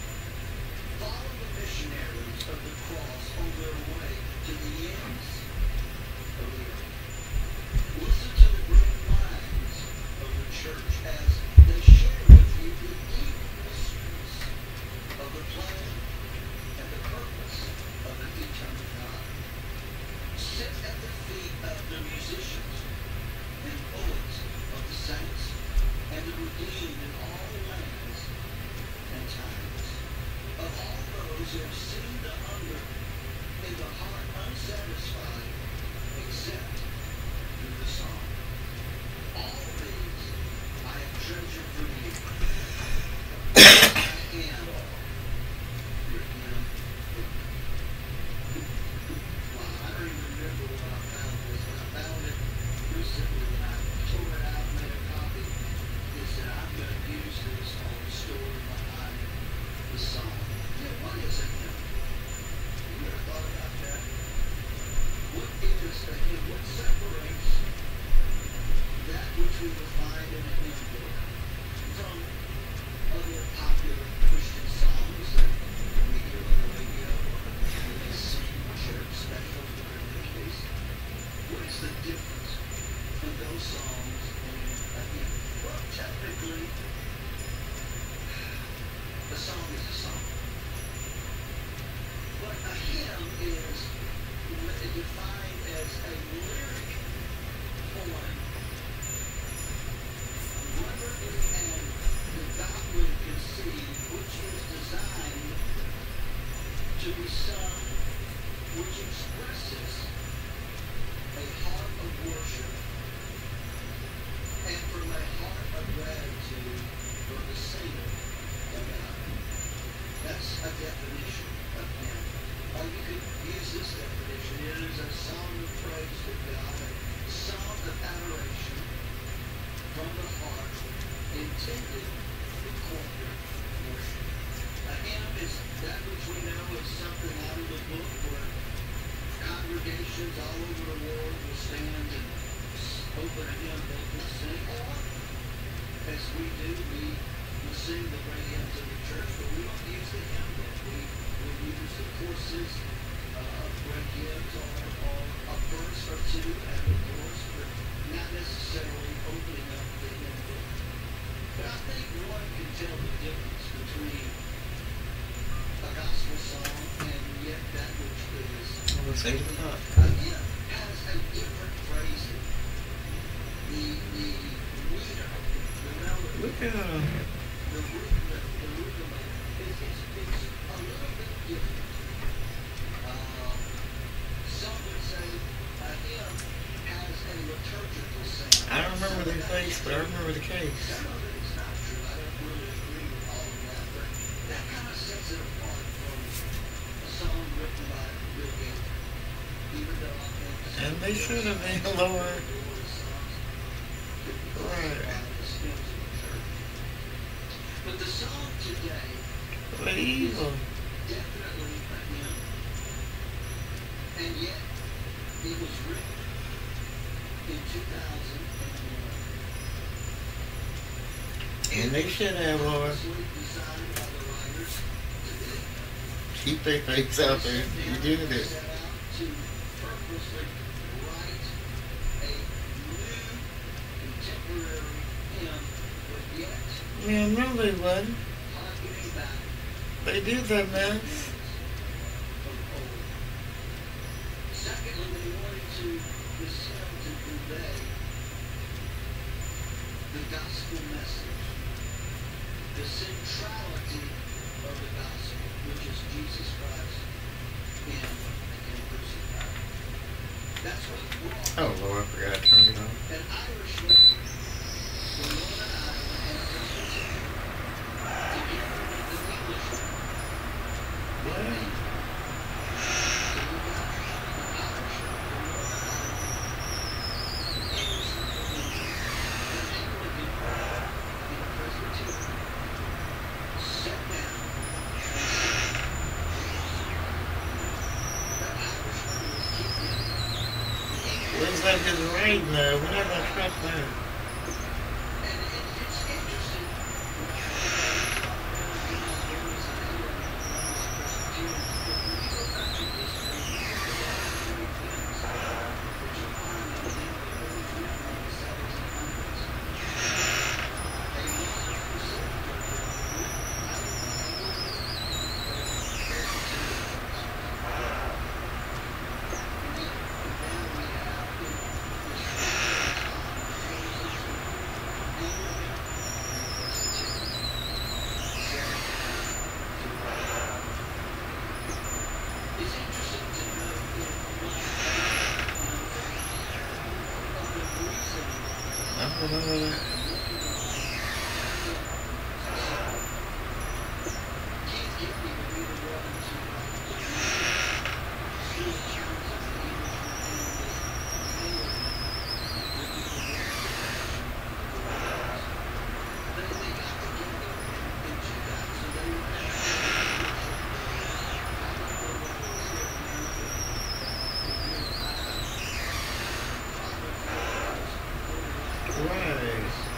Follow the missionaries of the cross on their way to the ends of the earth. Listen to the great minds of the church as they share with you the deep mysteries of the plan and the purpose of an eternal God. Sit at the feet of the musicians and poets of the saints and the redeemed in all lands and times. Of all those who have seen the hunger in the heart unsatisfied except through the song. All these I have treasured for you. I am your hymn book. Wow, I don't even remember when I found this. When I found it recently, when I tore it out and made a copy, it said, I'm going to use this on the story behind the song. Yeah, what is a hymn? Have you ever thought about that? What is a hymn? What separates that which we will find in a hymn book from other popular Christian songs that we hear on the radio or we sing in church specials or in the case? What is the difference in those songs and a hymn? Well, technically, a song is a song. But a hymn is defined as a lyric poem, reverently and God would conceive, which is designed to be sung, which expresses a heart of worship and from a heart of gratitude for the singer of God. That's a definition of hymn. Or you could use this definition. It is a song of praise to God, a song of adoration from the heart intended for corporate worship. A hymn is that which we know is something out of the book where congregations all over the world will stand and open a hymn book and sing. Or, as we do, we sing the great hymns of the church, but we don't use the hymn book. We use the courses of great hymns or a verse or two and a chorus, but not necessarily opening up the hymn book. But I think one can tell the difference between a gospel song and yet that which is a hymn has a different phrasing. The meter, the melody, Look at him. the rhythm of it, it's a little bit different. Some would say a hymn has a liturgical sound. I don't remember the face, but I remember the case. Some of it is not true. I don't really agree with all of that, but that kind of sets it apart from a song written by Bill Gaither. Even though I think And they should have been lower. Right. But the song today But evil. definitely a hymn, and yet it was written in 2001. And they should have, Lord. Purposely designed by the writers today. Keep their face out there. You did it. Set out to purposely write a new contemporary hymn, but yet Man, no, they wasn't. harkening back They did that mess. of old. Secondly, they wanted to this hymn to convey the gospel message, the centrality of the gospel, which is Jesus Christ and crucified. That's what brought Oh, Lord, I forgot to turn it on. an Irishman from Northern Ireland and a Presbyterian together with an Englishman. What? So you got an Irishman from Northern Ireland, an Englishman from England, an Anglican and a Presbyterian sat down and said, the Irishman was kicked in. Looks like it's right now. We're not gonna trust that. And it's interesting. It's interesting to note that the reason I don't remember that. Keith Gibney would be the one to steal the chance of the They got together in 2000. They were Right.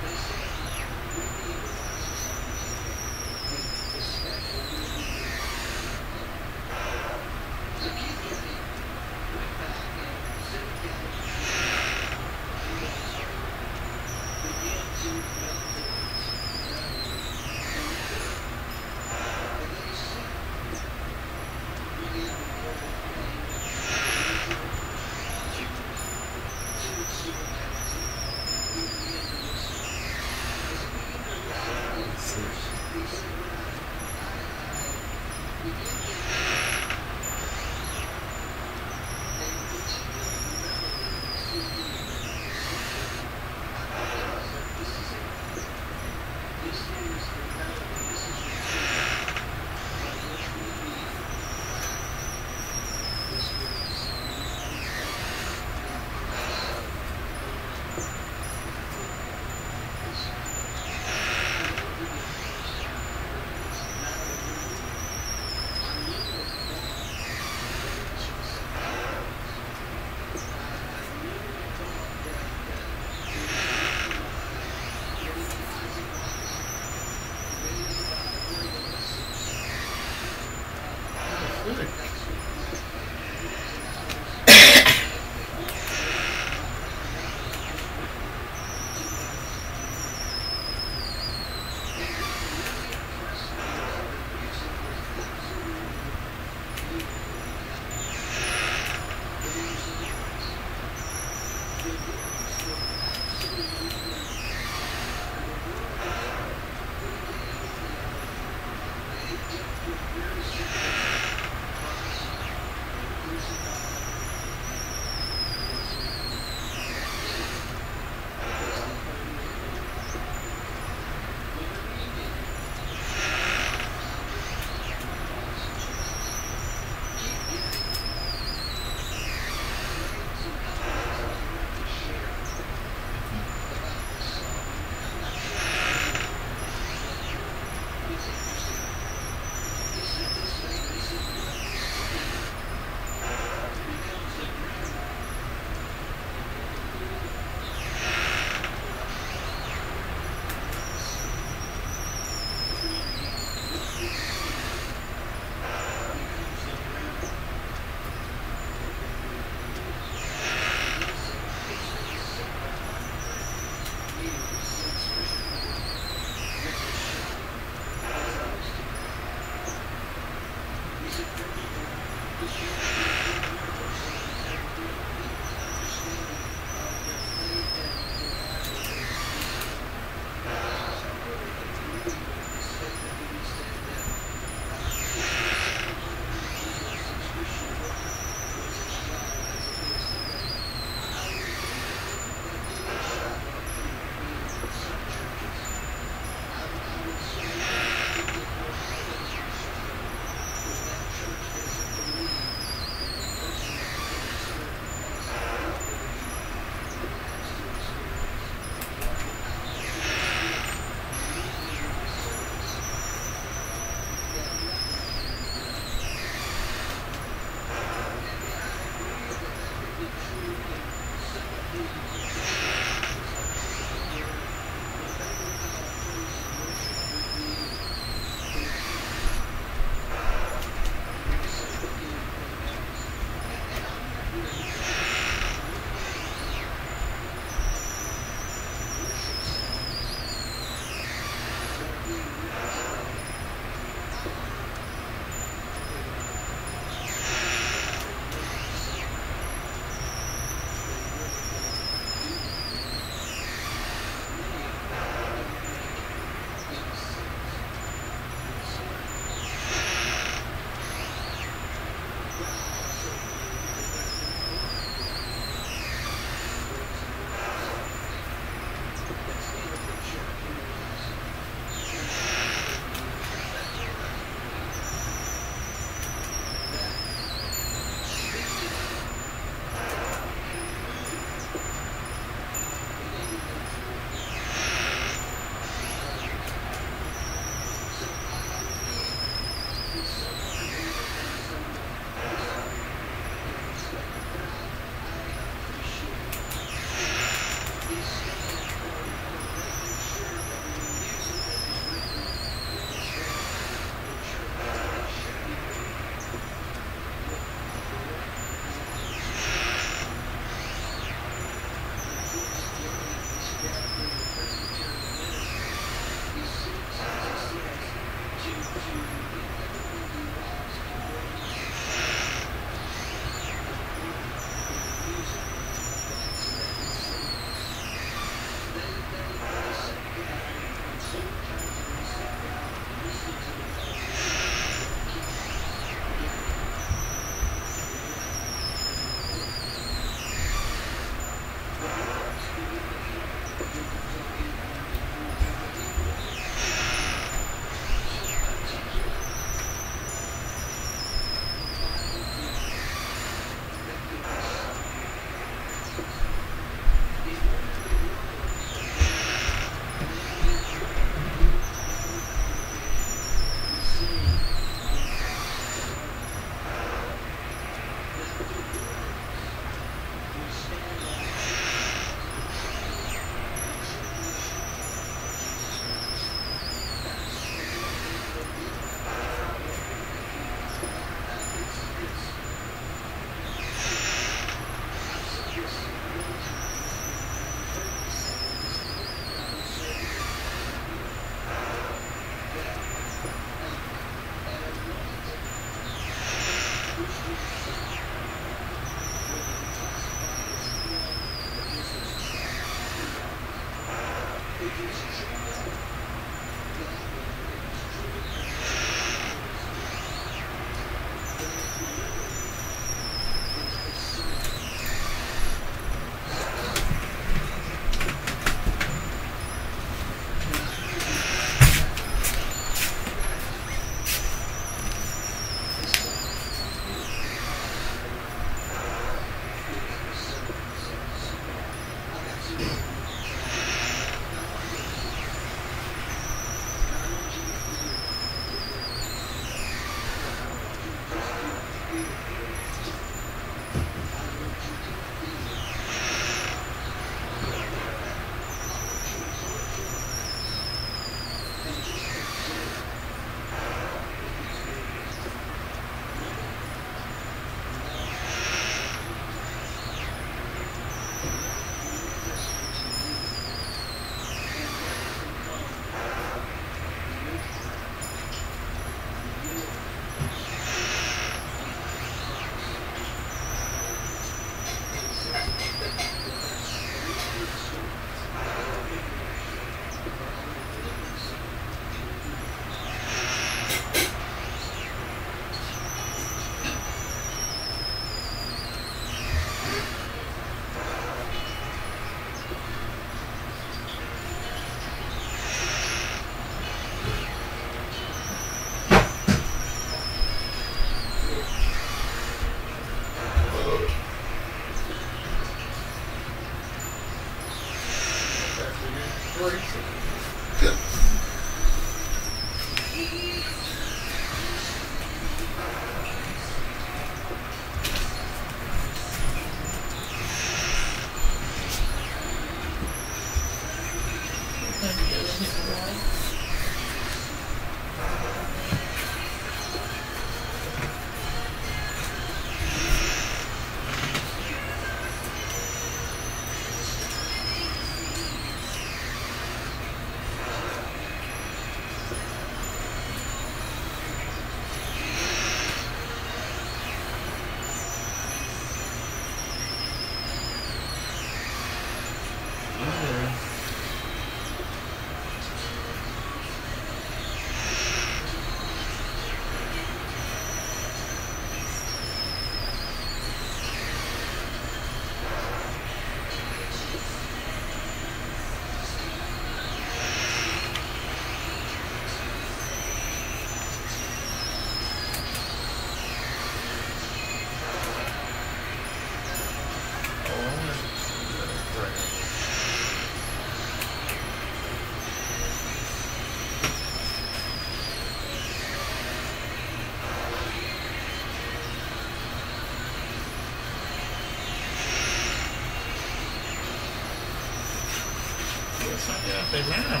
Yeah, they ran.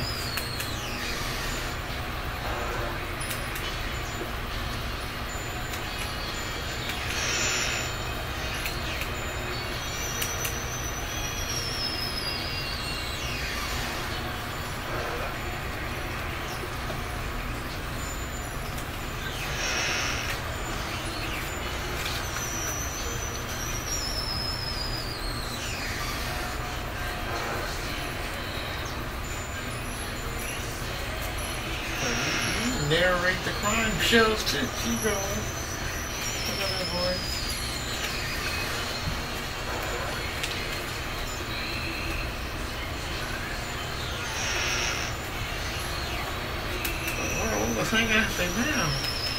Narrate the crime shows too. Keep going. Look at that boy. Wow, what was hanging out there now?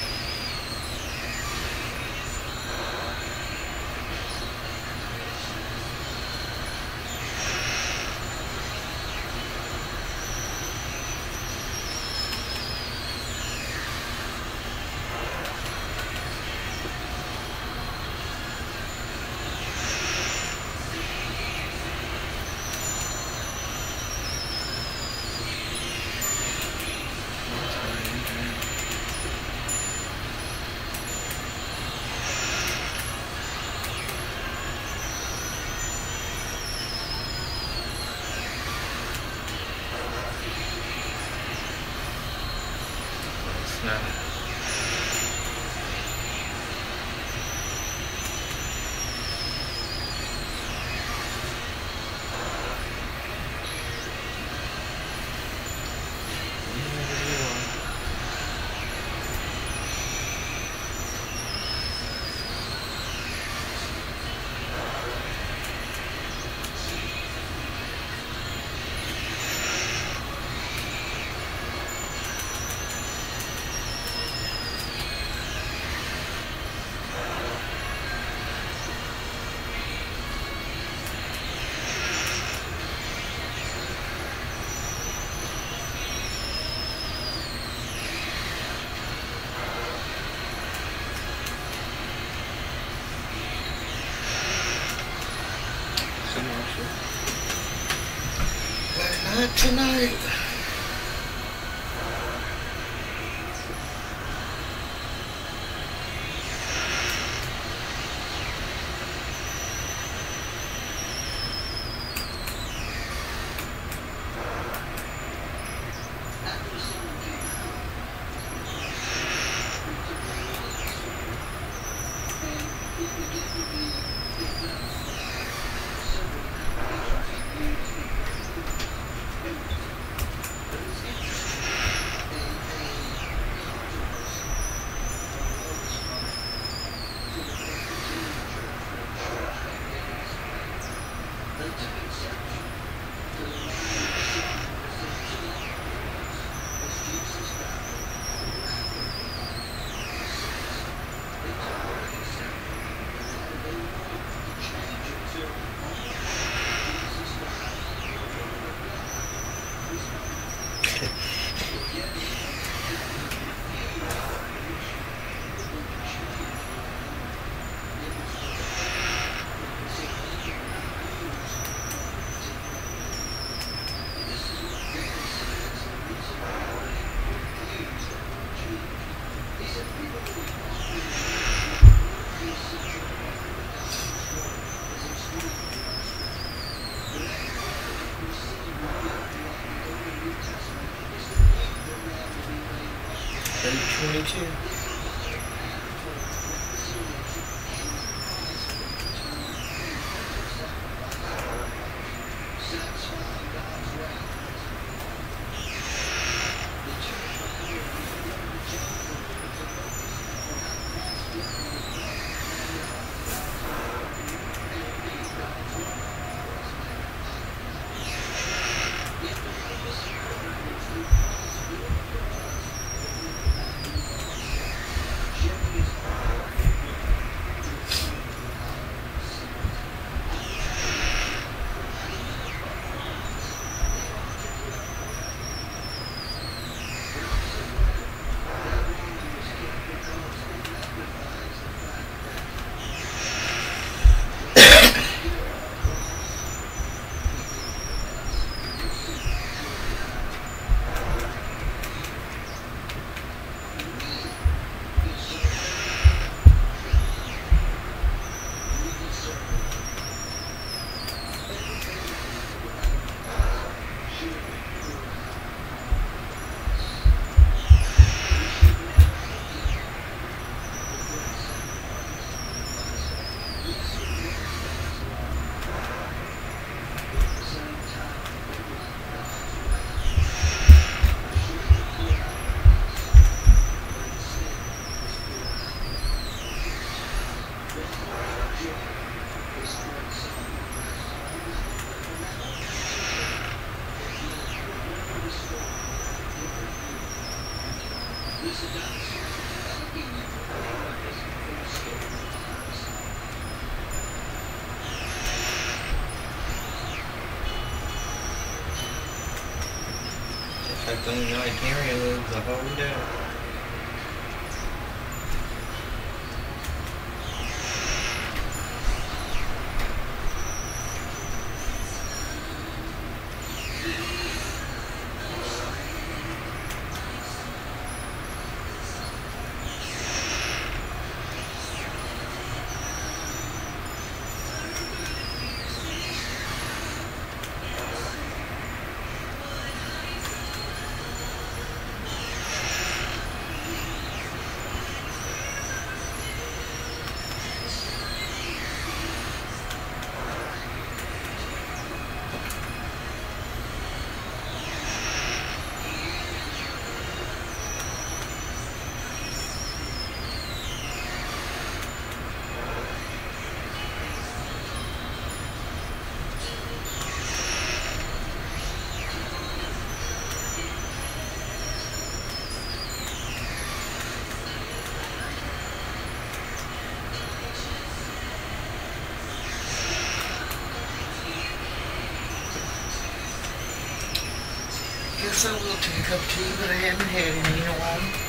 But not tonight. After the summer came out, and it began to be picked up by several agencies. But it's interesting in a controversy arose from to the Presbyterian Church they took exception to the line of saying as Jesus died after they took great exception and they wanted to change it to only Jesus died the Word of God was made. Yet they refused to change it. It was so they could not use one particular word. And this is what David says the reason why they refused that word change. He said, we believe often the essential part of God's word is excluded from us. But every word that we see revealed throughout the Old and New Testament is the need for man to be made right. 8:22. This is the whole path toward reconciliation and Christ return and perfect sacrifice, satisfying God's wrath once and for all. The church behind it is beginning to change the world to focus on how Christ did what was right and how God's word and indeed God's love was made manifest. Yet the purpose of the church through Christ's doing for us that we would not do for ourselves. gonna be like carrying them the whole day. Guess I will take a cup of tea, but I haven't had any in a while.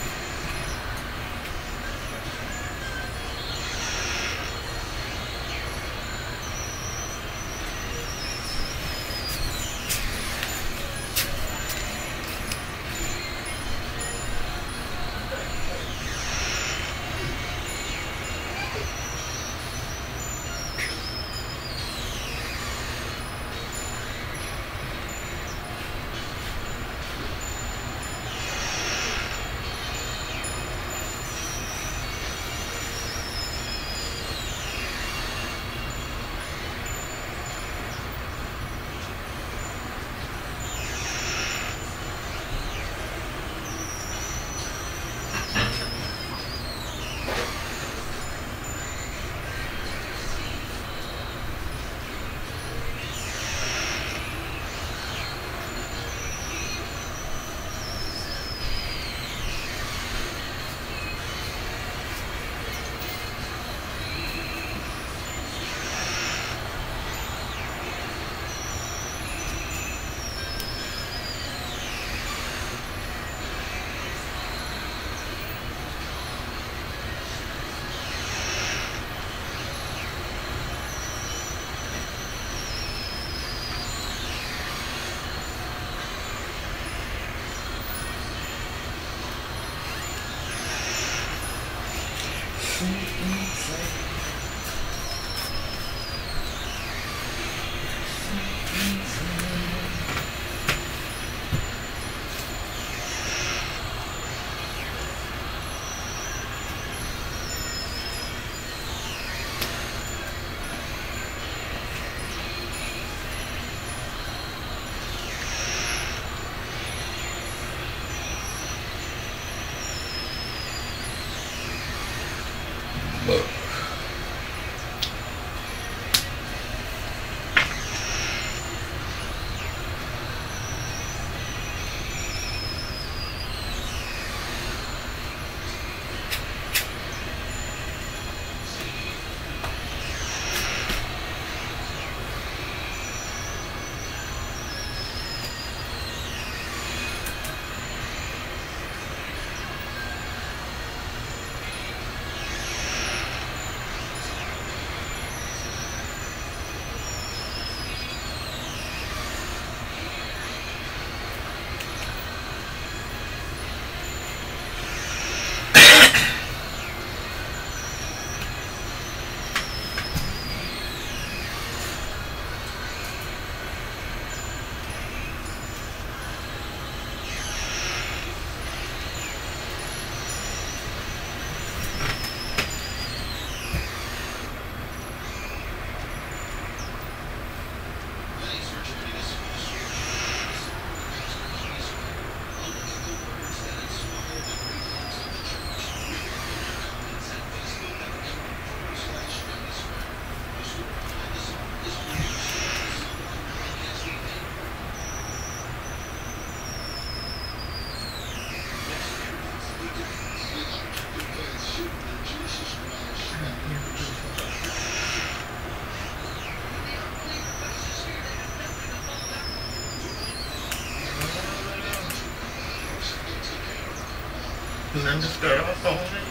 And then just start off on me.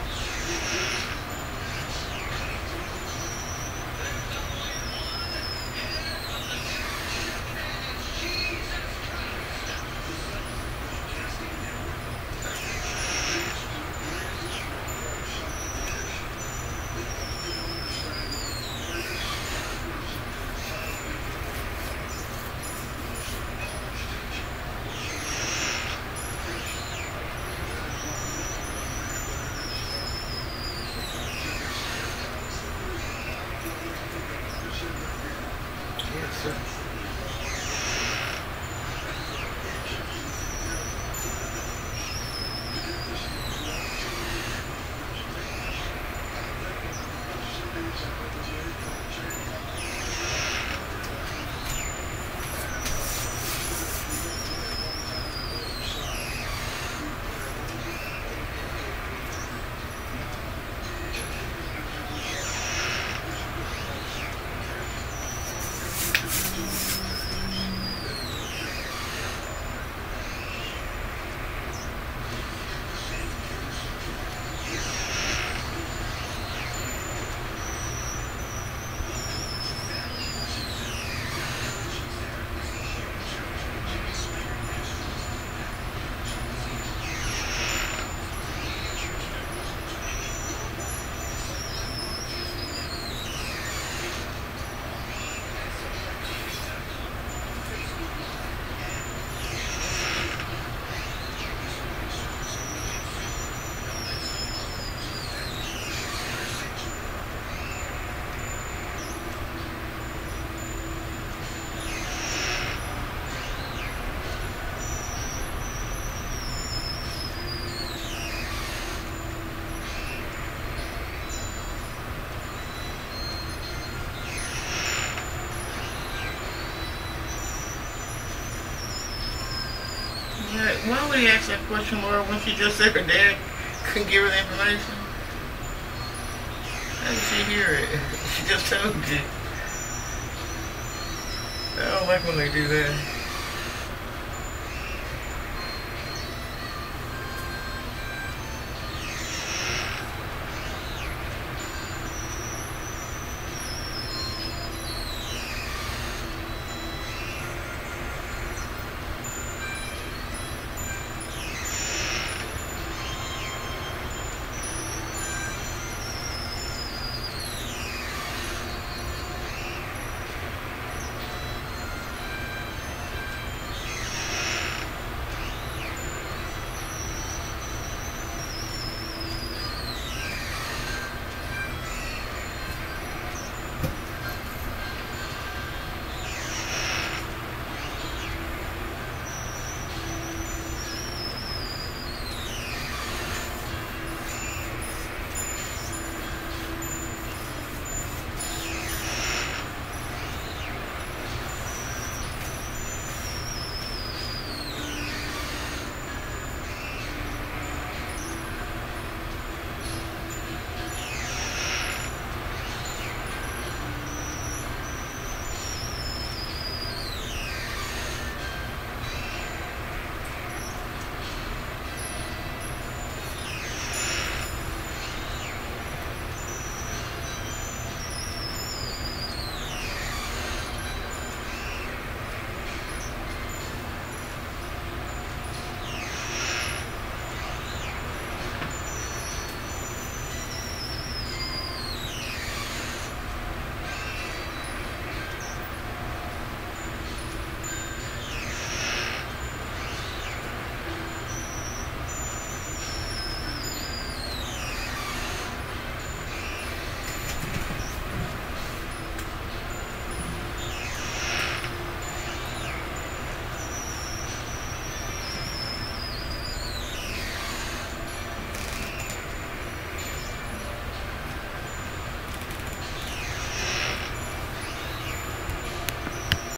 Yes, sir. Yeah, why would he ask that question, Laura, when she just said her dad couldn't give her the information? How did she hear it? She just told you. I don't like when they do that.